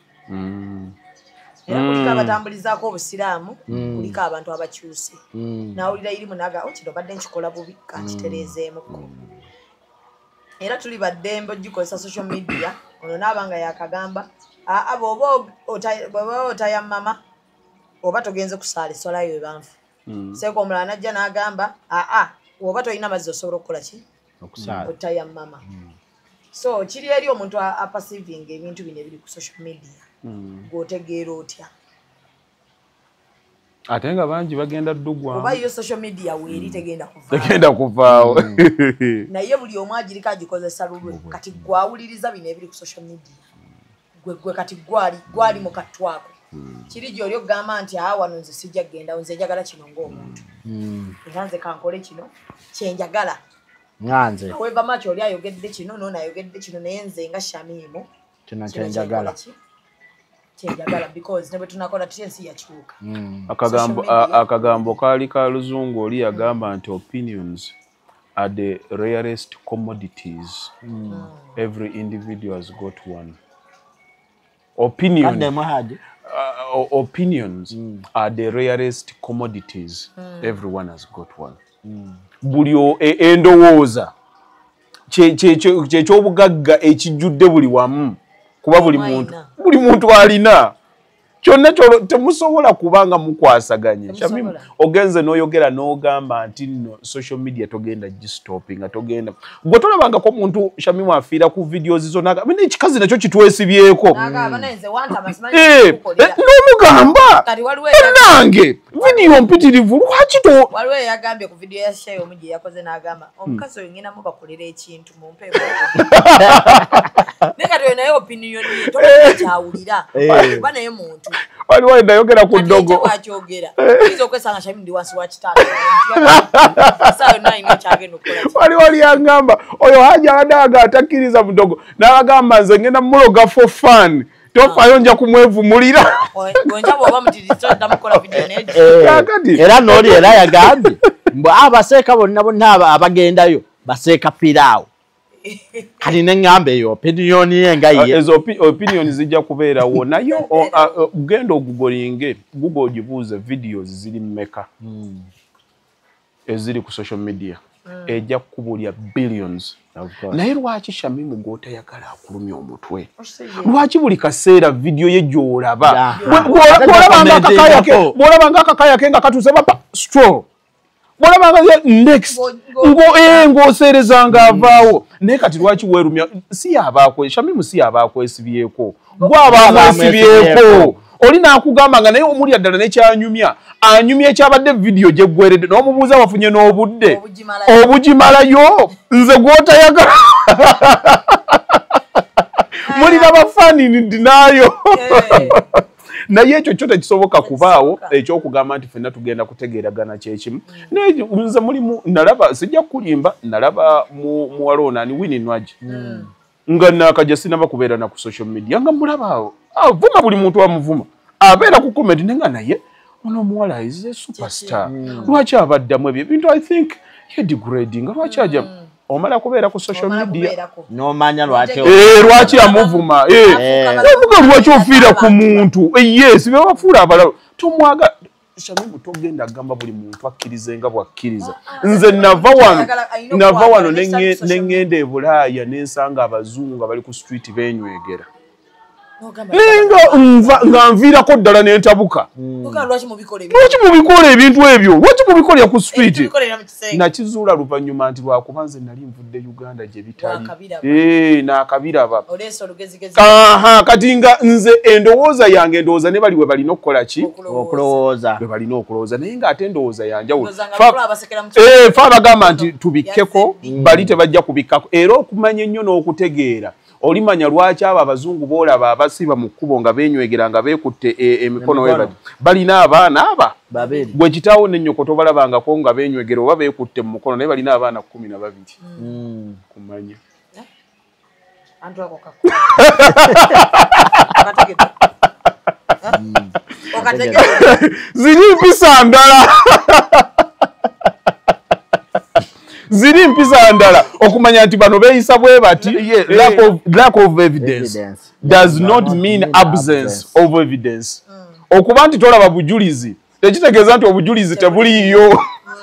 Era kuliko abatambulizaako obusiraamu kuliko abantu abakyuse. N'awulira irimu n'agamba kino badde nkikola bubi kankitereezeemuko. Era tuli baddembe ogikozesa social media ono n'abanga yakagamba bw'oba otaya mama oba togenze kusaala essolayo ebanfu. Seeko omulala n'ajja n'agamba oba tolina mazzi osobola okukola ki? Otaya mama. So kiri eri omuntu apasivinga ebintu bino ebiri ku social media gw'otegeera otya? Ate nga bangi bagenda ddugwamu. Oba yo social media weeri tegenda kuvaawo. Naye buli omu agiriko agikozesa lulwe. Kati gwawuliriza bino ebiri ku social media. Gwe kati gwali mu katwako. kiri gy'oli okugamba nti wano nze sijja kgenda nze njagala kino ng'omuntu era nze kankole kino kyenjagala nganze weva macho oli ayogedde kino nono ayogedde kino naye nze nga Shamimu kino kyenjagala because ne bwe tunakola tutya ensi yakyuka akagambo kaali ka luzungu oli yagamba nti opinions are the rarest commodities. Every individual has got one. Opinions are the rarest commodities. Everyone has got one. Buli endowooza ky'ekyobugagga ekijjudde buli wamu kuba buli muntu alina kyonna temusobola kubanga mukwasaganye. Shamimu ogenze n'oyogera n'ogamba nti nno social media togenda gistopinga togenda gwe tolabangako omuntu Shamimu afiira ku videos zo naga ekikazi nakyo kitwesibyeko n'omugamba nange video mpitirivu lwaki waliwo yagambye ku video ya Shayo omugi yakoze n'agamba omukazi oyo ngenda mubakolera ekintu mumpe nekati naye opinion ye tokyawulira kuba naye muntu waliwo nayogera ku ddogo waliwo lyangamba oyo haja adaga atakkiriza mudogo n'abagamba nze ngenda muloga for fun tofayo nja kumwevumulira era n'oli era yagambye mbu abaseeka bonna abagendayo baseeka piraawo kati neŋŋamba eyo opinion ye nga ye ezo opinion zijja kubeerawo naye genda ogugolinge Google ogibuuze videos ziri mmeka eziri ku social media ejja kukubulya billions. Naye lwaki Shamimu gw'otayagala akulumya omutwe? Lwaki buli kaseera video ye gy'olaba bw'olabanga akakaya ke nga katuuse bapa straw bw'olabanga next ng'oseerezanga avaawo naye kati lwaki weerumya si yabaako Shamimu si yabaakwesibyeko gw'abaamwesibyeko oli n'akugamba nga naye omulya ddala nekyanyumya anyumya ekyabadde video gye ggweredde n'omubuuza wafunye n'obudde obugimalayo nze gw'otayagala mulina bafaanini dinaayo naye ekyo kyo tekisoboka kubaawo ekyokugamba nti ffenna tugenda kutegeeragana kyekimu naye nze mulimu nalaba sijja kulimba nalaba muwaloonani Winnie Nwagi nga naakaja sinaba kubeera na ku social media nga mulabaawo avuma buli muntu amuvuma abeera ku comment nenga naye ono omuwala is a superstar lwaki abaddamu ebyo ebintu I think ye degrading lwaki aja omala kubeera ku social media n'omanya lwaki amuvuma omuga lwaki ofiira ku muntu yes bebafuula abalala tomwaga Shamimu togenda gamba buli muntu akkirize nga bwakkiriza nze nava wano neŋŋenda e Bulaaya n'ensanga abazungu nga bali ku street benywegera nga nviirako ddala n'entabuka lwaki mubikola ebintu ebyo lwaki mubikolera ku street nakizuula luvannyuma nti lwakuba nze nali nvudde Uganda gye bitali n'akabiraba kati nga nze endowooza yange endowooza ne bali we balina okukola ki we balina okulowooza naye ng'ate endowooza yanjawulo fe abagamba nti tubikkeko bali tebajja kubikkako era okumanya ennyo n'okutegeera olimanya lwaki abo abazungu boolaba abasiba mu kkubo nga beenywegera nga beekutte emikono we balina abaana gwe kitaawo n'ennyoko tobalabangako nga beenywegera oba beekutte mu mukono naye balina abaana 12 kumanya ziri mpisa ndala ziri mpisa ndala okumanya nti bano beeyisa bwe bati lack of evidence does not mean absence of evidence okuba nti tolaba bujulizi tekitegeeza nti obujulizi tebuliiyo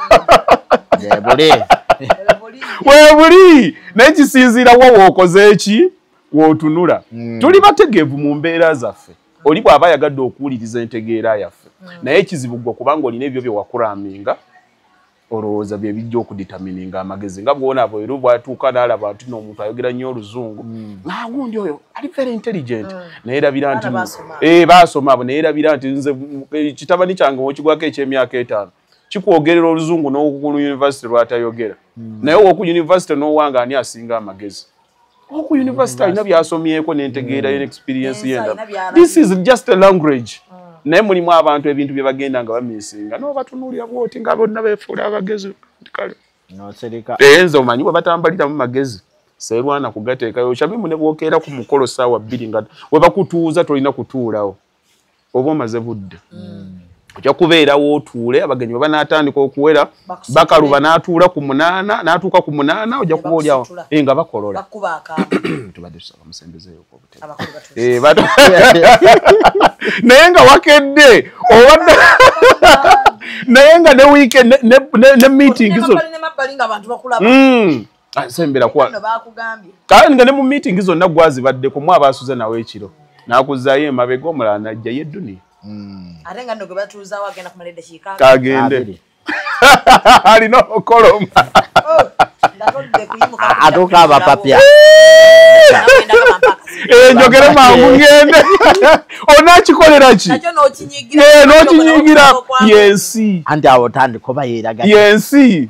weebuli naye kisinziira wa wookoze eki wootunula tuli bategeevu mu mbeera zaffe oli bw'aba ayagadde okuwuliriza entegeera yaffe naye ekizibu gwe kubanga olina ebyo bye wakuraminga olowooza bye bijja okuditamininga amagezi nga bwona bweru bwatuuka n'alaba nti n'omuntu ayogera nnyo oluzungu gundi oyo ali very intelligent naye erabira nti baasoma abo naye erabira nti nze kitabani kyange okigwako eky'emyaka 5 kikwogerera oluzungu n'oku university lwatayogera naye owoku university n'owanga ani asinga amagezi oku university alina byasomyeko n'entegeera y'experience yenda this is just a language naye mulimu abantu ebintu bye bagenda nga bamisinga n'obatunuulira bwoti nga bonna beefuula abagezi kale noserika nze omanyi bwe batambalira mu magezi seerwana kugateekayo Shamimu ne bwokeera ku mukolo ssaawa 2 nga we bakutuuza tolina kutuulawo oba omaze budde ojja kubeerawo otuule abagenyi bwe banaatandika okuwera bakaluba n'atuula ku 8 n'atuuka ku 8 ojja kuba oliawo nga bakolola tubadde tusaba musembezeeyo naye nga wakedde obadde naye nga ne weekend ne meeting zo sembera kwa kale nga ne mu meeting zonna gwazibaddeko mu abasuze nawe ekiro nakuzaayo emabega omulala najja yedduni ate nga nno gwe batuuzaawo agenda kumalidde kiika kagende alina okoloma atuuka abapapya njogere mangu ngende onakikolera ki n'okinyigira yensi anti awo tandika oba yeeraga yensi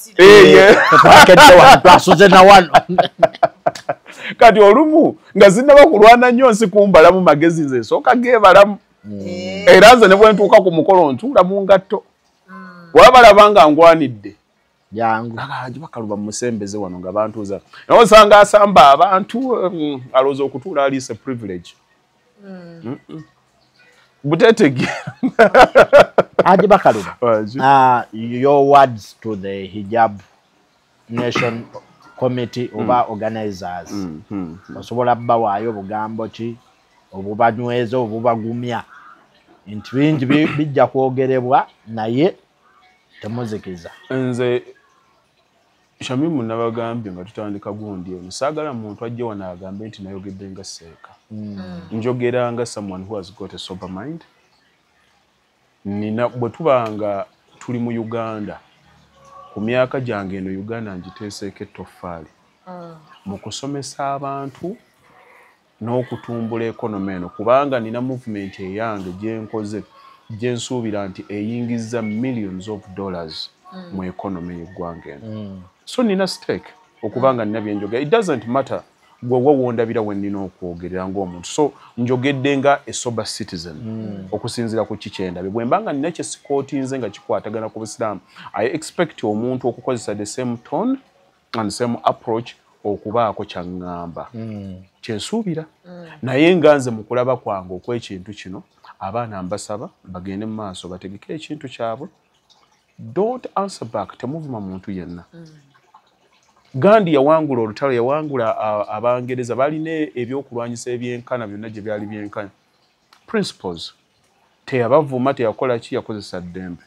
twasuze na wano kati olumu nga zinnaba kulwana nnyo nsi kumbala mu magezi nze nsooka geebalamu era nze ne bwe ntuuka ku mukolo ntuula mu ngatto wabalaba nga ngwanidde jangu bakaluba mu musembeze wano nga bantuuza naye osanga asamba abantu alowooza okutuula aliisa privilege butetegeera Haji Bakaluba, your words to the Hijab Nation Committee oba organizers osobola babawaayo bugambo ki obubanyweza obubagumya nti bingi bijja kwogerebwa naye temuzikiza nze Shamimu nabagambye nga tutandika gundi eno saagala muntu ajje wano agambe nti nayogedde nga seeka njogera nga someone who has got a sober mind nina bwe tubanga tuli mu Uganda ku myaka gyange eno Uganda ngiteeseeko ettoffaali mu kusomesa abantu n'okutumbula ekonomi eno kubanga nina movement eyange gyenkoze gyensuubira nti eyingizza millions of dollars mu ekonomi y'eggwanga eno so nina stake okubanga nina byenjogera it doesn't matter gwe wondabira we nina okwogerera ng'omuntu so njogedde nga a sober citizen okusinziira ku kikyendabye bwe mbanga nina kyesikootinze nga kikwatagana ku busiraamu I expect omuntu okukozesa the same tone and same approach okubaako kyaŋŋamba kyensuubira naye nga nze mu kulaba kwange okw'ekintu kino abaana mbasaba bagende mu maaso bategeke ekintu kyabwe don't answer back temuvuma muntu yenna Gandhi yawangula olutalo yawangula abangereza balina ebyokulwanyisa ebyenkana byonna gye byali byenkana principles teyabavuma teyakola ki yakozesa ddembe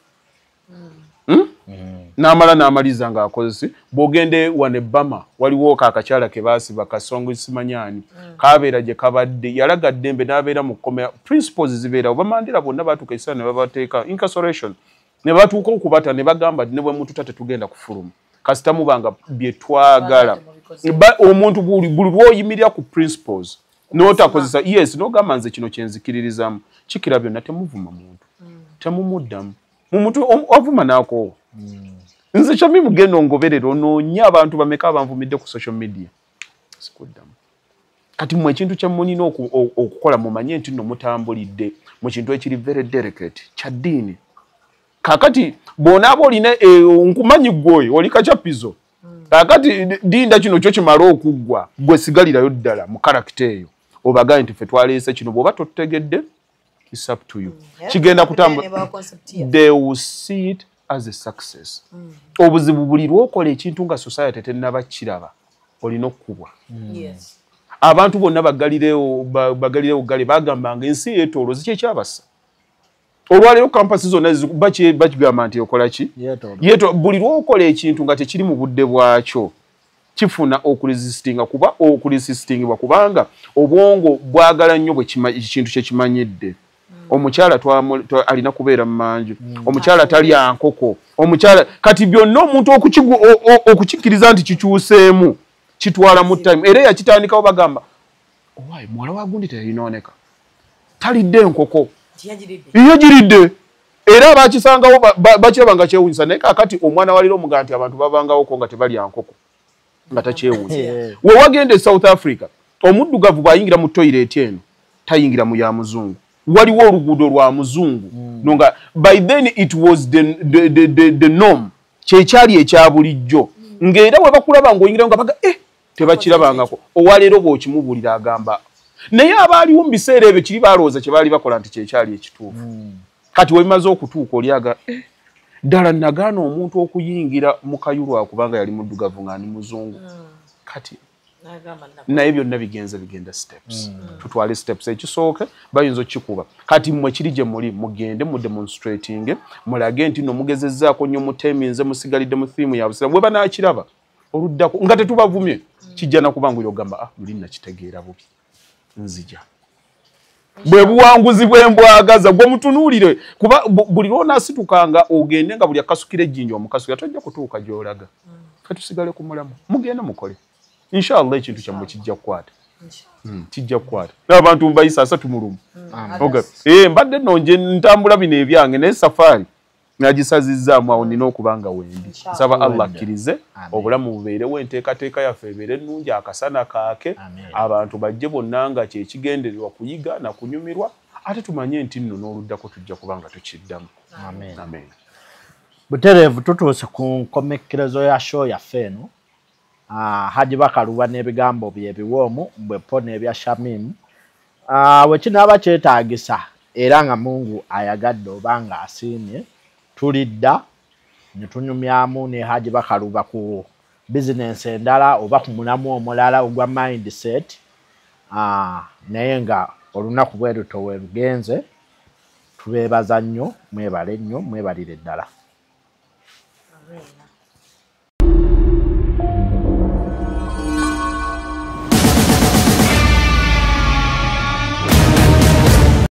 n'amala n'amaliza ng'akozesi bw'ogende wane Bama waliwo akakyala ke baasiba kasongo simanyaani kaabeera gye kabadde yalaga ddembe n'abeera mu kkomera principles zibeerawo bamandira bonna baatuuka ekiseera ne babateeka incarceration ne batuuka okubata ne bagamba ne bwe muntu tatugenda kufuluma kasita mubanga bye twagala omuntu buli lwoyimirira ku principles n'otakozesa yes n'ogamba nze kino kyenzikiririzamu kikira byonna temuvuma muntu temumuddamu omuntu avuma naako nze Shamimu genda ongoberera onoonya abantu bameka abanvumidde ku social media sikuddamu kati mu ekintu kye munina okukola mumanye nti nno mutambulidde mu kintu ekiri very delicate kya ddiini kakati bonaabo olina nkumanyi gwe oli kacapizo kakati dinda kino kyo kimala okuggwa gwe sigalirayo ddala mu karakita eyo obagaye nti ffe twaleese kino bw'oba totegedde it's up to you kigenda kutambula they will see it as a success obuzibu buli lwokola ekintu nga society tennaba kiraba olina okukubwa abantu bonna bagalirewo gale bagambanga ensi yeetoolo zikyekyabasa olwaleero kampasi zonna bakigamba nti okola ki buli lwokola ekintu nga tekiri mu budde bwakyo kifuna okuresistingibwa kubanga obwongo bwagala nnyo bwe ekintu kyekimanyidde omukyala alina kubeera mu manju omukyala talya nkoko omukyala kati byonna omuntu okukikkiriza nti kikyuseemu kitwala mu time era yakitandikawo bagamba owaayi muwala wa gundi teyayinooneka talidde enkoko yagiridde era bakisangawo bakiraba nga kyewunyisa naye kakati omwana waliro omugaa nti abantu babangawoko nga tebalya nkoko nga takyewunyisa we wagenda e South Africa omuddugavu bw'ayingira mu toilet eno tayingira mu ya muzungu waliwo oluguudo lwa muzungu nonga by then it was the norm kyekyali ekya bulijjo ng'era bwe bakulaba ng'oyingira nga baga tebakirabangako owaleero bw'okimubulira agamba naye abaaliwo mu biseera ebyo kiri balowooza kye baali bakola nti kyekyali ekituufu kati webimaze okutuuka olyaga ddala nagaana omuntu okuyingira mu kayulwa kubanga yali muddugavu nga ni muzungu kati naye byonna bigenda steps tutwale steps ekisooke bayinza okikuba kati mmwe kiri gye muli mugende mu demonstrating mulage nti no mugezezzaako nnyo muteminze musigalidde mu thiimu ya busiramu bwe banaakiraba oluddako nga tetubavumye kijja nakubanga oyogamba luli nakitegeera bubi nzija bwe buwanguzi bw'embwagaza gwe mutunuulire kuba buli lw'onaasitukanga ogende nga buli akasukira ejjinja omukasukira tojja kutuuka gy'olaga katusigale ku mulamu mugende mukole inshallah ekintu kyammwe kijja kukwata kijja kukwata n'abantu mbayisa 3 mu lumu mbadde nonje ntambula bino ebyange naye safaari nagisazizzaamu awo nina okubanga wendi nsaba Allah akkirize obulamu bubeerewo enteekateeka yaffe ebeere ennungi akasana kaake abantu bajje bonna nga kyekigendererwa kuyiga na kunyumirwa ate tumanye nti nno n'oluddako tujja kubanga tukiddamu amen butereevu tutuuse ku nkomekkerezo ya show yaffe eno Haji Bakaluba n'ebigambo bye ebiwoomu bwepo n'ebya Shamim we kinaaba kyetaagisa era nga Mungu ayagadde oba nga asiimye tulidda ne tunyumyamu ne Haji Bakaluba ku bizinensi endala oba ku mulamu omulala ogwa mindset naye nga olunaku bwe luto we lugenze tubeebaza nnyo mwebale nnyo mwebalire ddala.